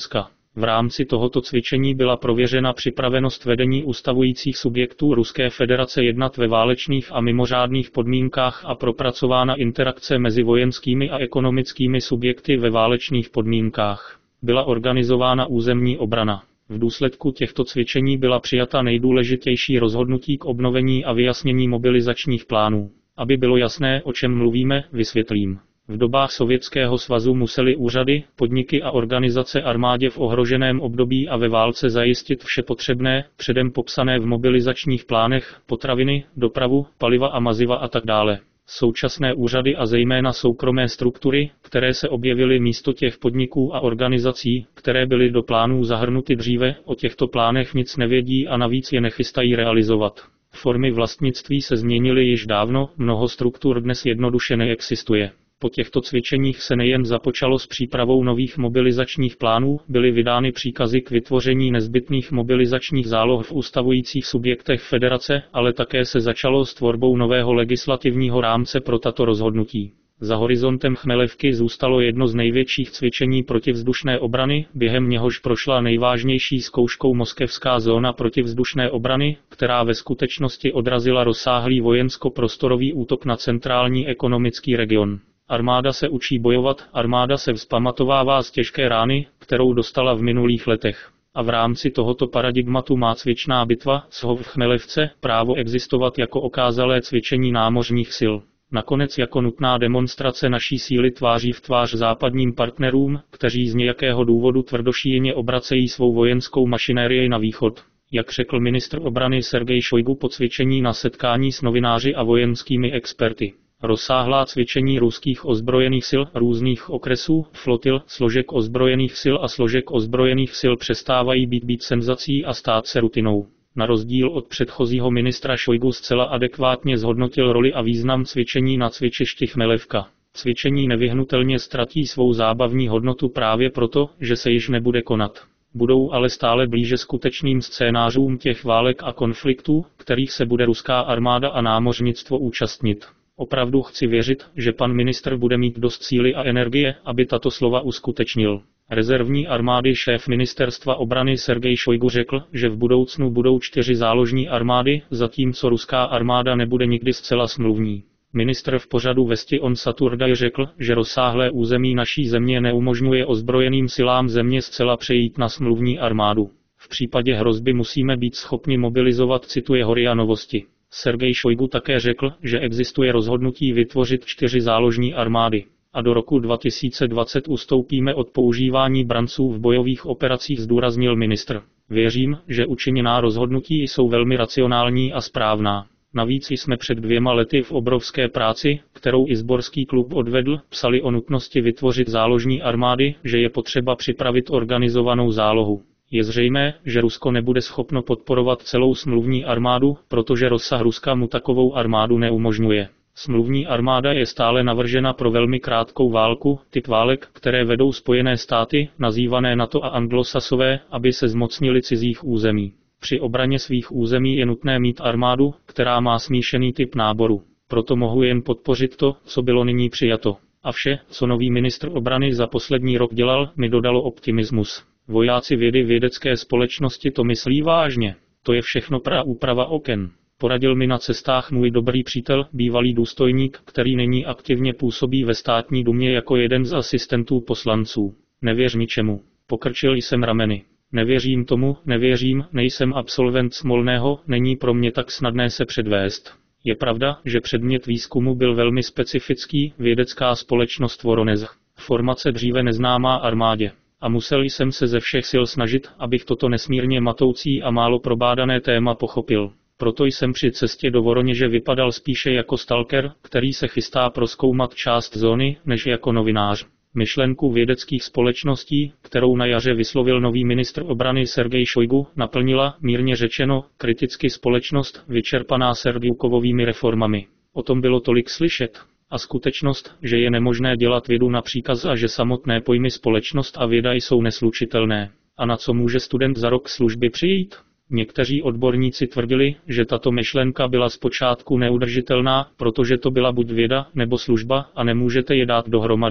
V rámci tohoto cvičení byla prověřena připravenost vedení ustavujících subjektů Ruské federace jednat ve válečných a mimořádných podmínkách a propracována interakce mezi vojenskými a ekonomickými subjekty ve válečných podmínkách. Byla organizována územní obrana. V důsledku těchto cvičení byla přijata nejdůležitější rozhodnutí k obnovení a vyjasnění mobilizačních plánů. Aby bylo jasné, o čem mluvíme, vysvětlím. V dobách Sovětského svazu musely úřady, podniky a organizace armádě v ohroženém období a ve válce zajistit vše potřebné, předem popsané v mobilizačních plánech, potraviny, dopravu, paliva a maziva a tak dále. Současné úřady a zejména soukromé struktury, které se objevily místo těch podniků a organizací, které byly do plánů zahrnuty dříve, o těchto plánech nic nevědí a navíc je nechystají realizovat. Formy vlastnictví se změnily již dávno, mnoho struktur dnes jednoduše neexistuje. Po těchto cvičeních se nejen započalo s přípravou nových mobilizačních plánů, byly vydány příkazy k vytvoření nezbytných mobilizačních záloh v ustavujících subjektech federace, ale také se začalo s tvorbou nového legislativního rámce pro tato rozhodnutí. Za horizontem Chmelevky zůstalo jedno z největších cvičení protivzdušné obrany, během něhož prošla nejvážnější zkouškou moskevská zóna protivzdušné obrany, která ve skutečnosti odrazila rozsáhlý vojensko-prostorový útok na centrální ekonomický region. Armáda se učí bojovat, armáda se vzpamatovává z těžké rány, kterou dostala v minulých letech. A v rámci tohoto paradigmatu má cvičná bitva Shov v Chmelevce právo existovat jako okázalé cvičení námořních sil. Nakonec jako nutná demonstrace naší síly tváří v tvář západním partnerům, kteří z nějakého důvodu tvrdošíjně obracejí svou vojenskou mašinérii na východ. Jak řekl ministr obrany Sergej Šojgu po cvičení na setkání s novináři a vojenskými experty. Rozsáhlá cvičení ruských ozbrojených sil, různých okresů, flotil, složek ozbrojených sil a složek ozbrojených sil přestávají být senzací a stát se rutinou. Na rozdíl od předchozího ministra Šojgu zcela adekvátně zhodnotil roli a význam cvičení na cvičišti Chmelevka. Cvičení nevyhnutelně ztratí svou zábavní hodnotu právě proto, že se již nebude konat. Budou ale stále blíže skutečným scénářům těch válek a konfliktů, kterých se bude ruská armáda a námořnictvo účastnit. Opravdu chci věřit, že pan ministr bude mít dost síly a energie, aby tato slova uskutečnil. Rezervní armády šéf ministerstva obrany Sergej Šojgu řekl, že v budoucnu budou 4 záložní armády, zatímco ruská armáda nebude nikdy zcela smluvní. Ministr v pořadu Vesti on Saturday řekl, že rozsáhlé území naší země neumožňuje ozbrojeným silám země zcela přejít na smluvní armádu. V případě hrozby musíme být schopni mobilizovat, cituje Horia Novosti. Sergej Šojgu také řekl, že existuje rozhodnutí vytvořit 4 záložní armády. A do roku 2020 ustoupíme od používání branců v bojových operacích, zdůraznil ministr. Věřím, že učiněná rozhodnutí jsou velmi racionální a správná. Navíc jsme před 2 lety v obrovské práci, kterou i Zborský klub odvedl, psali o nutnosti vytvořit záložní armády, že je potřeba připravit organizovanou zálohu. Je zřejmé, že Rusko nebude schopno podporovat celou smluvní armádu, protože rozsah Ruska mu takovou armádu neumožňuje. Smluvní armáda je stále navržena pro velmi krátkou válku, typ válek, které vedou Spojené státy, nazývané NATO a anglosasové, aby se zmocnili cizích území. Při obraně svých území je nutné mít armádu, která má smíšený typ náboru. Proto mohu jen podpořit to, co bylo nyní přijato. A vše, co nový ministr obrany za poslední rok dělal, mi dodalo optimismus. Vojáci vědecké společnosti to myslí vážně. To je všechno úprava oken. Poradil mi na cestách můj dobrý přítel, bývalý důstojník, který nyní aktivně působí ve státní dumě jako jeden z asistentů poslanců. Nevěř ničemu. Pokrčil jsem rameny. Nevěřím tomu, nejsem absolvent Smolného, není pro mě tak snadné se předvést. Je pravda, že předmět výzkumu byl velmi specifický, vědecká společnost Voronezh. Formace dříve neznámá armádě. A musel jsem se ze všech sil snažit, abych toto nesmírně matoucí a málo probádané téma pochopil. Proto jsem při cestě do Voroněže vypadal spíše jako stalker, který se chystá prozkoumat část zóny, než jako novinář. Myšlenku vědeckých společností, kterou na jaře vyslovil nový ministr obrany Sergej Šojgu, naplnila, mírně řečeno, kriticky společnost, vyčerpaná Sergejkovovými reformami. O tom bylo tolik slyšet. A skutečnost, že je nemožné dělat vědu na příkaz a že samotné pojmy společnost a věda jsou neslučitelné. A na co může student za rok služby přijít? Někteří odborníci tvrdili, že tato myšlenka byla zpočátku neudržitelná, protože to byla buď věda, nebo služba a nemůžete je dát dohromady.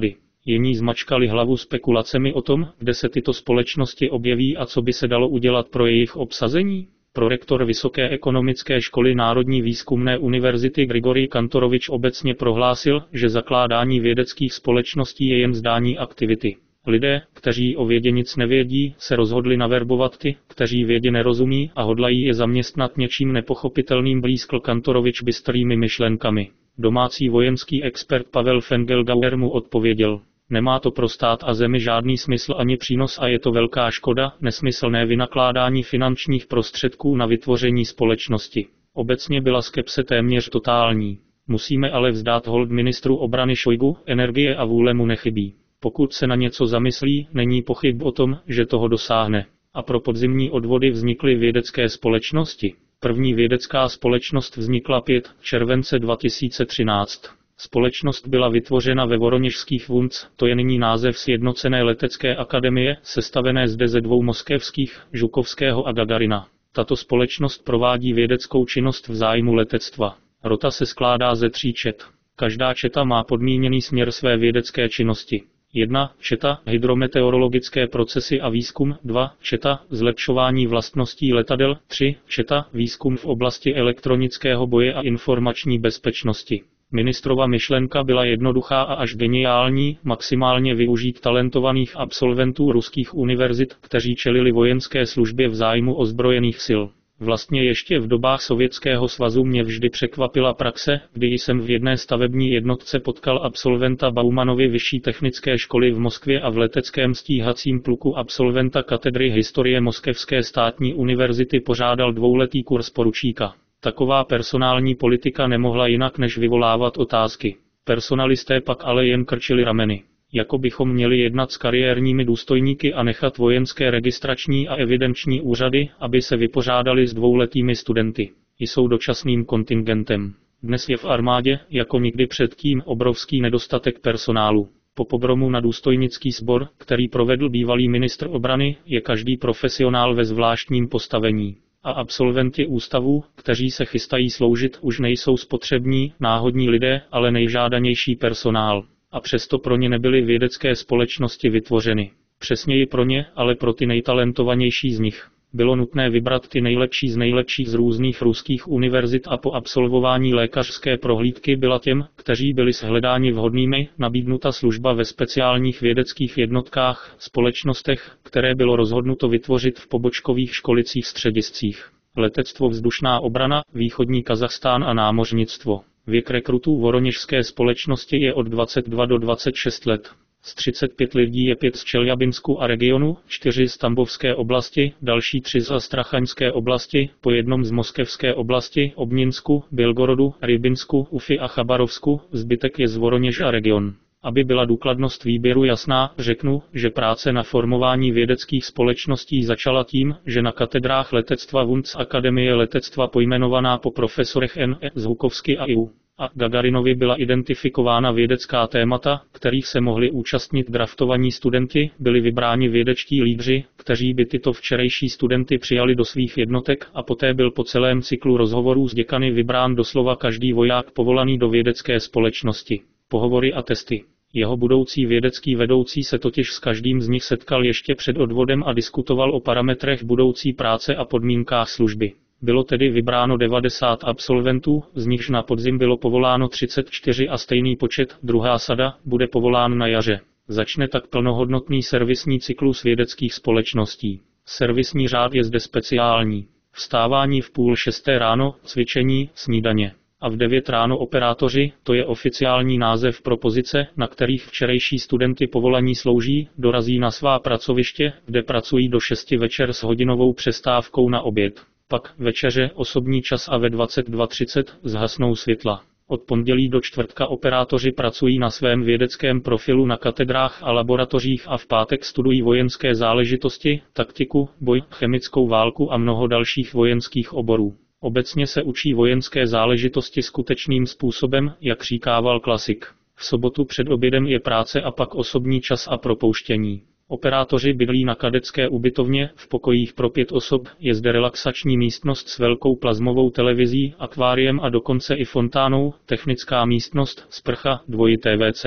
Jiní zmačkali hlavu spekulacemi o tom, kde se tyto společnosti objeví a co by se dalo udělat pro jejich obsazení. Prorektor Vysoké ekonomické školy Národní výzkumné univerzity Grigorij Kantorovič obecně prohlásil, že zakládání vědeckých společností je jen zdání aktivity. Lidé, kteří o vědě nic nevědí, se rozhodli naverbovat ty, kteří vědě nerozumí a hodlají je zaměstnat něčím nepochopitelným, blízkl Kantorovič bystrými myšlenkami. Domácí vojenský expert Pavel Fengelgauer mu odpověděl: nemá to pro stát a zemi žádný smysl ani přínos a je to velká škoda, nesmyslné vynakládání finančních prostředků na vytvoření společnosti. Obecně byla skepse téměř totální. Musíme ale vzdát hold ministru obrany Šojgu, energie a vůle mu nechybí. Pokud se na něco zamyslí, není pochyb o tom, že toho dosáhne. A pro podzimní odvody vznikly vědecké společnosti. První vědecká společnost vznikla 5. července 2013. Společnost byla vytvořena ve Voroněžských Vunc, to je nyní název Sjednocené letecké akademie, sestavené zde ze dvou moskevských, Žukovského a Gagarina. Tato společnost provádí vědeckou činnost v zájmu letectva. Rota se skládá ze 3 čet. Každá četa má podmíněný směr své vědecké činnosti. 1. Četa, hydrometeorologické procesy a výzkum. 2. Četa, zlepšování vlastností letadel. 3. Četa, výzkum v oblasti elektronického boje a informační bezpečnosti. Ministrova myšlenka byla jednoduchá a až geniální, maximálně využít talentovaných absolventů ruských univerzit, kteří čelili vojenské službě v zájmu ozbrojených sil. Vlastně ještě v dobách Sovětského svazu mě vždy překvapila praxe, kdy jsem v jedné stavební jednotce potkal absolventa Baumanovy vyšší technické školy v Moskvě a v leteckém stíhacím pluku absolventa katedry historie Moskevské státní univerzity pořádal 2letý kurz poručíka. Taková personální politika nemohla jinak než vyvolávat otázky. Personalisté pak ale jen krčili rameny. Jako bychom měli jednat s kariérními důstojníky a nechat vojenské registrační a evidenční úřady, aby se vypořádali s 2letými studenty. Jsou dočasným kontingentem. Dnes je v armádě, jako nikdy předtím, obrovský nedostatek personálu. Po pogromu na důstojnický sbor, který provedl bývalý ministr obrany, je každý profesionál ve zvláštním postavení. A absolventi ústavů, kteří se chystají sloužit, už nejsou spotřební, náhodní lidé, ale nejžádanější personál. A přesto pro ně nebyly vědecké společnosti vytvořeny. Přesněji pro ně, ale pro ty nejtalentovanější z nich. Bylo nutné vybrat ty nejlepší z nejlepších z různých ruských univerzit a po absolvování lékařské prohlídky byla těm, kteří byli shledáni vhodnými, nabídnuta služba ve speciálních vědeckých jednotkách, společnostech, které bylo rozhodnuto vytvořit v pobočkových školicích střediscích. Letectvo, vzdušná obrana, východní Kazachstán a námořnictvo. Věk rekrutů voroněžské společnosti je od 22 do 26 let. Z 35 lidí je 5 z Čeljabinsku a regionu, 4 z Tambovské oblasti, další 3 z Astrachaňské oblasti, po jednom z Moskevské oblasti, Obninsku, Bělgorodu, Rybinsku, Ufy a Chabarovsku, zbytek je z Voroněž a region. Aby byla důkladnost výběru jasná, řeknu, že práce na formování vědeckých společností začala tím, že na katedrách letectva Vunc Akademie letectva pojmenovaná po profesorech N.E. Zhukovsky a I.U. a Gagarinovi byla identifikována vědecká témata, kterých se mohli účastnit draftovaní studenti, byli vybráni vědečtí lídři, kteří by tyto včerejší studenty přijali do svých jednotek a poté byl po celém cyklu rozhovorů s děkany vybrán doslova každý voják povolaný do vědecké společnosti. Pohovory a testy. Jeho budoucí vědecký vedoucí se totiž s každým z nich setkal ještě před odvodem a diskutoval o parametrech budoucí práce a podmínkách služby. Bylo tedy vybráno 90 absolventů, z nichž na podzim bylo povoláno 34 a stejný počet, druhá sada, bude povolán na jaře. Začne tak plnohodnotný servisní cyklus vědeckých společností. Servisní řád je zde speciální. Vstávání v 5:30 ráno, cvičení, snídaně. A v 9 ráno operátoři, to je oficiální název pro pozice, na kterých včerejší studenty povolaní slouží, dorazí na svá pracoviště, kde pracují do 6 večer s hodinovou přestávkou na oběd. Pak večeře, osobní čas a ve 22:30 zhasnou světla. Od pondělí do čtvrtka operátoři pracují na svém vědeckém profilu na katedrách a laboratořích a v pátek studují vojenské záležitosti, taktiku, boj, chemickou válku a mnoho dalších vojenských oborů. Obecně se učí vojenské záležitosti skutečným způsobem, jak říkával klasik. V sobotu před obědem je práce a pak osobní čas a propouštění. Operátoři bydlí na kadecké ubytovně, v pokojích pro 5 osob, je zde relaxační místnost s velkou plazmovou televizí, akváriem a dokonce i fontánou, technická místnost, sprcha, dvojité WC.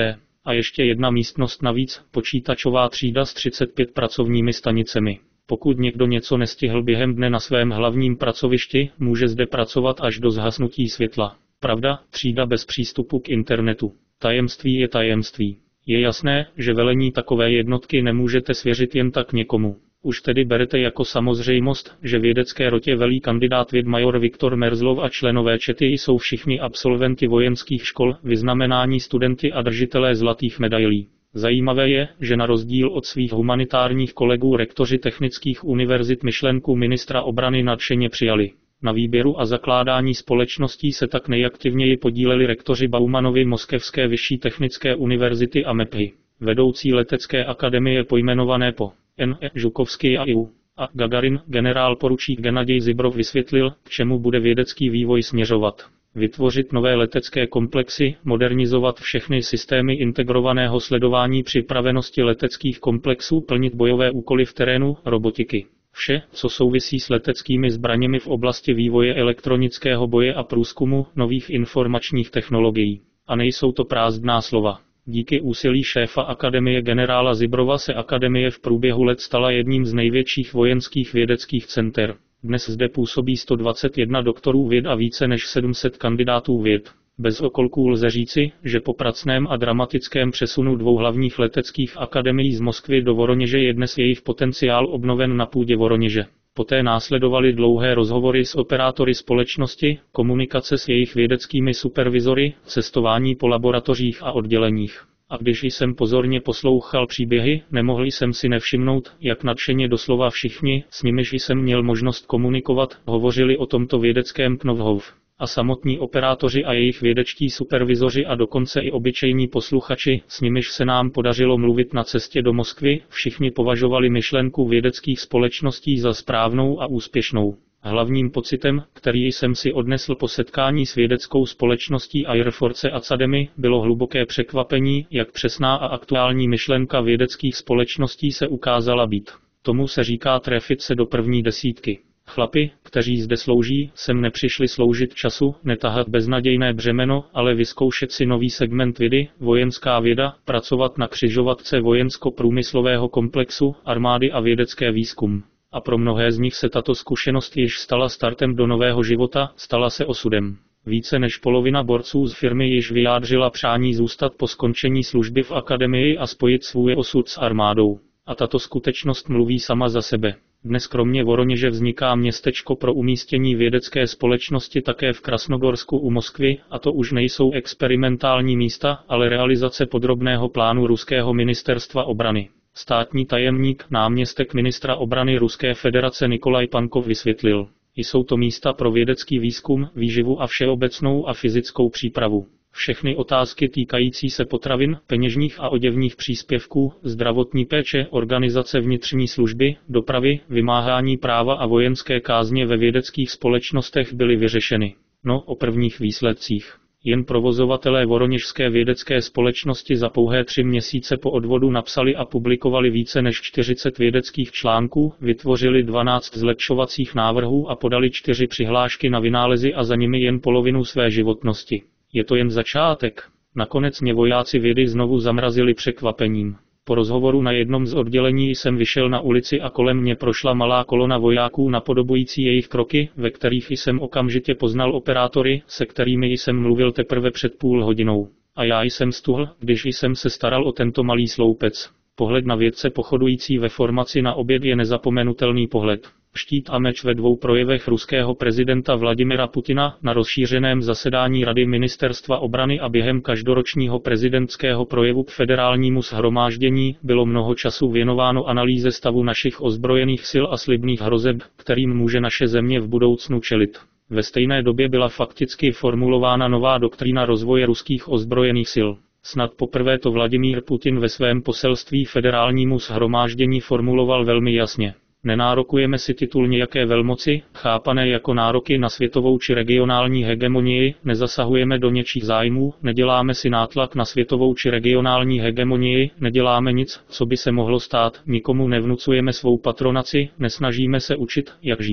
A ještě jedna místnost navíc, počítačová třída s 35 pracovními stanicemi. Pokud někdo něco nestihl během dne na svém hlavním pracovišti, může zde pracovat až do zhasnutí světla. Pravda, třída bez přístupu k internetu. Tajemství je tajemství. Je jasné, že velení takové jednotky nemůžete svěřit jen tak někomu. Už tedy berete jako samozřejmost, že vědecké rotě velí kandidát věd major Viktor Merzlov a členové čety jsou všichni absolventi vojenských škol, vyznamenání studenti a držitelé zlatých medailí. Zajímavé je, že na rozdíl od svých humanitárních kolegů rektoři technických univerzit myšlenku ministra obrany nadšeně přijali. Na výběru a zakládání společností se tak nejaktivněji podíleli rektoři Baumanovy Moskevské vyšší technické univerzity a MEPhy. Vedoucí letecké akademie pojmenované po N.E. Žukovský a I.U. a Gagarin, generál poručík Gennadij Zibrov vysvětlil, k čemu bude vědecký vývoj směřovat. Vytvořit nové letecké komplexy, modernizovat všechny systémy integrovaného sledování připravenosti leteckých komplexů, plnit bojové úkoly v terénu, robotiky. Vše, co souvisí s leteckými zbraněmi v oblasti vývoje elektronického boje a průzkumu nových informačních technologií. A nejsou to prázdná slova. Díky úsilí šéfa akademie generála Zibrova se akademie v průběhu let stala jedním z největších vojenských vědeckých center. Dnes zde působí 121 doktorů věd a více než 700 kandidátů věd. Bez okolků lze říci, že po pracném a dramatickém přesunu dvou hlavních leteckých akademií z Moskvy do Voroněže je dnes jejich potenciál obnoven na půdě Voroněže. Poté následovaly dlouhé rozhovory s operátory společnosti, komunikace s jejich vědeckými supervizory, cestování po laboratořích a odděleních. A když jsem pozorně poslouchal příběhy, nemohl jsem si nevšimnout, jak nadšeně doslova všichni, s nimiž jsem měl možnost komunikovat, hovořili o tomto vědeckém Knofhov. A samotní operátoři a jejich vědečtí supervizoři a dokonce i obyčejní posluchači, s nimiž se nám podařilo mluvit na cestě do Moskvy, všichni považovali myšlenku vědeckých společností za správnou a úspěšnou. Hlavním pocitem, který jsem si odnesl po setkání s vědeckou společností Air Force Academy, bylo hluboké překvapení, jak přesná a aktuální myšlenka vědeckých společností se ukázala být. Tomu se říká trefit se do první desítky. Chlapi, kteří zde slouží, sem nepřišli sloužit času, netahat beznadějné břemeno, ale vyzkoušet si nový segment vědy, vojenská věda, pracovat na křižovatce vojensko-průmyslového komplexu, armády a vědecké výzkum. A pro mnohé z nich se tato zkušenost již stala startem do nového života, stala se osudem. Více než polovina borců z firmy již vyjádřila přání zůstat po skončení služby v akademii a spojit svůj osud s armádou. A tato skutečnost mluví sama za sebe. Dnes kromě Voroněže vzniká městečko pro umístění vědecké společnosti také v Krasnogorsku u Moskvy, a to už nejsou experimentální místa, ale realizace podrobného plánu ruského ministerstva obrany. Státní tajemník, náměstek ministra obrany Ruské federace Nikolaj Pankov vysvětlil. Jsou to místa pro vědecký výzkum, výživu a všeobecnou a fyzickou přípravu. Všechny otázky týkající se potravin, peněžních a oděvních příspěvků, zdravotní péče, organizace vnitřní služby, dopravy, vymáhání práva a vojenské kázně ve vědeckých společnostech byly vyřešeny. No, o prvních výsledcích. Jen provozovatelé Voroněžské vědecké společnosti za pouhé 3 měsíce po odvodu napsali a publikovali více než 40 vědeckých článků, vytvořili 12 zlepšovacích návrhů a podali 4 přihlášky na vynálezy a za nimi jen polovinu své životnosti. Je to jen začátek. Nakonec mě vojáci vědy znovu zamrazili překvapením. Po rozhovoru na jednom z oddělení jsem vyšel na ulici a kolem mě prošla malá kolona vojáků napodobující jejich kroky, ve kterých jsem okamžitě poznal operátory, se kterými jsem mluvil teprve před půl hodinou. A já jsem stuhl, když jsem se staral o tento malý sloupec. Pohled na vědce pochodující ve formaci na oběd je nezapomenutelný pohled. Štít a meč ve 2 projevech ruského prezidenta Vladimira Putina, na rozšířeném zasedání Rady ministerstva obrany a během každoročního prezidentského projevu k federálnímu shromáždění bylo mnoho času věnováno analýze stavu našich ozbrojených sil a slibných hrozeb, kterým může naše země v budoucnu čelit. Ve stejné době byla fakticky formulována nová doktrína rozvoje ruských ozbrojených sil. Snad poprvé to Vladimír Putin ve svém poselství federálnímu shromáždění formuloval velmi jasně. Nenárokujeme si titul nějaké velmoci, chápané jako nároky na světovou či regionální hegemonii, nezasahujeme do něčích zájmů, neděláme si nátlak na světovou či regionální hegemonii, neděláme nic, co by se mohlo stát, nikomu nevnucujeme svou patronaci, nesnažíme se učit, jak žít.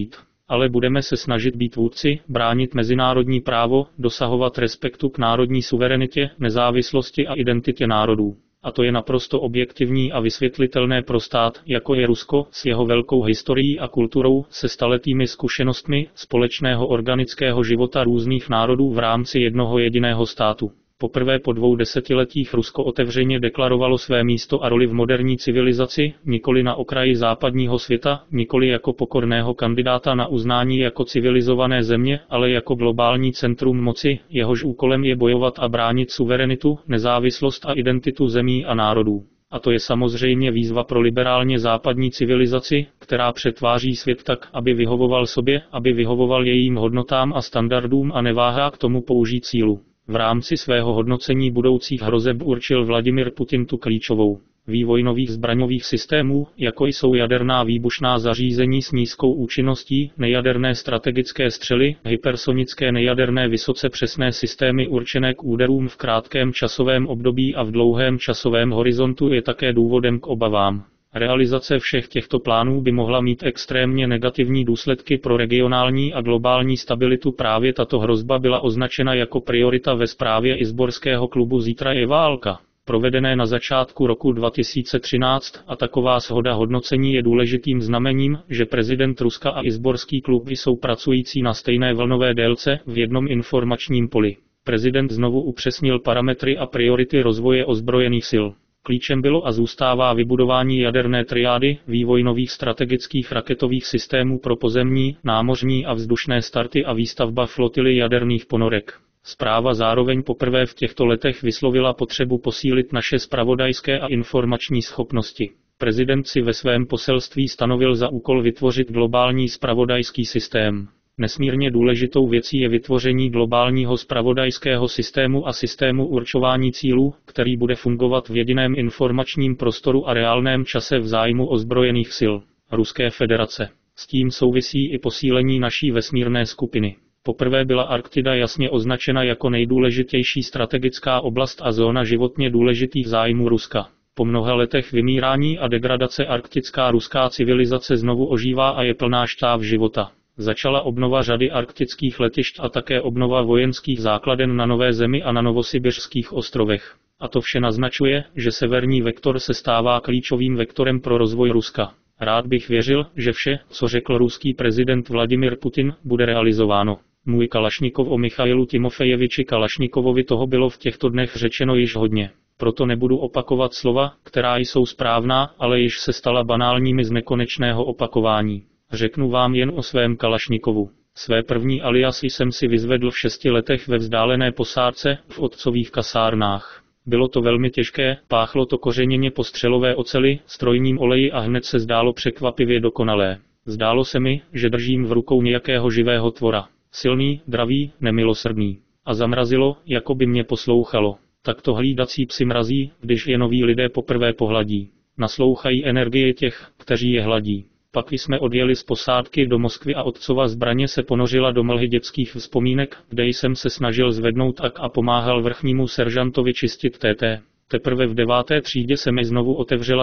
ale budeme se snažit být vůdci, bránit mezinárodní právo, dosahovat respektu k národní suverenitě, nezávislosti a identitě národů. A to je naprosto objektivní a vysvětlitelné pro stát, jako je Rusko, s jeho velkou historií a kulturou, se staletými zkušenostmi společného organického života různých národů v rámci jednoho jediného státu. Poprvé po 2 desetiletích Rusko otevřeně deklarovalo své místo a roli v moderní civilizaci, nikoli na okraji západního světa, nikoli jako pokorného kandidáta na uznání jako civilizované země, ale jako globální centrum moci, jehož úkolem je bojovat a bránit suverenitu, nezávislost a identitu zemí a národů. A to je samozřejmě výzva pro liberálně západní civilizaci, která přetváří svět tak, aby vyhovoval sobě, aby vyhovoval jejím hodnotám a standardům a neváhá k tomu použít sílu. V rámci svého hodnocení budoucích hrozeb určil Vladimir Putin tu klíčovou. Vývoj nových zbraňových systémů, jako jsou jaderná výbušná zařízení s nízkou účinností, nejaderné strategické střely, hypersonické nejaderné vysoce přesné systémy určené k úderům v krátkém časovém období a v dlouhém časovém horizontu je také důvodem k obavám. Realizace všech těchto plánů by mohla mít extrémně negativní důsledky pro regionální a globální stabilitu. Právě tato hrozba byla označena jako priorita ve zprávě Izborského klubu Zítra je válka, provedené na začátku roku 2013, a taková shoda hodnocení je důležitým znamením, že prezident Ruska a Izborský klub jsou pracující na stejné vlnové délce v jednom informačním poli. Prezident znovu upřesnil parametry a priority rozvoje ozbrojených sil. Klíčem bylo a zůstává vybudování jaderné triády, vývoj nových strategických raketových systémů pro pozemní, námořní a vzdušné starty a výstavba flotily jaderných ponorek. Zpráva zároveň poprvé v těchto letech vyslovila potřebu posílit naše zpravodajské a informační schopnosti. Prezident si ve svém poselství stanovil za úkol vytvořit globální zpravodajský systém. Nesmírně důležitou věcí je vytvoření globálního zpravodajského systému a systému určování cílů, který bude fungovat v jediném informačním prostoru a reálném čase v zájmu ozbrojených sil Ruské federace. S tím souvisí i posílení naší vesmírné skupiny. Poprvé byla Arktida jasně označena jako nejdůležitější strategická oblast a zóna životně důležitých zájmů Ruska. Po mnoha letech vymírání a degradace arktická ruská civilizace znovu ožívá a je plná štáv života. Začala obnova řady arktických letišť a také obnova vojenských základen na Nové Zemi a na Novosibirských ostrovech. A to vše naznačuje, že severní vektor se stává klíčovým vektorem pro rozvoj Ruska. Rád bych věřil, že vše, co řekl ruský prezident Vladimir Putin, bude realizováno. Můj Kalašnikov o Michailu Timofejeviči Kalašnikovovi toho bylo v těchto dnech řečeno již hodně. Proto nebudu opakovat slova, která jsou správná, ale již se stala banálními z nekonečného opakování. Řeknu vám jen o svém Kalašnikovu. Své první alias jsem si vyzvedl v 6 letech ve vzdálené posádce v otcových kasárnách. Bylo to velmi těžké, páchlo to kořeněně po střelové oceli, strojním oleji a hned se zdálo překvapivě dokonalé. Zdálo se mi, že držím v rukou nějakého živého tvora. Silný, dravý, nemilosrdný. A zamrazilo, jako by mě poslouchalo. Takto hlídací psi mrazí, když je noví lidé poprvé pohladí. Naslouchají energie těch, kteří je hladí. Pak jsme odjeli z posádky do Moskvy a otcova zbraně se ponořila do mlhy dětských vzpomínek, kde jsem se snažil zvednout a pomáhal vrchnímu seržantovi čistit TT. Teprve v 9. třídě se mi znovu otevřela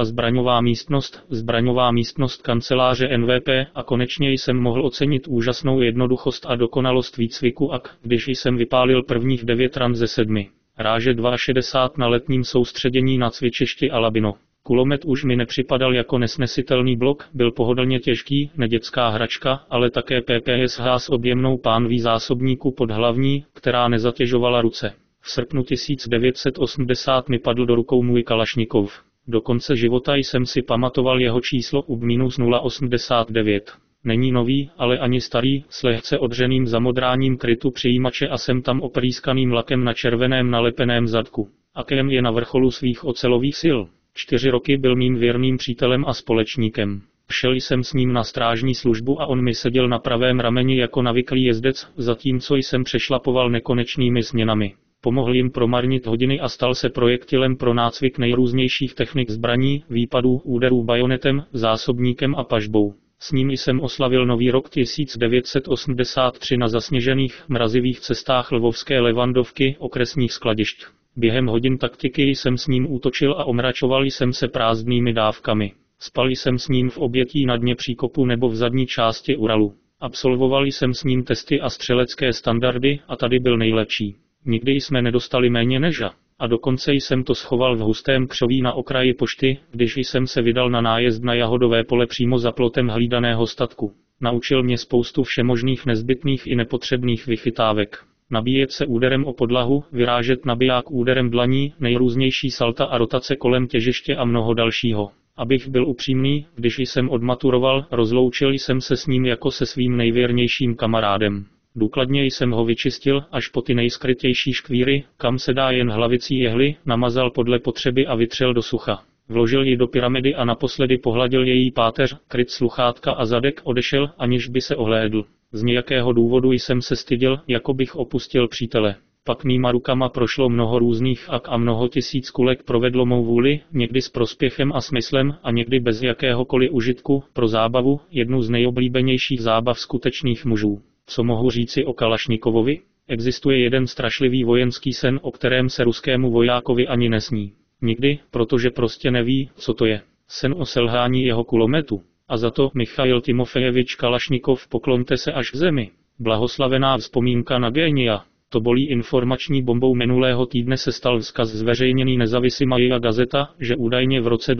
zbraňová místnost kanceláře NVP a konečně jsem mohl ocenit úžasnou jednoduchost a dokonalost výcviku když jsem vypálil prvních 9 ran ze 7. Ráže 62 na letním soustředění na cvičišti Alabino. Kulomet už mi nepřipadal jako nesnesitelný blok, byl pohodlně těžký, nedětská hračka, ale také PPSH s objemnou pánví zásobníku pod hlavní, která nezatěžovala ruce. V srpnu 1980 mi padl do rukou můj Kalašnikov. Do konce života jsem si pamatoval jeho číslo UB-089. Není nový, ale ani starý, s lehce odřeným zamodráním krytu přijímače a sem tam oprýskaným lakem na červeném nalepeném zadku. Akem je na vrcholu svých ocelových sil. 4 roky byl mým věrným přítelem a společníkem. Šel jsem s ním na strážní službu a on mi seděl na pravém rameni jako navyklý jezdec, zatímco jsem přešlapoval nekonečnými směnami. Pomohl jim promarnit hodiny a stal se projektilem pro nácvik nejrůznějších technik zbraní, výpadů, úderů bajonetem, zásobníkem a pažbou. S ním jsem oslavil nový rok 1983 na zasněžených, mrazivých cestách Lvovské Levandovky, okresních skladišť. Během hodin taktiky jsem s ním útočil a omračoval jsem se prázdnými dávkami. Spal jsem s ním v obětí na dně příkopu nebo v zadní části Uralu. Absolvoval jsem s ním testy a střelecké standardy a tady byl nejlepší. Nikdy jsme nedostali méně než a dokonce jsem to schoval v hustém křoví na okraji pošty, když jsem se vydal na nájezd na jahodové pole přímo za plotem hlídaného statku. Naučil mě spoustu všemožných nezbytných i nepotřebných vychytávek. Nabíjet se úderem o podlahu, vyrážet nabiják úderem dlaní, nejrůznější salta a rotace kolem těžiště a mnoho dalšího. Abych byl upřímný, když jsem odmaturoval, rozloučil jsem se s ním jako se svým nejvěrnějším kamarádem. Důkladně jsem ho vyčistil až po ty nejskrytější škvíry, kam se dá jen hlavicí jehly, namazal podle potřeby a vytřel do sucha. Vložil ji do pyramidy a naposledy pohladil její páteř, kryt sluchátka a zadek, odešel, aniž by se ohlédl. Z nějakého důvodu jsem se styděl, jako bych opustil přítele. Pak mýma rukama prošlo mnoho různých ak a mnoho tisíc kulek provedlo mou vůli, někdy s prospěchem a smyslem a někdy bez jakéhokoliv užitku, pro zábavu, jednu z nejoblíbenějších zábav skutečných mužů. Co mohu říci o Kalašnikovovi? Existuje jeden strašlivý vojenský sen, o kterém se ruskému vojákovi ani nesní. Nikdy, protože prostě neví, co to je. Sen o selhání jeho kulometu. A za to, Michail Timofejevič Kalašnikov, poklonte se až k zemi. Blahoslavená vzpomínka na génia. To bolí informační bombou minulého týdne se stal vzkaz zveřejněný Nezavisимая gazeta, že údajně v roce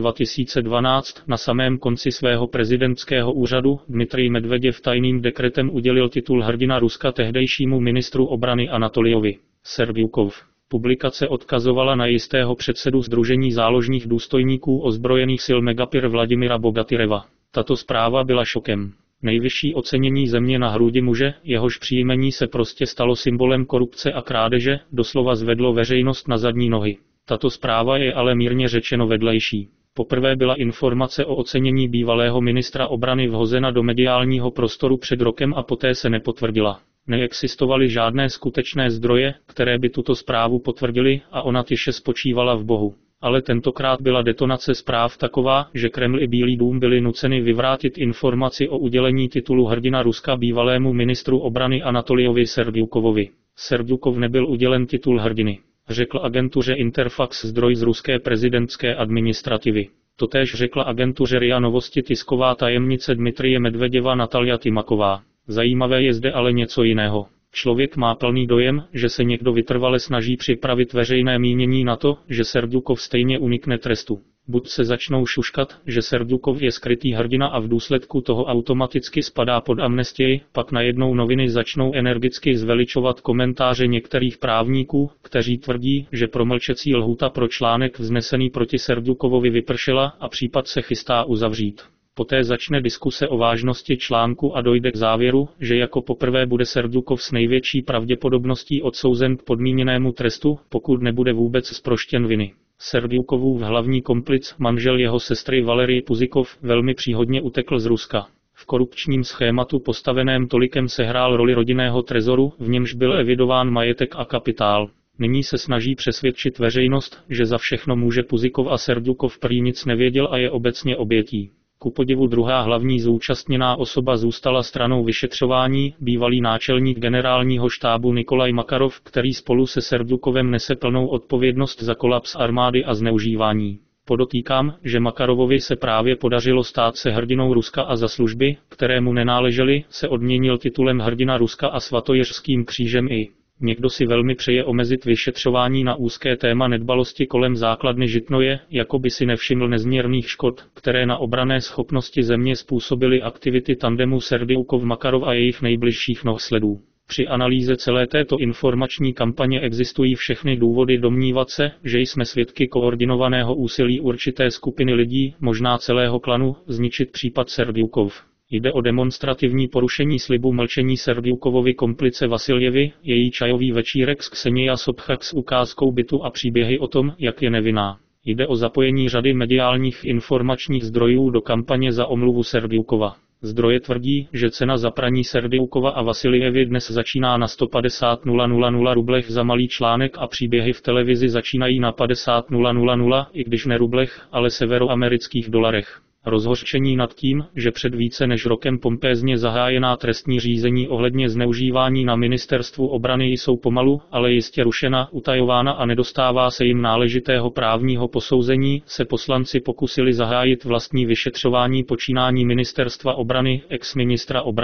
2012 na samém konci svého prezidentského úřadu Dmitrij Medveděv tajným dekretem udělil titul hrdina Ruska tehdejšímu ministru obrany Anatoliovi Serdyukov. Publikace odkazovala na jistého předsedu Sdružení záložních důstojníků ozbrojených sil Megapir Vladimira Bogatyreva. Tato zpráva byla šokem. Nejvyšší ocenění země na hrudi muže, jehož příjmení se prostě stalo symbolem korupce a krádeže, doslova zvedlo veřejnost na zadní nohy. Tato zpráva je ale mírně řečeno vedlejší. Poprvé byla informace o ocenění bývalého ministra obrany vhozena do mediálního prostoru před rokem a poté se nepotvrdila. Neexistovaly žádné skutečné zdroje, které by tuto zprávu potvrdily, a ona tiše spočívala v Bohu. Ale tentokrát byla detonace zpráv taková, že Kreml i Bílý dům byli nuceni vyvrátit informaci o udělení titulu hrdina Ruska bývalému ministru obrany Anatoliovi Serdyukovovi. Serdyukov nebyl udělen titul hrdiny, řekl agentuře Interfax zdroj z ruské prezidentské administrativy. Totéž řekla agentuře RIA Novosti tisková tajemnice Dmitrije Medveděva Natalja Timaková. Zajímavé je zde ale něco jiného. Člověk má plný dojem, že se někdo vytrvale snaží připravit veřejné mínění na to, že Serdyukov stejně unikne trestu. Buď se začnou šuškat, že Serdyukov je skrytý hrdina a v důsledku toho automaticky spadá pod amnestii, pak najednou noviny začnou energicky zveličovat komentáře některých právníků, kteří tvrdí, že promlčecí lhůta pro článek vznesený proti Serdyukovovi vypršela a případ se chystá uzavřít. Poté začne diskuse o vážnosti článku a dojde k závěru, že jako poprvé bude Serdyukov s největší pravděpodobností odsouzen k podmíněnému trestu, pokud nebude vůbec zproštěn viny. Serdyukovův hlavní komplic, manžel jeho sestry Valerij Puzikov, velmi příhodně utekl z Ruska. V korupčním schématu postaveném tolikem sehrál roli rodinného trezoru, v němž byl evidován majetek a kapitál. Nyní se snaží přesvědčit veřejnost, že za všechno může Puzikov a Serdyukov prý nic nevěděl a je obecně obětí. Kupodivu druhá hlavní zúčastněná osoba zůstala stranou vyšetřování, bývalý náčelník generálního štábu Nikolaj Makarov, který spolu se Serdyukovem nese plnou odpovědnost za kolaps armády a zneužívání. Podotýkám, že Makarovovi se právě podařilo stát se hrdinou Ruska a za služby, které mu nenáležely, se odměnil titulem hrdina Ruska a svatojeřským křížem i. Někdo si velmi přeje omezit vyšetřování na úzké téma nedbalosti kolem základny Žitnoje, jako by si nevšiml nezměrných škod, které na obranné schopnosti země způsobily aktivity tandemu Serdyukov-Makarov a jejich nejbližších nohsledů. Při analýze celé této informační kampaně existují všechny důvody domnívat se, že jsme svědky koordinovaného úsilí určité skupiny lidí, možná celého klanu, zničit případ Serdyukov. Jde o demonstrativní porušení slibu mlčení Serdyukovovi komplice Vasiljevi, její čajový večírek s Ksenija Sobchak s ukázkou bytu a příběhy o tom, jak je nevinná. Jde o zapojení řady mediálních informačních zdrojů do kampaně za omluvu Serdyukova. Zdroje tvrdí, že cena za praní Serdyukova a Vasiljevi dnes začíná na 150 000 rublech za malý článek a příběhy v televizi začínají na 50 000, i když ne rublech, ale severoamerických dolarech. Rozhořčení nad tím, že před více než rokem pompézně zahájená trestní řízení ohledně zneužívání na ministerstvu obrany jsou pomalu, ale jistě rušena, utajována a nedostává se jim náležitého právního posouzení, se poslanci pokusili zahájit vlastní vyšetřování počínání ministerstva obrany, ex-ministra obrany.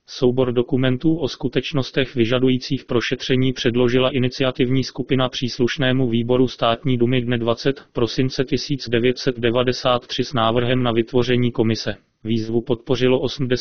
Soubor dokumentů o skutečnostech vyžadujících prošetření předložila iniciativní skupina příslušnému výboru Státní dumy dne 20. prosince 1993 s návrhem na vytvoření komise. Výzvu podpořilo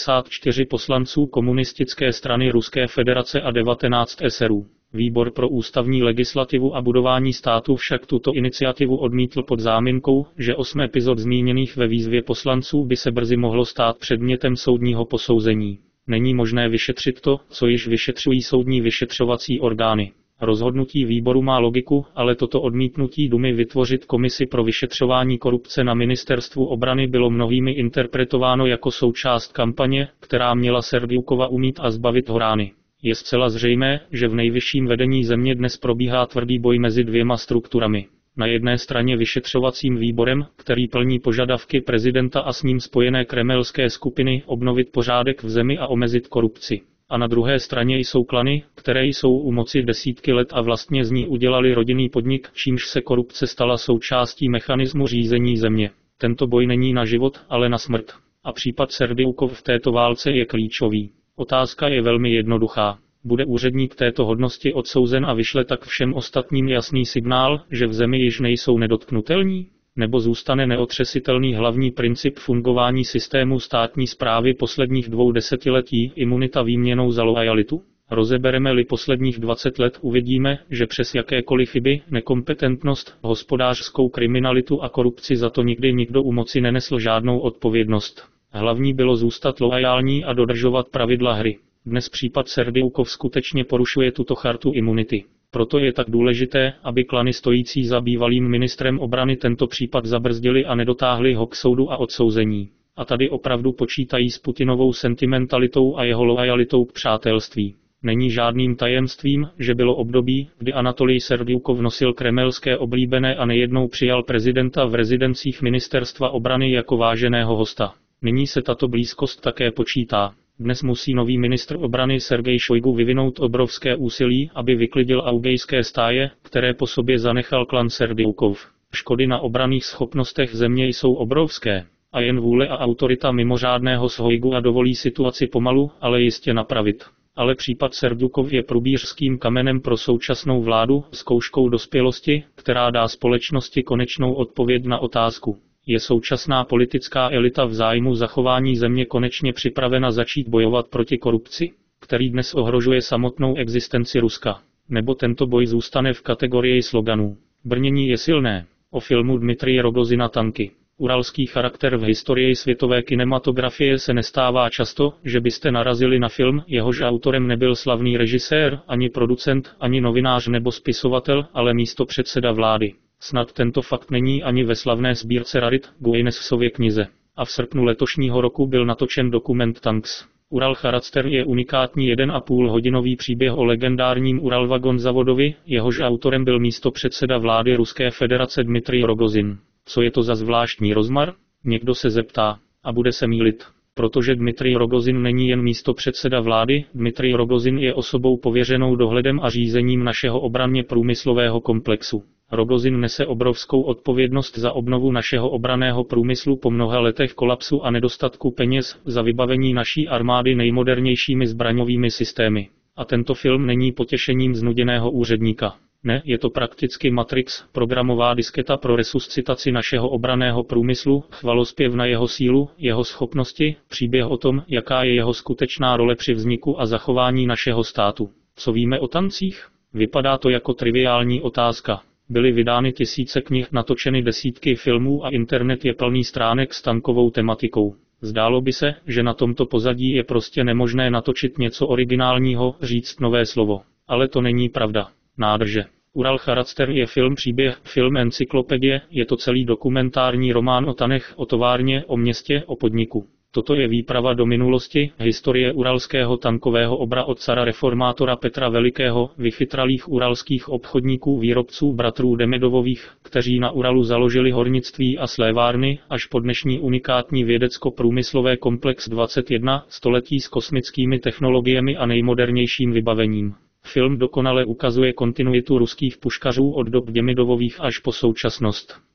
84 poslanců Komunistické strany Ruské federace a 19 SRů. Výbor pro ústavní legislativu a budování státu však tuto iniciativu odmítl pod záminkou, že 8 epizod zmíněných ve výzvě poslanců by se brzy mohlo stát předmětem soudního posouzení. Není možné vyšetřit to, co již vyšetřují soudní vyšetřovací orgány. Rozhodnutí výboru má logiku, ale toto odmítnutí Dumy vytvořit komisi pro vyšetřování korupce na ministerstvu obrany bylo mnohými interpretováno jako součást kampaně, která měla Serdiukova umít a zbavit ho rány. Je zcela zřejmé, že v nejvyšším vedení země dnes probíhá tvrdý boj mezi dvěma strukturami. Na jedné straně vyšetřovacím výborem, který plní požadavky prezidenta a s ním spojené kremelské skupiny obnovit pořádek v zemi a omezit korupci. A na druhé straně jsou klany, které jsou u moci desítky let a vlastně z ní udělali rodinný podnik, čímž se korupce stala součástí mechanismu řízení země. Tento boj není na život, ale na smrt. A případ Serdiukov v této válce je klíčový. Otázka je velmi jednoduchá. Bude úředník této hodnosti odsouzen a vyšle tak všem ostatním jasný signál, že v zemi již nejsou nedotknutelní? Nebo zůstane neotřesitelný hlavní princip fungování systému státní správy posledních 2 desetiletí, imunita výměnou za loajalitu? Rozebereme-li posledních 20 let, uvidíme, že přes jakékoliv chyby, nekompetentnost, hospodářskou kriminalitu a korupci za to nikdy nikdo u moci nenesl žádnou odpovědnost. Hlavní bylo zůstat loajální a dodržovat pravidla hry. Dnes případ Serdiukov skutečně porušuje tuto chartu imunity. Proto je tak důležité, aby klany stojící za bývalým ministrem obrany tento případ zabrzdili a nedotáhli ho k soudu a odsouzení. A tady opravdu počítají s Putinovou sentimentalitou a jeho loajalitou k přátelství. Není žádným tajemstvím, že bylo období, kdy Anatolij Serdiukov nosil kremelské oblíbené a nejednou přijal prezidenta v rezidencích ministerstva obrany jako váženého hosta. Nyní se tato blízkost také počítá. Dnes musí nový ministr obrany Sergej Šojgu vyvinout obrovské úsilí, aby vyklidil augejské stáje, které po sobě zanechal klan Serdiukov. Škody na obranných schopnostech země jsou obrovské. A jen vůle a autorita mimořádného Šojgua dovolí situaci pomalu, ale jistě napravit. Ale případ Serdiukov je průbířským kamenem pro současnou vládu, zkouškou dospělosti, která dá společnosti konečnou odpověď na otázku. Je současná politická elita v zájmu zachování země konečně připravena začít bojovat proti korupci, který dnes ohrožuje samotnou existenci Ruska? Nebo tento boj zůstane v kategorii sloganů? Brnění je silné. O filmu Dmitrije Rogozina Tanky. Uralský charakter v historii světové kinematografie se nestává často, že byste narazili na film, jehož autorem nebyl slavný režisér, ani producent, ani novinář nebo spisovatel, ale místopředseda vlády. Snad tento fakt není ani ve slavné sbírce rarit Guinnessově knize. A v srpnu letošního roku byl natočen dokument Tanks. Ural Charakter je unikátní 1,5hodinový příběh o legendárním Uralvagon zavodovi, jehož autorem byl místopředseda vlády Ruské federace Dmitrij Rogozin. Co je to za zvláštní rozmar? Někdo se zeptá. A bude se mýlit. Protože Dmitrij Rogozin není jen místopředseda vlády, Dmitrij Rogozin je osobou pověřenou dohledem a řízením našeho obranně průmyslového komplexu. Rogozin nese obrovskou odpovědnost za obnovu našeho obranného průmyslu po mnoha letech kolapsu a nedostatku peněz, za vybavení naší armády nejmodernějšími zbraňovými systémy. A tento film není potěšením znuděného úředníka. Ne, je to prakticky Matrix, programová disketa pro resuscitaci našeho obranného průmyslu, chvalospěv na jeho sílu, jeho schopnosti, příběh o tom, jaká je jeho skutečná role při vzniku a zachování našeho státu. Co víme o tancích? Vypadá to jako triviální otázka. Byly vydány tisíce knih, natočeny desítky filmů a internet je plný stránek s tankovou tematikou. Zdálo by se, že na tomto pozadí je prostě nemožné natočit něco originálního, říct nové slovo. Ale to není pravda. Nádrže. Ural Charakter je film příběh, film encyklopedie, je to celý dokumentární román o tanech, o továrně, o městě, o podniku. Toto je výprava do minulosti, historie uralského tankového obra od cara reformátora Petra Velikého, vychytralých uralských obchodníků výrobců bratrů Demidovových, kteří na Uralu založili hornictví a slévárny, až po dnešní unikátní vědecko-průmyslové komplex 21 století s kosmickými technologiemi a nejmodernějším vybavením. Film dokonale ukazuje kontinuitu ruských puškařů od dob Demidovových až po současnost.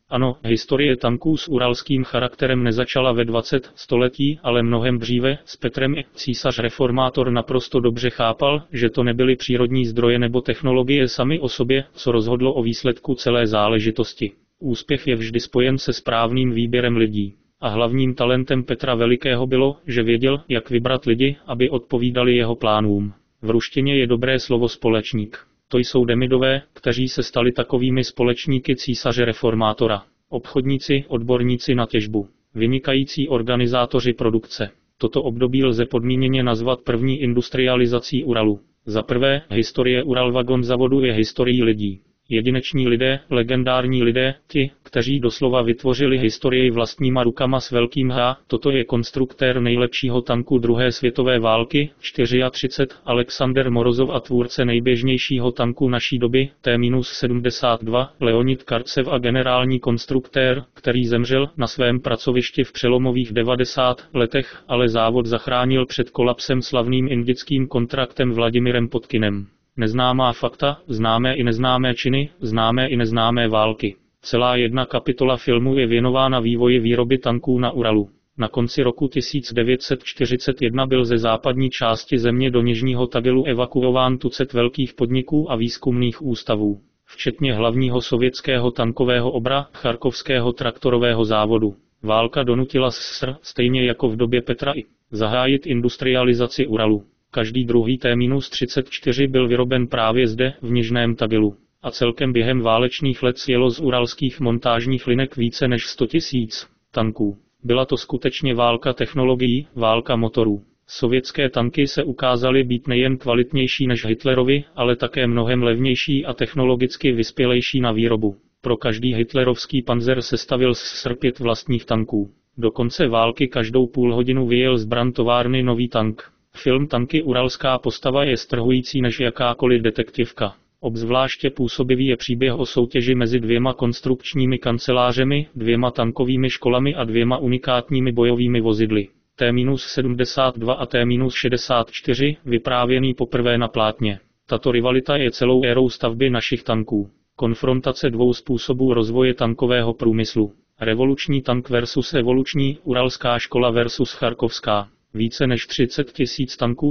Ano, historie tanků s uralským charakterem nezačala ve 20. století, ale mnohem dříve. S Petrem I. Císař reformátor naprosto dobře chápal, že to nebyly přírodní zdroje nebo technologie sami o sobě, co rozhodlo o výsledku celé záležitosti. Úspěch je vždy spojen se správným výběrem lidí. A hlavním talentem Petra Velikého bylo, že věděl, jak vybrat lidi, aby odpovídali jeho plánům. V ruštině je dobré slovo společník. To jsou Demidové, kteří se stali takovými společníky císaře reformátora. Obchodníci, odborníci na těžbu, vynikající organizátoři produkce. Toto období lze podmíněně nazvat první industrializací Uralu. Za prvé, historie Uralvagon zavodu je historií lidí. Jedineční lidé, legendární lidé, ti, kteří doslova vytvořili historii vlastníma rukama s velkým H. Toto je konstruktér nejlepšího tanku druhé světové války, 34, Alexander Morozov a tvůrce nejběžnějšího tanku naší doby, T-72, Leonid Kartsev a generální konstruktér, který zemřel na svém pracovišti v přelomových 90 letech, ale závod zachránil před kolapsem slavným indickým kontraktem Vladimirem Potkinem. Neznámá fakta, známé i neznámé činy, známé i neznámé války. Celá jedna kapitola filmu je věnována vývoji výroby tanků na Uralu. Na konci roku 1941 byl ze západní části země do Nižního Tagilu evakuován tucet velkých podniků a výzkumných ústavů, včetně hlavního sovětského tankového obra, Charkovského traktorového závodu. Válka donutila SSR, stejně jako v době Petra I., zahájit industrializaci Uralu. Každý druhý T-34 byl vyroben právě zde, v Nižném Tagilu. A celkem během válečných let sjelo z uralských montážních linek více než 100 000 tanků. Byla to skutečně válka technologií, válka motorů. Sovětské tanky se ukázaly být nejen kvalitnější než Hitlerovi, ale také mnohem levnější a technologicky vyspělejší na výrobu. Pro každý hitlerovský panzer sestavil SSR 5 vlastních tanků. Do konce války každou půl hodinu vyjel z brantovárny nový tank. Film Tanky uralská postava je strhující než jakákoliv detektivka. Obzvláště působivý je příběh o soutěži mezi dvěma konstrukčními kancelářemi, dvěma tankovými školami a dvěma unikátními bojovými vozidly. T-72 a T-64, vyprávěný poprvé na plátně. Tato rivalita je celou érou stavby našich tanků. Konfrontace dvou způsobů rozvoje tankového průmyslu. Revoluční tank versus evoluční, uralská škola versus charkovská. Více než 30 000 tanků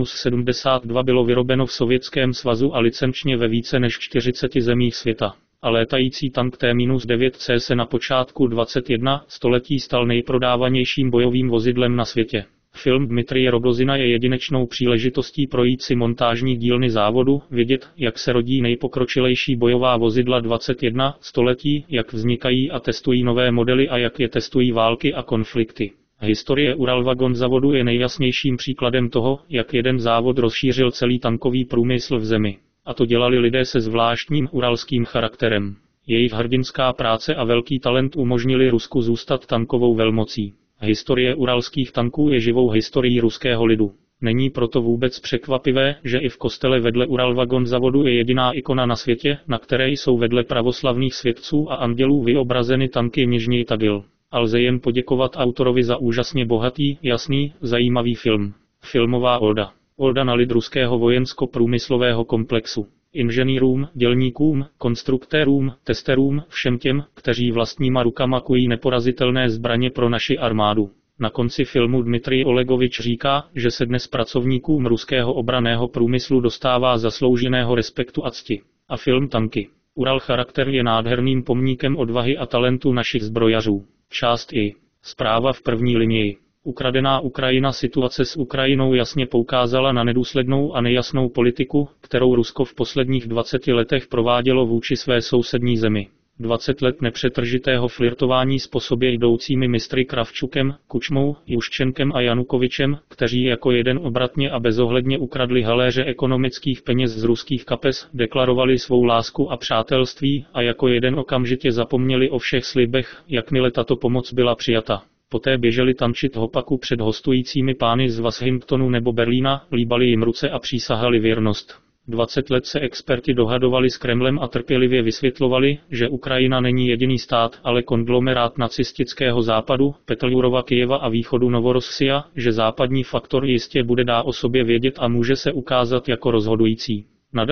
T-72 bylo vyrobeno v Sovětském svazu a licenčně ve více než 40 zemích světa. A létající tank T-9C se na počátku 21. století stal nejprodávanějším bojovým vozidlem na světě. Film Dmitrije Rogozina je jedinečnou příležitostí projít si montážní dílny závodu, vidět, jak se rodí nejpokročilejší bojová vozidla 21. století, jak vznikají a testují nové modely a jak je testují války a konflikty. Historie Uralvagon zavodu je nejjasnějším příkladem toho, jak jeden závod rozšířil celý tankový průmysl v zemi. A to dělali lidé se zvláštním uralským charakterem. Jejich hrdinská práce a velký talent umožnili Rusku zůstat tankovou velmocí. Historie uralských tanků je živou historií ruského lidu. Není proto vůbec překvapivé, že i v kostele vedle Uralvagon zavodu je jediná ikona na světě, na které jsou vedle pravoslavných světců a andělů vyobrazeny tanky Nižný Tagil. A lze jen poděkovat autorovi za úžasně bohatý, jasný, zajímavý film. Filmová oda. Oda na lid ruského vojensko-průmyslového komplexu. Inženýrům, dělníkům, konstruktérům, testerům, všem těm, kteří vlastníma rukama kují neporazitelné zbraně pro naši armádu. Na konci filmu Dmitrij Olegovič říká, že se dnes pracovníkům ruského obranného průmyslu dostává zaslouženého respektu a cti. A film Tanky. Ural charakter je nádherným pomníkem odvahy a talentu našich zbrojařů. Část I. Zpráva v první linii. Ukradená Ukrajina. Situace s Ukrajinou jasně poukázala na nedůslednou a nejasnou politiku, kterou Rusko v posledních 20 letech provádělo vůči své sousední zemi. 20 let nepřetržitého flirtování s po sobě jdoucími mistry Kravčukem, Kučmou, Juščenkem a Janukovičem, kteří jako jeden obratně a bezohledně ukradli haléře ekonomických peněz z ruských kapes, deklarovali svou lásku a přátelství a jako jeden okamžitě zapomněli o všech slibech, jakmile tato pomoc byla přijata. Poté běželi tančit hopaku před hostujícími pány z Washingtonu nebo Berlína, líbali jim ruce a přísahali věrnost. 20 let se experti dohadovali s Kremlem a trpělivě vysvětlovali, že Ukrajina není jediný stát, ale konglomerát nacistického západu, Peteljurova Kyjeva a východu Novorossia, že západní faktor jistě bude dá o sobě vědět a může se ukázat jako rozhodující. Nadarmo.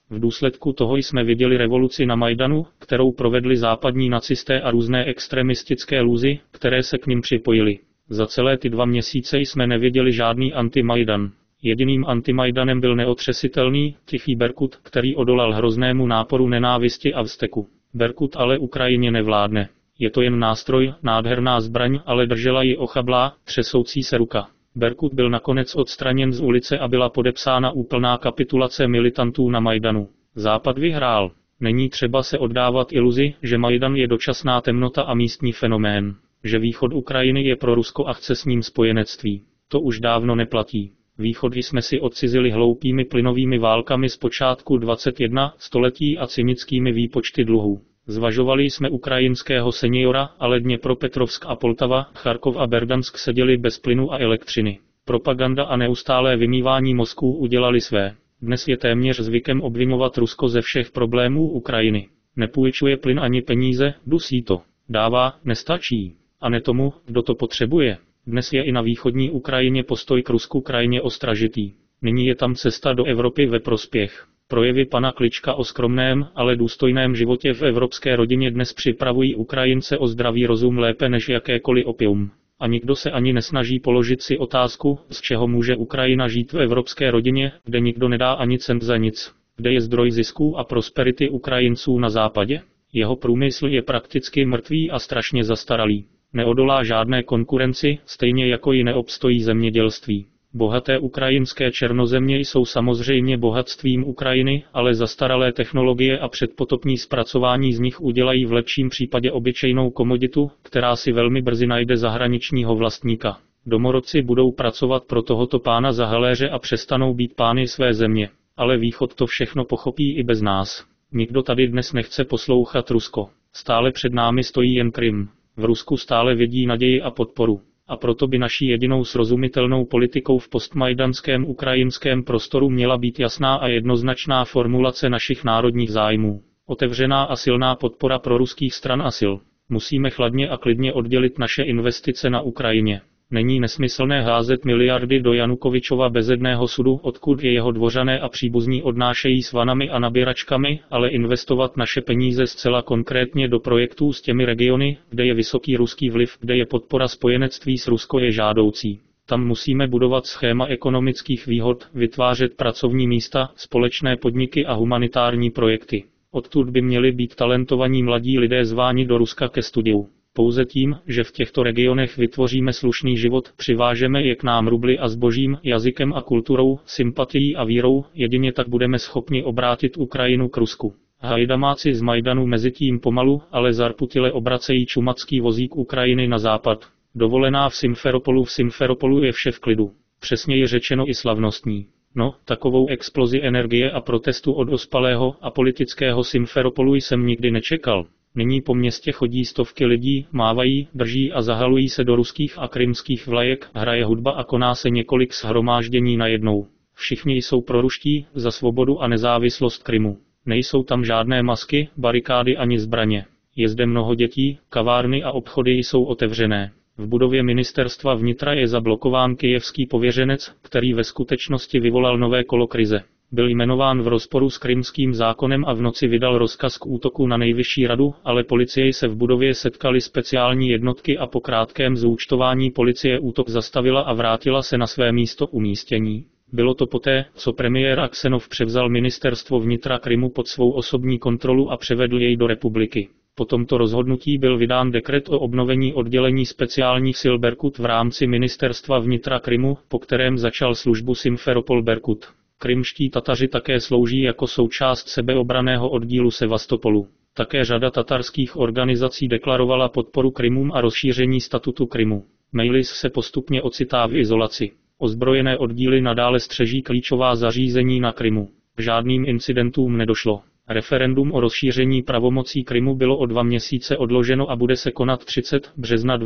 V důsledku toho jsme viděli revoluci na Majdanu, kterou provedli západní nacisté a různé extremistické lůzy, které se k nim připojili. Za celé ty 2 měsíce jsme neviděli žádný anti-Majdan. Jediným anti-Majdanem byl neotřesitelný, tichý Berkut, který odolal hroznému náporu nenávisti a vzteku. Berkut ale Ukrajině nevládne. Je to jen nástroj, nádherná zbraň, ale držela ji ochablá, třesoucí se ruka. Berkut byl nakonec odstraněn z ulice a byla podepsána úplná kapitulace militantů na Majdanu. Západ vyhrál. Není třeba se oddávat iluzi, že Majdan je dočasná temnota a místní fenomén. Že východ Ukrajiny je pro Rusko a chce s ním spojenectví. To už dávno neplatí. Východ jsme si odcizili hloupými plynovými válkami z počátku 21. století a cynickými výpočty dluhů. Zvažovali jsme ukrajinského seniora, ale Dněpropetrovsk a Poltava, Charkov a Berdansk seděli bez plynu a elektřiny. Propaganda a neustálé vymývání mozků udělali své. Dnes je téměř zvykem obvinovat Rusko ze všech problémů Ukrajiny. Nepůjčuje plyn ani peníze, dusí to. Dává, nestačí. A ne tomu, kdo to potřebuje. Dnes je i na východní Ukrajině postoj k Rusku krajně ostražitý. Nyní je tam cesta do Evropy ve prospěch. Projevy pana Klička o skromném, ale důstojném životě v evropské rodině dnes připravují Ukrajince o zdravý rozum lépe než jakékoliv opium. A nikdo se ani nesnaží položit si otázku, z čeho může Ukrajina žít v evropské rodině, kde nikdo nedá ani cent za nic. Kde je zdroj zisků a prosperity Ukrajinců na západě? Jeho průmysl je prakticky mrtvý a strašně zastaralý. Neodolá žádné konkurenci, stejně jako ji neobstojí zemědělství. Bohaté ukrajinské černozemě jsou samozřejmě bohatstvím Ukrajiny, ale zastaralé technologie a předpotopní zpracování z nich udělají v lepším případě obyčejnou komoditu, která si velmi brzy najde zahraničního vlastníka. Domorodci budou pracovat pro tohoto pána za haléře a přestanou být pány své země. Ale východ to všechno pochopí i bez nás. Nikdo tady dnes nechce poslouchat Rusko. Stále před námi stojí jen Krym. V Rusku stále vidí naději a podporu. A proto by naší jedinou srozumitelnou politikou v postmajdanském ukrajinském prostoru měla být jasná a jednoznačná formulace našich národních zájmů. Otevřená a silná podpora pro ruských stran a sil. Musíme chladně a klidně oddělit naše investice na Ukrajině. Není nesmyslné házet miliardy do Janukovyčova bezedného sudu, odkud je jeho dvořané a příbuzní odnášejí s vanami a nabíračkami, ale investovat naše peníze zcela konkrétně do projektů s těmi regiony, kde je vysoký ruský vliv, kde je podpora spojenectví s Rusko je žádoucí. Tam musíme budovat schéma ekonomických výhod, vytvářet pracovní místa, společné podniky a humanitární projekty. Odtud by měli být talentovaní mladí lidé zváni do Ruska ke studiu. Pouze tím, že v těchto regionech vytvoříme slušný život, přivážeme je k nám rubly a zbožím, jazykem a kulturou, sympatií a vírou, jedině tak budeme schopni obrátit Ukrajinu k Rusku. Hajdamáci z Majdanu mezitím pomalu, ale zarputile obracejí čumacký vozík Ukrajiny na západ. Dovolená v Simferopolu je vše v klidu. Přesněji řečeno i slavnostní. No, takovou explozi energie a protestu od ospalého a politického Simferopolu jsem nikdy nečekal. Nyní po městě chodí stovky lidí, mávají, drží a zahalují se do ruských a krymských vlajek, hraje hudba a koná se několik shromáždění najednou. Všichni jsou proruští, za svobodu a nezávislost Krymu. Nejsou tam žádné masky, barikády ani zbraně. Je zde mnoho dětí, kavárny a obchody jsou otevřené. V budově ministerstva vnitra je zablokován kyjevský pověřenec, který ve skutečnosti vyvolal nové kolo krize. Byl jmenován v rozporu s krymským zákonem a v noci vydal rozkaz k útoku na nejvyšší radu, ale policie se v budově setkali speciální jednotky a po krátkém zúčtování policie útok zastavila a vrátila se na své místo umístění. Bylo to poté, co premiér Aksenov převzal ministerstvo vnitra Krymu pod svou osobní kontrolu a převedl jej do republiky. Po tomto rozhodnutí byl vydán dekret o obnovení oddělení speciálních sil Berkut v rámci ministerstva vnitra Krymu, po kterém začal službu Simferopol Berkut. Krymští Tataři také slouží jako součást sebeobranného oddílu Sevastopolu. Také řada tatarských organizací deklarovala podporu Krymům a rozšíření statutu Krymu. Mejlis se postupně ocitá v izolaci. Ozbrojené oddíly nadále střeží klíčová zařízení na Krymu. K žádným incidentům nedošlo. Referendum o rozšíření pravomocí Krymu bylo o 2 měsíce odloženo a bude se konat 30. března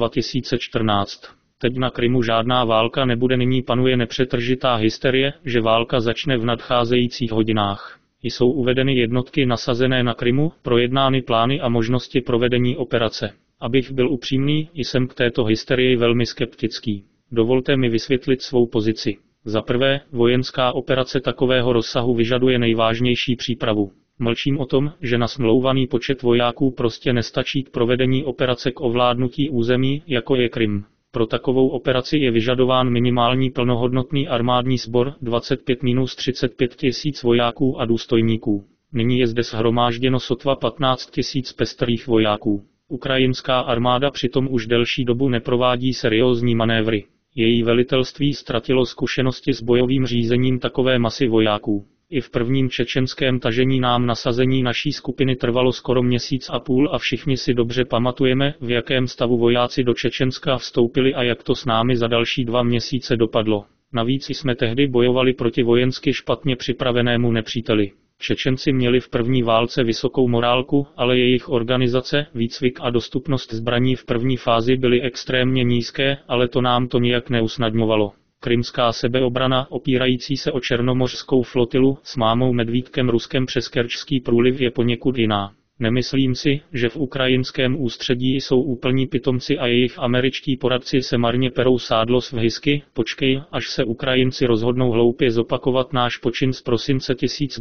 2014. Teď na Krymu žádná válka nebude, nyní panuje nepřetržitá hysterie, že válka začne v nadcházejících hodinách. Jsou uvedeny jednotky nasazené na Krymu, projednány plány a možnosti provedení operace. Abych byl upřímný, jsem k této hysterii velmi skeptický. Dovolte mi vysvětlit svou pozici. Za prvé, vojenská operace takového rozsahu vyžaduje nejvážnější přípravu. Mlčím o tom, že nasmlouvaný počet vojáků prostě nestačí k provedení operace k ovládnutí území, jako je Krym. Pro takovou operaci je vyžadován minimální plnohodnotný armádní sbor 25–35 tisíc vojáků a důstojníků. Nyní je zde shromážděno sotva 15 tisíc pestrých vojáků. Ukrajinská armáda přitom už delší dobu neprovádí seriózní manévry. Její velitelství ztratilo zkušenosti s bojovým řízením takové masy vojáků. I v prvním čečenském tažení nám nasazení naší skupiny trvalo skoro měsíc a půl a všichni si dobře pamatujeme, v jakém stavu vojáci do Čečenska vstoupili a jak to s námi za další 2 měsíce dopadlo. Navíc jsme tehdy bojovali proti vojensky špatně připravenému nepříteli. Čečenci měli v první válce vysokou morálku, ale jejich organizace, výcvik a dostupnost zbraní v první fázi byly extrémně nízké, ale to nám to nijak neusnadňovalo. Krymská sebeobrana, opírající se o černomořskou flotilu s mámou medvídkem Ruskem přes Kerčský průliv, je poněkud jiná. Nemyslím si, že v ukrajinském ústředí jsou úplní pitomci a jejich američtí poradci se marně perou sádlo s vhysky. Počkej, až se Ukrajinci rozhodnou hloupě zopakovat náš počin z prosince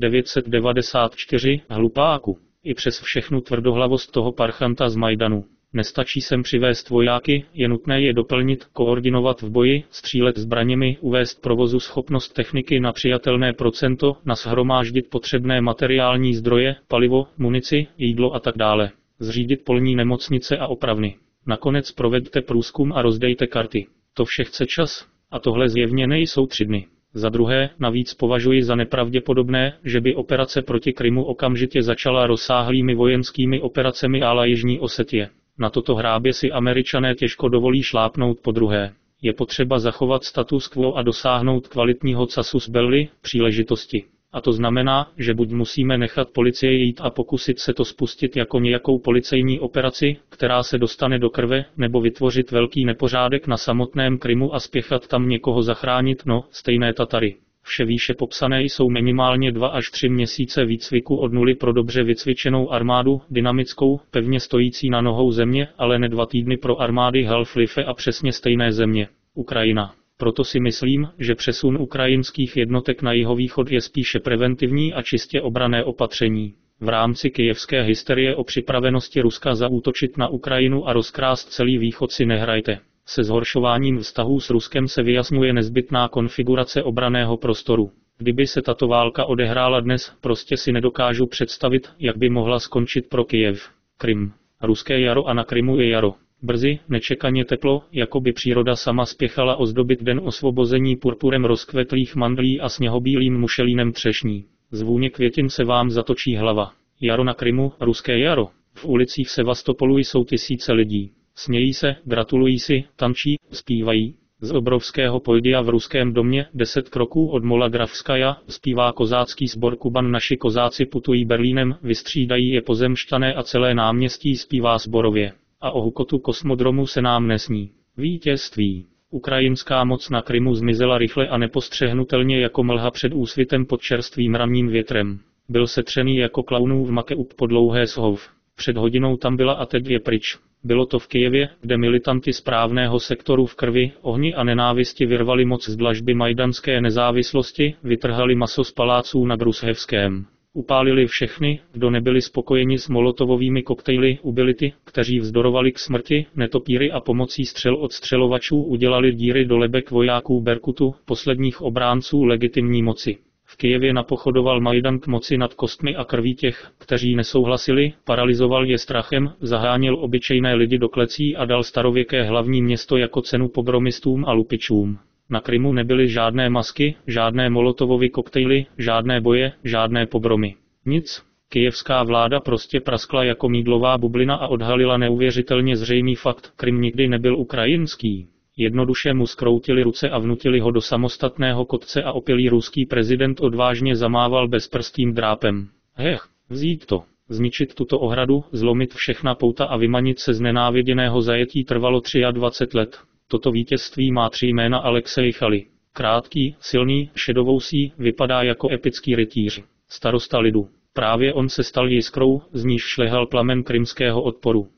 1994, hlupáku. I přes všechnu tvrdohlavost toho parchanta z Majdanu. Nestačí sem přivést vojáky, je nutné je doplnit, koordinovat v boji, střílet zbraněmi, uvést provozu schopnost techniky na přijatelné procento, nashromáždit potřebné materiální zdroje, palivo, munici, jídlo a tak dále. Zřídit polní nemocnice a opravny. Nakonec proveďte průzkum a rozdejte karty. To vše chce čas. A tohle zjevně nejsou 3 dny. Za druhé, navíc považuji za nepravděpodobné, že by operace proti Krymu okamžitě začala rozsáhlými vojenskými operacemi à la Jižní Osetie. Na toto hrábě si Američané těžko dovolí šlápnout podruhé. Je potřeba zachovat status quo a dosáhnout kvalitního casus belli, příležitosti. A to znamená, že buď musíme nechat policie jít a pokusit se to spustit jako nějakou policejní operaci, která se dostane do krve, nebo vytvořit velký nepořádek na samotném Krymu a spěchat tam někoho zachránit, stejné Tatary. Vše výše popsané jsou minimálně 2 až 3 měsíce výcviku od nuly pro dobře vycvičenou armádu, dynamickou, pevně stojící na nohou země, ale ne 2 týdny pro armády Half-Life a přesně stejné země, Ukrajina. Proto si myslím, že přesun ukrajinských jednotek na jihovýchod je spíše preventivní a čistě obranné opatření. V rámci kyjevské hysterie o připravenosti Ruska zaútočit na Ukrajinu a rozkrást celý východ si nehrajte. Se zhoršováním vztahů s Ruskem se vyjasňuje nezbytná konfigurace obranného prostoru. Kdyby se tato válka odehrála dnes, prostě si nedokážu představit, jak by mohla skončit pro Kyjev. Krym. Ruské jaro a na Krymu je jaro. Brzy, nečekaně teplo, jako by příroda sama spěchala ozdobit den osvobození purpurem rozkvetlých mandlí a sněhobílým mušelínem třešní. Z vůně květin se vám zatočí hlava. Jaro na Krymu, ruské jaro. V ulicích Sevastopolu jsou tisíce lidí. Smějí se, gratulují si, tančí, zpívají. Z obrovského pódia v ruském domě, 10 kroků od Mola Grafskaja, zpívá kozácký sbor Kuban. Naši kozáci putují Berlínem, vystřídají je pozemšťané a celé náměstí zpívá sborově. A o hukotu kosmodromu se nám nesní. Vítězství. Ukrajinská moc na Krymu zmizela rychle a nepostřehnutelně jako mlha před úsvitem pod čerstvým ranním větrem. Byl setřený jako klaunův makeup po dlouhé shov. Před hodinou tam byla a teď je pryč. Bylo to v Kyjevě, kde militanti správného sektoru v krvi, ohni a nenávisti vyrvali moc z dlažby majdanské nezávislosti, vytrhali maso z paláců na Grushevském. Upálili všechny, kdo nebyli spokojeni s molotovovými koktejly, ubili ty, kteří vzdorovali k smrti, netopíry a pomocí střel od střelovačů udělali díry do lebek vojáků Berkutu, posledních obránců legitimní moci. V Kyjevě napochodoval Majdan k moci nad kostmi a krví těch, kteří nesouhlasili, paralyzoval je strachem, zaháněl obyčejné lidi do klecí a dal starověké hlavní město jako cenu pogromistům a lupičům. Na Krymu nebyly žádné masky, žádné molotovovy koktejly, žádné boje, žádné pogromy. Nic. Kyjevská vláda prostě praskla jako mýdlová bublina a odhalila neuvěřitelně zřejmý fakt: Krym nikdy nebyl ukrajinský. Jednoduše mu zkroutili ruce a vnutili ho do samostatného kotce a opilý ruský prezident odvážně zamával bezprstým drápem. Vzít to. Zničit tuto ohradu, zlomit všechna pouta a vymanit se z nenáviděného zajetí trvalo 23 let. Toto vítězství má 3 jména: Alexej Chaly. Krátký, silný, šedovousý, vypadá jako epický rytíř. Starosta lidu. Právě on se stal jiskrou, z níž šlehal plamen krymského odporu.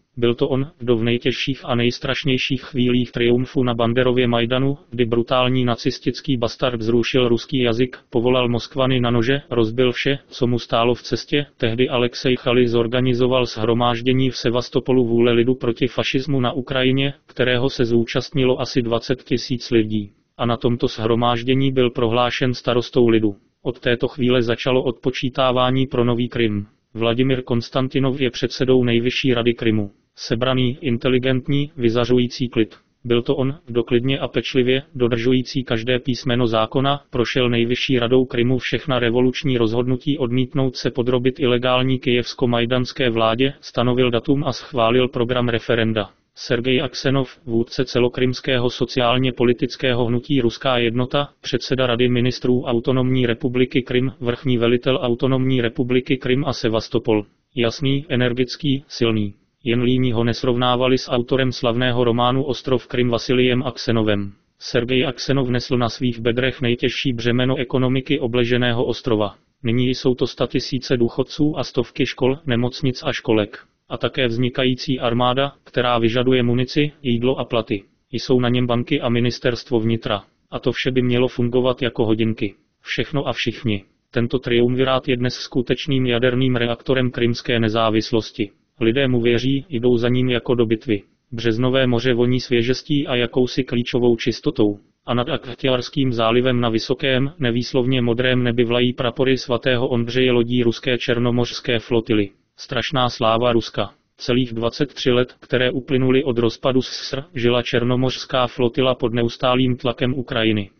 Byl to on, kdo v nejtěžších a nejstrašnějších chvílích triumfu na Banderově Majdanu, kdy brutální nacistický bastard zrušil ruský jazyk, povolal Moskvany na nože, rozbil vše, co mu stálo v cestě, tehdy Alexej Chaly zorganizoval shromáždění v Sevastopolu vůle lidu proti fašismu na Ukrajině, kterého se zúčastnilo asi 20 000 lidí. A na tomto shromáždění byl prohlášen starostou lidu. Od této chvíle začalo odpočítávání pro nový Krym. Vladimir Konstantinov je předsedou Nejvyšší rady Krymu. Sebraný, inteligentní, vyzařující klid. Byl to on, kdo klidně a pečlivě, dodržující každé písmeno zákona, prošel Nejvyšší radou Krymu všechna revoluční rozhodnutí odmítnout se podrobit ilegální kyjevsko-majdanské vládě, stanovil datum a schválil program referenda. Sergej Aksenov, vůdce celokrymského sociálně-politického hnutí Ruská jednota, předseda Rady ministrů Autonomní republiky Krym, vrchní velitel Autonomní republiky Krym a Sevastopol. Jasný, energický, silný. Jen líní ho nesrovnávali s autorem slavného románu Ostrov Krym Vasilijem Aksenovem. Sergej Aksenov nesl na svých bedrech nejtěžší břemeno ekonomiky obleženého ostrova. Nyní jsou to statisíce důchodců a stovky škol, nemocnic a školek. A také vznikající armáda, která vyžaduje munici, jídlo a platy. Jsou na něm banky a ministerstvo vnitra. A to vše by mělo fungovat jako hodinky. Všechno a všichni. Tento triumvirát je dnes skutečným jaderným reaktorem krymské nezávislosti. Lidé mu věří, jdou za ním jako do bitvy. Březnové moře voní svěžestí a jakousi klíčovou čistotou. A nad Akhtiarským zálivem na vysokém, nevýslovně modrém nebi vlají prapory svatého Ondřeje lodí ruské černomořské flotily. Strašná sláva Ruska. Celých 23 let, které uplynuly od rozpadu SSR, žila černomořská flotila pod neustálým tlakem Ukrajiny.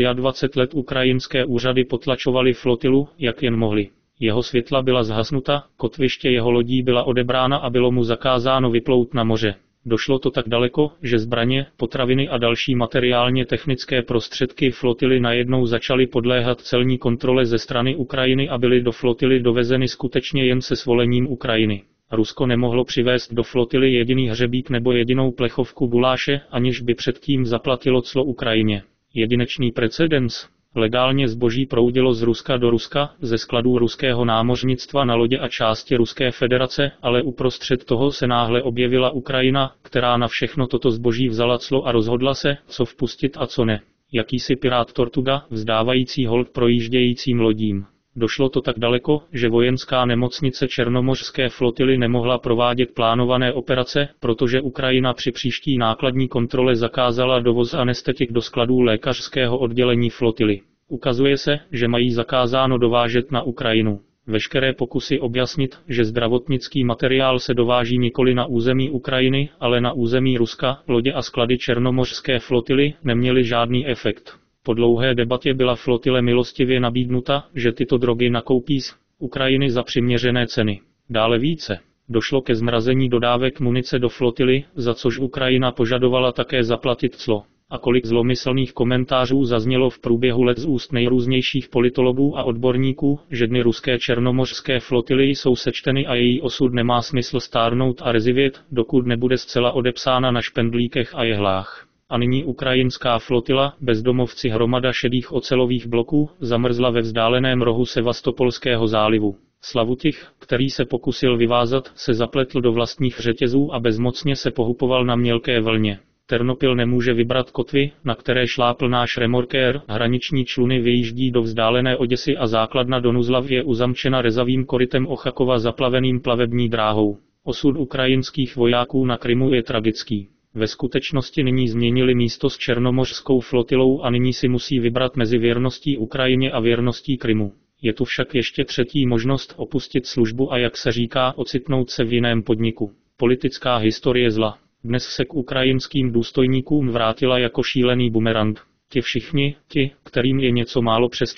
23 let ukrajinské úřady potlačovaly flotilu, jak jen mohly. Jeho světla byla zhasnuta, kotviště jeho lodí byla odebrána a bylo mu zakázáno vyplout na moře. Došlo to tak daleko, že zbraně, potraviny a další materiálně technické prostředky flotily najednou začaly podléhat celní kontrole ze strany Ukrajiny a byly do flotily dovezeny skutečně jen se svolením Ukrajiny. Rusko nemohlo přivést do flotily jediný hřebík nebo jedinou plechovku guláše, aniž by předtím zaplatilo clo Ukrajině. Jedinečný precedens. Legálně zboží proudilo z Ruska do Ruska, ze skladů ruského námořnictva na lodě a části Ruské federace, ale uprostřed toho se náhle objevila Ukrajina, která na všechno toto zboží vzala clo a rozhodla se, co vpustit a co ne. Jakýsi pirát Tortuga, vzdávající hold projíždějícím lodím. Došlo to tak daleko, že vojenská nemocnice černomořské flotily nemohla provádět plánované operace, protože Ukrajina při příští nákladní kontrole zakázala dovoz anestetik do skladů lékařského oddělení flotily. Ukazuje se, že mají zakázáno dovážet na Ukrajinu. Veškeré pokusy objasnit, že zdravotnický materiál se dováží nikoli na území Ukrajiny, ale na území Ruska, lodě a sklady černomořské flotily, neměly žádný efekt. Po dlouhé debatě byla flotile milostivě nabídnuta, že tyto drogy nakoupí z Ukrajiny za přiměřené ceny. Dále více. Došlo ke zmrazení dodávek munice do flotily, za což Ukrajina požadovala také zaplatit clo. A kolik zlomyslných komentářů zaznělo v průběhu let z úst nejrůznějších politologů a odborníků, že dny ruské černomořské flotily jsou sečteny a její osud nemá smysl stárnout a rezivět, dokud nebude zcela odepsána na špendlíkech a jehlách. A nyní ukrajinská flotila, bezdomovci hromada šedých ocelových bloků, zamrzla ve vzdáleném rohu Sevastopolského zálivu. Slavutic, který se pokusil vyvázat, se zapletl do vlastních řetězů a bezmocně se pohupoval na mělké vlně. Ternopil nemůže vybrat kotvy, na které šlápl náš remorkér, hraniční čluny vyjíždí do vzdálené Oděsy a základna do Nuzlav je uzamčena rezavým korytem Ochakova zaplaveným plavební dráhou. Osud ukrajinských vojáků na Krymu je tragický. Ve skutečnosti nyní změnili místo s černomořskou flotilou a nyní si musí vybrat mezi věrností Ukrajině a věrností Krymu. Je tu však ještě třetí možnost opustit službu a jak se říká, ocitnout se v jiném podniku. Politická historie zla. Dnes se k ukrajinským důstojníkům vrátila jako šílený bumerang. Ti všichni, kterým je něco málo přes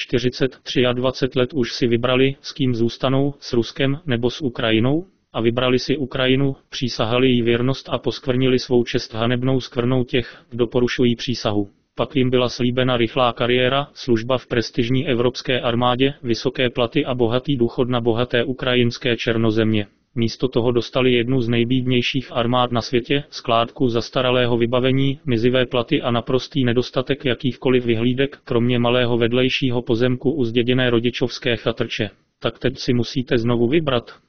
23 let už si vybrali, s kým zůstanou, s Ruskem nebo s Ukrajinou? A vybrali si Ukrajinu, přísahali jí věrnost a poskvrnili svou čest hanebnou skvrnou těch, kdo porušují přísahu. Pak jim byla slíbena rychlá kariéra, služba v prestižní evropské armádě, vysoké platy a bohatý důchod na bohaté ukrajinské černozemě. Místo toho dostali jednu z nejbídnějších armád na světě, skládku zastaralého vybavení, mizivé platy a naprostý nedostatek jakýchkoliv vyhlídek, kromě malého vedlejšího pozemku u zděděné rodičovské chatrče. Tak teď si musíte znovu vybrat.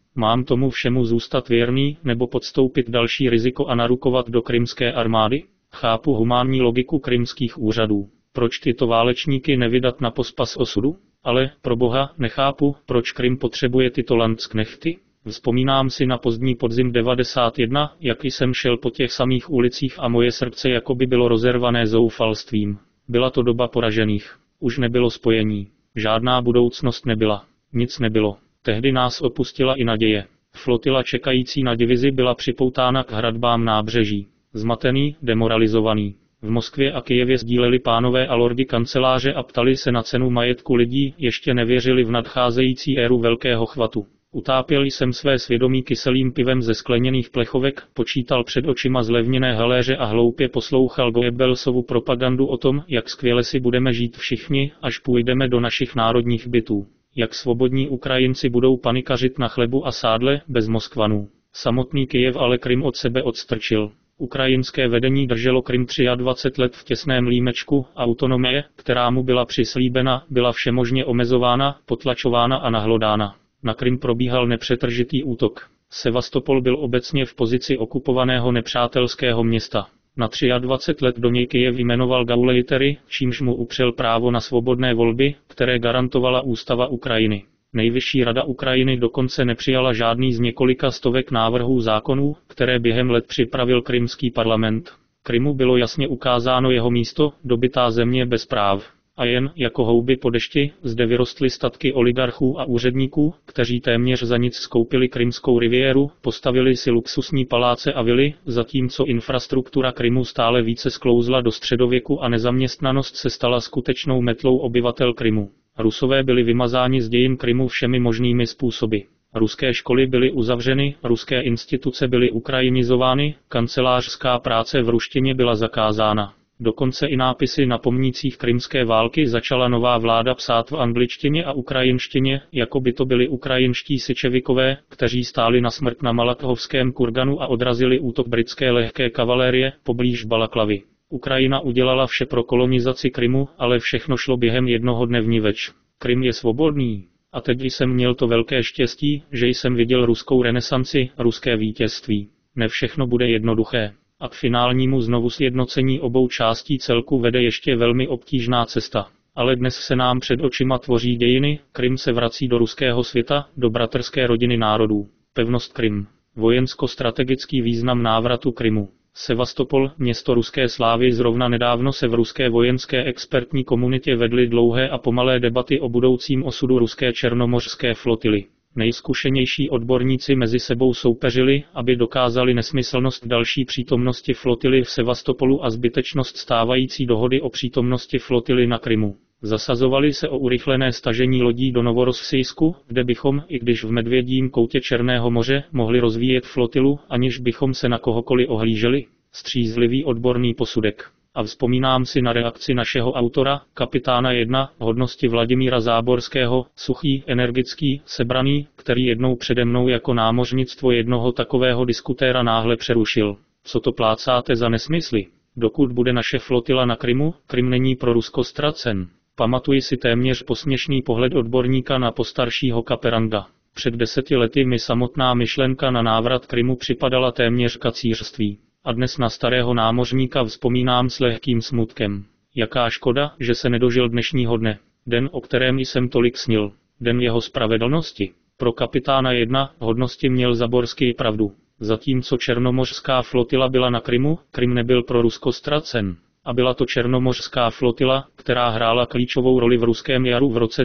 Mám tomu všemu zůstat věrný, nebo podstoupit další riziko a narukovat do krymské armády? Chápu humánní logiku krymských úřadů. Proč tyto válečníky nevydat na pospas osudu? Ale, proboha, nechápu, proč Krym potřebuje tyto landsknechty? Vzpomínám si na pozdní podzim 91, jak jsem šel po těch samých ulicích a moje srdce jakoby bylo rozervané zoufalstvím. Byla to doba poražených. Už nebylo spojení. Žádná budoucnost nebyla. Nic nebylo. Tehdy nás opustila i naděje. Flotila čekající na divizi byla připoutána k hradbám nábřeží. Zmatený, demoralizovaný. V Moskvě a Kyjevě sdíleli pánové a lordi kanceláře a ptali se na cenu majetku lidí, ještě nevěřili v nadcházející éru velkého chvatu. Utápěl jsem své svědomí kyselým pivem ze skleněných plechovek, počítal před očima zlevněné haléře a hloupě poslouchal Goebbelsovu propagandu o tom, jak skvěle si budeme žít všichni, až půjdeme do našich národních bytů. Jak svobodní Ukrajinci budou panikařit na chlebu a sádle, bez Moskvanů. Samotný Kyjev ale Krym od sebe odstrčil. Ukrajinské vedení drželo Krym 23 let v těsném límečku, autonomie, která mu byla přislíbena, byla všemožně omezována, potlačována a nahlodána. Na Krym probíhal nepřetržitý útok. Sevastopol byl obecně v pozici okupovaného nepřátelského města. Na 23 let do něj Kyjev jmenoval gauleitery, čímž mu upřel právo na svobodné volby, které garantovala ústava Ukrajiny. Nejvyšší rada Ukrajiny dokonce nepřijala žádný z několika stovek návrhů zákonů, které během let připravil krymský parlament. Krymu bylo jasně ukázáno jeho místo, dobytá země bez práv. A jen, jako houby po dešti, zde vyrostly statky oligarchů a úředníků, kteří téměř za nic skoupili krymskou riviéru, postavili si luxusní paláce a vily, zatímco infrastruktura Krymu stále více sklouzla do středověku a nezaměstnanost se stala skutečnou metlou obyvatel Krymu. Rusové byli vymazáni z dějin Krymu všemi možnými způsoby. Ruské školy byly uzavřeny, ruské instituce byly ukrajinizovány, kancelářská práce v ruštině byla zakázána. Dokonce i nápisy na pomnících krymské války začala nová vláda psát v angličtině a ukrajinštině, jako by to byli ukrajinští syčevikové, kteří stáli na smrt na Malachovském kurganu a odrazili útok britské lehké kavalérie poblíž Balaklavy. Ukrajina udělala vše pro kolonizaci Krymu, ale všechno šlo během jednoho dne vniveč. Krym je svobodný. A teď jsem měl to velké štěstí, že jsem viděl ruskou renesanci, ruské vítězství. Ne všechno bude jednoduché. A k finálnímu znovu sjednocení obou částí celku vede ještě velmi obtížná cesta. Ale dnes se nám před očima tvoří dějiny, Krym se vrací do ruského světa, do bratrské rodiny národů. Pevnost Krym. Vojensko-strategický význam návratu Krymu. Sevastopol, město ruské slávy, zrovna nedávno se v ruské vojenské expertní komunitě vedly dlouhé a pomalé debaty o budoucím osudu ruské černomořské flotily. Nejzkušenější odborníci mezi sebou soupeřili, aby dokázali nesmyslnost další přítomnosti flotily v Sevastopolu a zbytečnost stávající dohody o přítomnosti flotily na Krymu. Zasazovali se o urychlené stažení lodí do Novorossijsku, kde bychom, i když v medvědím koutě Černého moře, mohli rozvíjet flotilu, aniž bychom se na kohokoliv ohlíželi. Střízlivý odborný posudek. A vzpomínám si na reakci našeho autora, kapitána 1, hodnosti Vladimíra Záborského, suchý, energický, sebraný, který jednou přede mnou jako námořnictvo jednoho takového diskutéra náhle přerušil. Co to plácáte za nesmysly? Dokud bude naše flotila na Krymu, Krym není pro Rusko ztracen. Pamatuji si téměř posměšný pohled odborníka na postaršího Kaperanga. Před 10 lety mi samotná myšlenka na návrat Krymu připadala téměř kacířství. A dnes na starého námořníka vzpomínám s lehkým smutkem. Jaká škoda, že se nedožil dnešního dne. Den, o kterém jsem tolik snil. Den jeho spravedlnosti. Pro kapitána 1, hodnosti měl Zaborský pravdu. Zatímco černomořská flotila byla na Krymu, Krym nebyl pro Rusko ztracen. A byla to černomořská flotila, která hrála klíčovou roli v ruském jaru v roce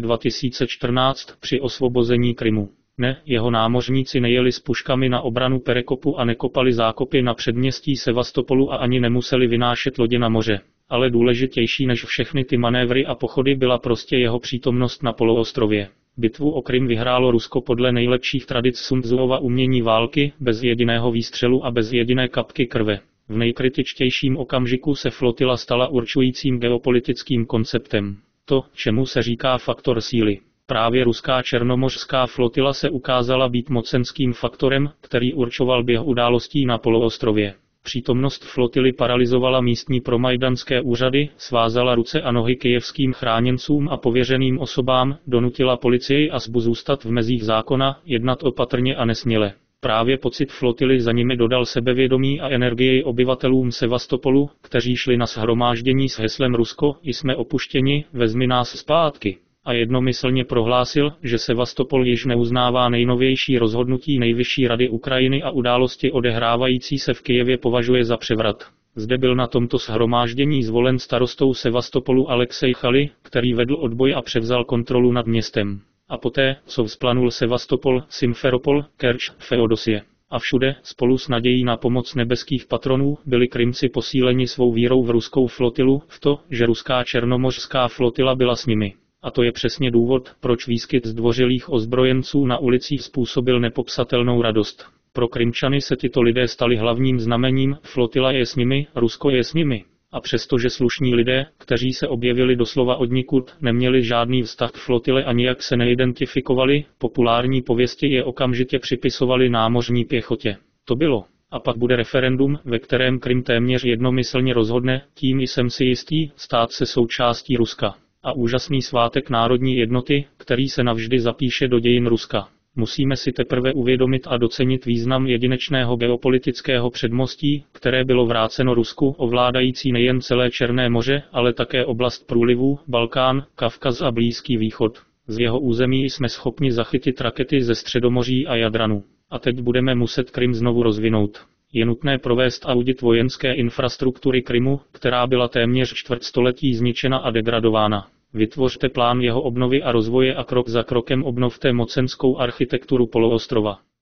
2014 při osvobození Krymu. Ne, jeho námořníci nejeli s puškami na obranu Perekopu a nekopali zákopy na předměstí Sevastopolu a ani nemuseli vynášet lodě na moře. Ale důležitější než všechny ty manévry a pochody byla prostě jeho přítomnost na poloostrově. Bitvu o Krym vyhrálo Rusko podle nejlepších tradic Sun Tzuova umění války, bez jediného výstřelu a bez jediné kapky krve. V nejkritičtějším okamžiku se flotila stala určujícím geopolitickým konceptem. To, čemu se říká faktor síly. Právě ruská černomořská flotila se ukázala být mocenským faktorem, který určoval běh událostí na poloostrově. Přítomnost flotily paralyzovala místní promajdanské úřady, svázala ruce a nohy kyjevským chráněncům a pověřeným osobám, donutila policii a SBU zůstat v mezích zákona, jednat opatrně a nesměle. Právě pocit flotily za nimi dodal sebevědomí a energii obyvatelům Sevastopolu, kteří šli na shromáždění s heslem Rusko, jsme opuštěni, vezmi nás zpátky. A jednomyslně prohlásil, že Sevastopol již neuznává nejnovější rozhodnutí Nejvyšší rady Ukrajiny a události odehrávající se v Kyjevě považuje za převrat. Zde byl na tomto shromáždění zvolen starostou Sevastopolu Alexej Chaly, který vedl odboj a převzal kontrolu nad městem. A poté, co vzplanul Sevastopol, Simferopol, Kerč, Feodosie. A všude, spolu s nadějí na pomoc nebeských patronů, byli Krymci posíleni svou vírou v ruskou flotilu, v to, že ruská černomořská flotila byla s nimi. A to je přesně důvod, proč výskyt zdvořilých ozbrojenců na ulicích způsobil nepopsatelnou radost. Pro Krymčany se tyto lidé stali hlavním znamením, flotila je s nimi, Rusko je s nimi. A přestože slušní lidé, kteří se objevili doslova odnikud, neměli žádný vztah k flotile a nijak se neidentifikovali, populární pověsti je okamžitě připisovali námořní pěchotě. To bylo. A pak bude referendum, ve kterém Krym téměř jednomyslně rozhodne, tím jsem si jistý, stát se součástí Ruska. A úžasný svátek národní jednoty, který se navždy zapíše do dějin Ruska. Musíme si teprve uvědomit a docenit význam jedinečného geopolitického předmostí, které bylo vráceno Rusku, ovládající nejen celé Černé moře, ale také oblast průlivů, Balkán, Kavkaz a Blízký východ. Z jeho území jsme schopni zachytit rakety ze Středomoří a Jadranu. A teď budeme muset Krym znovu rozvinout. Je nutné provést audit vojenské infrastruktury Krymu, která byla téměř čtvrtstoletí zničena a degradována. Vytvořte plán jeho obnovy a rozvoje a krok za krokem obnovte mocenskou architekturu poloostrova.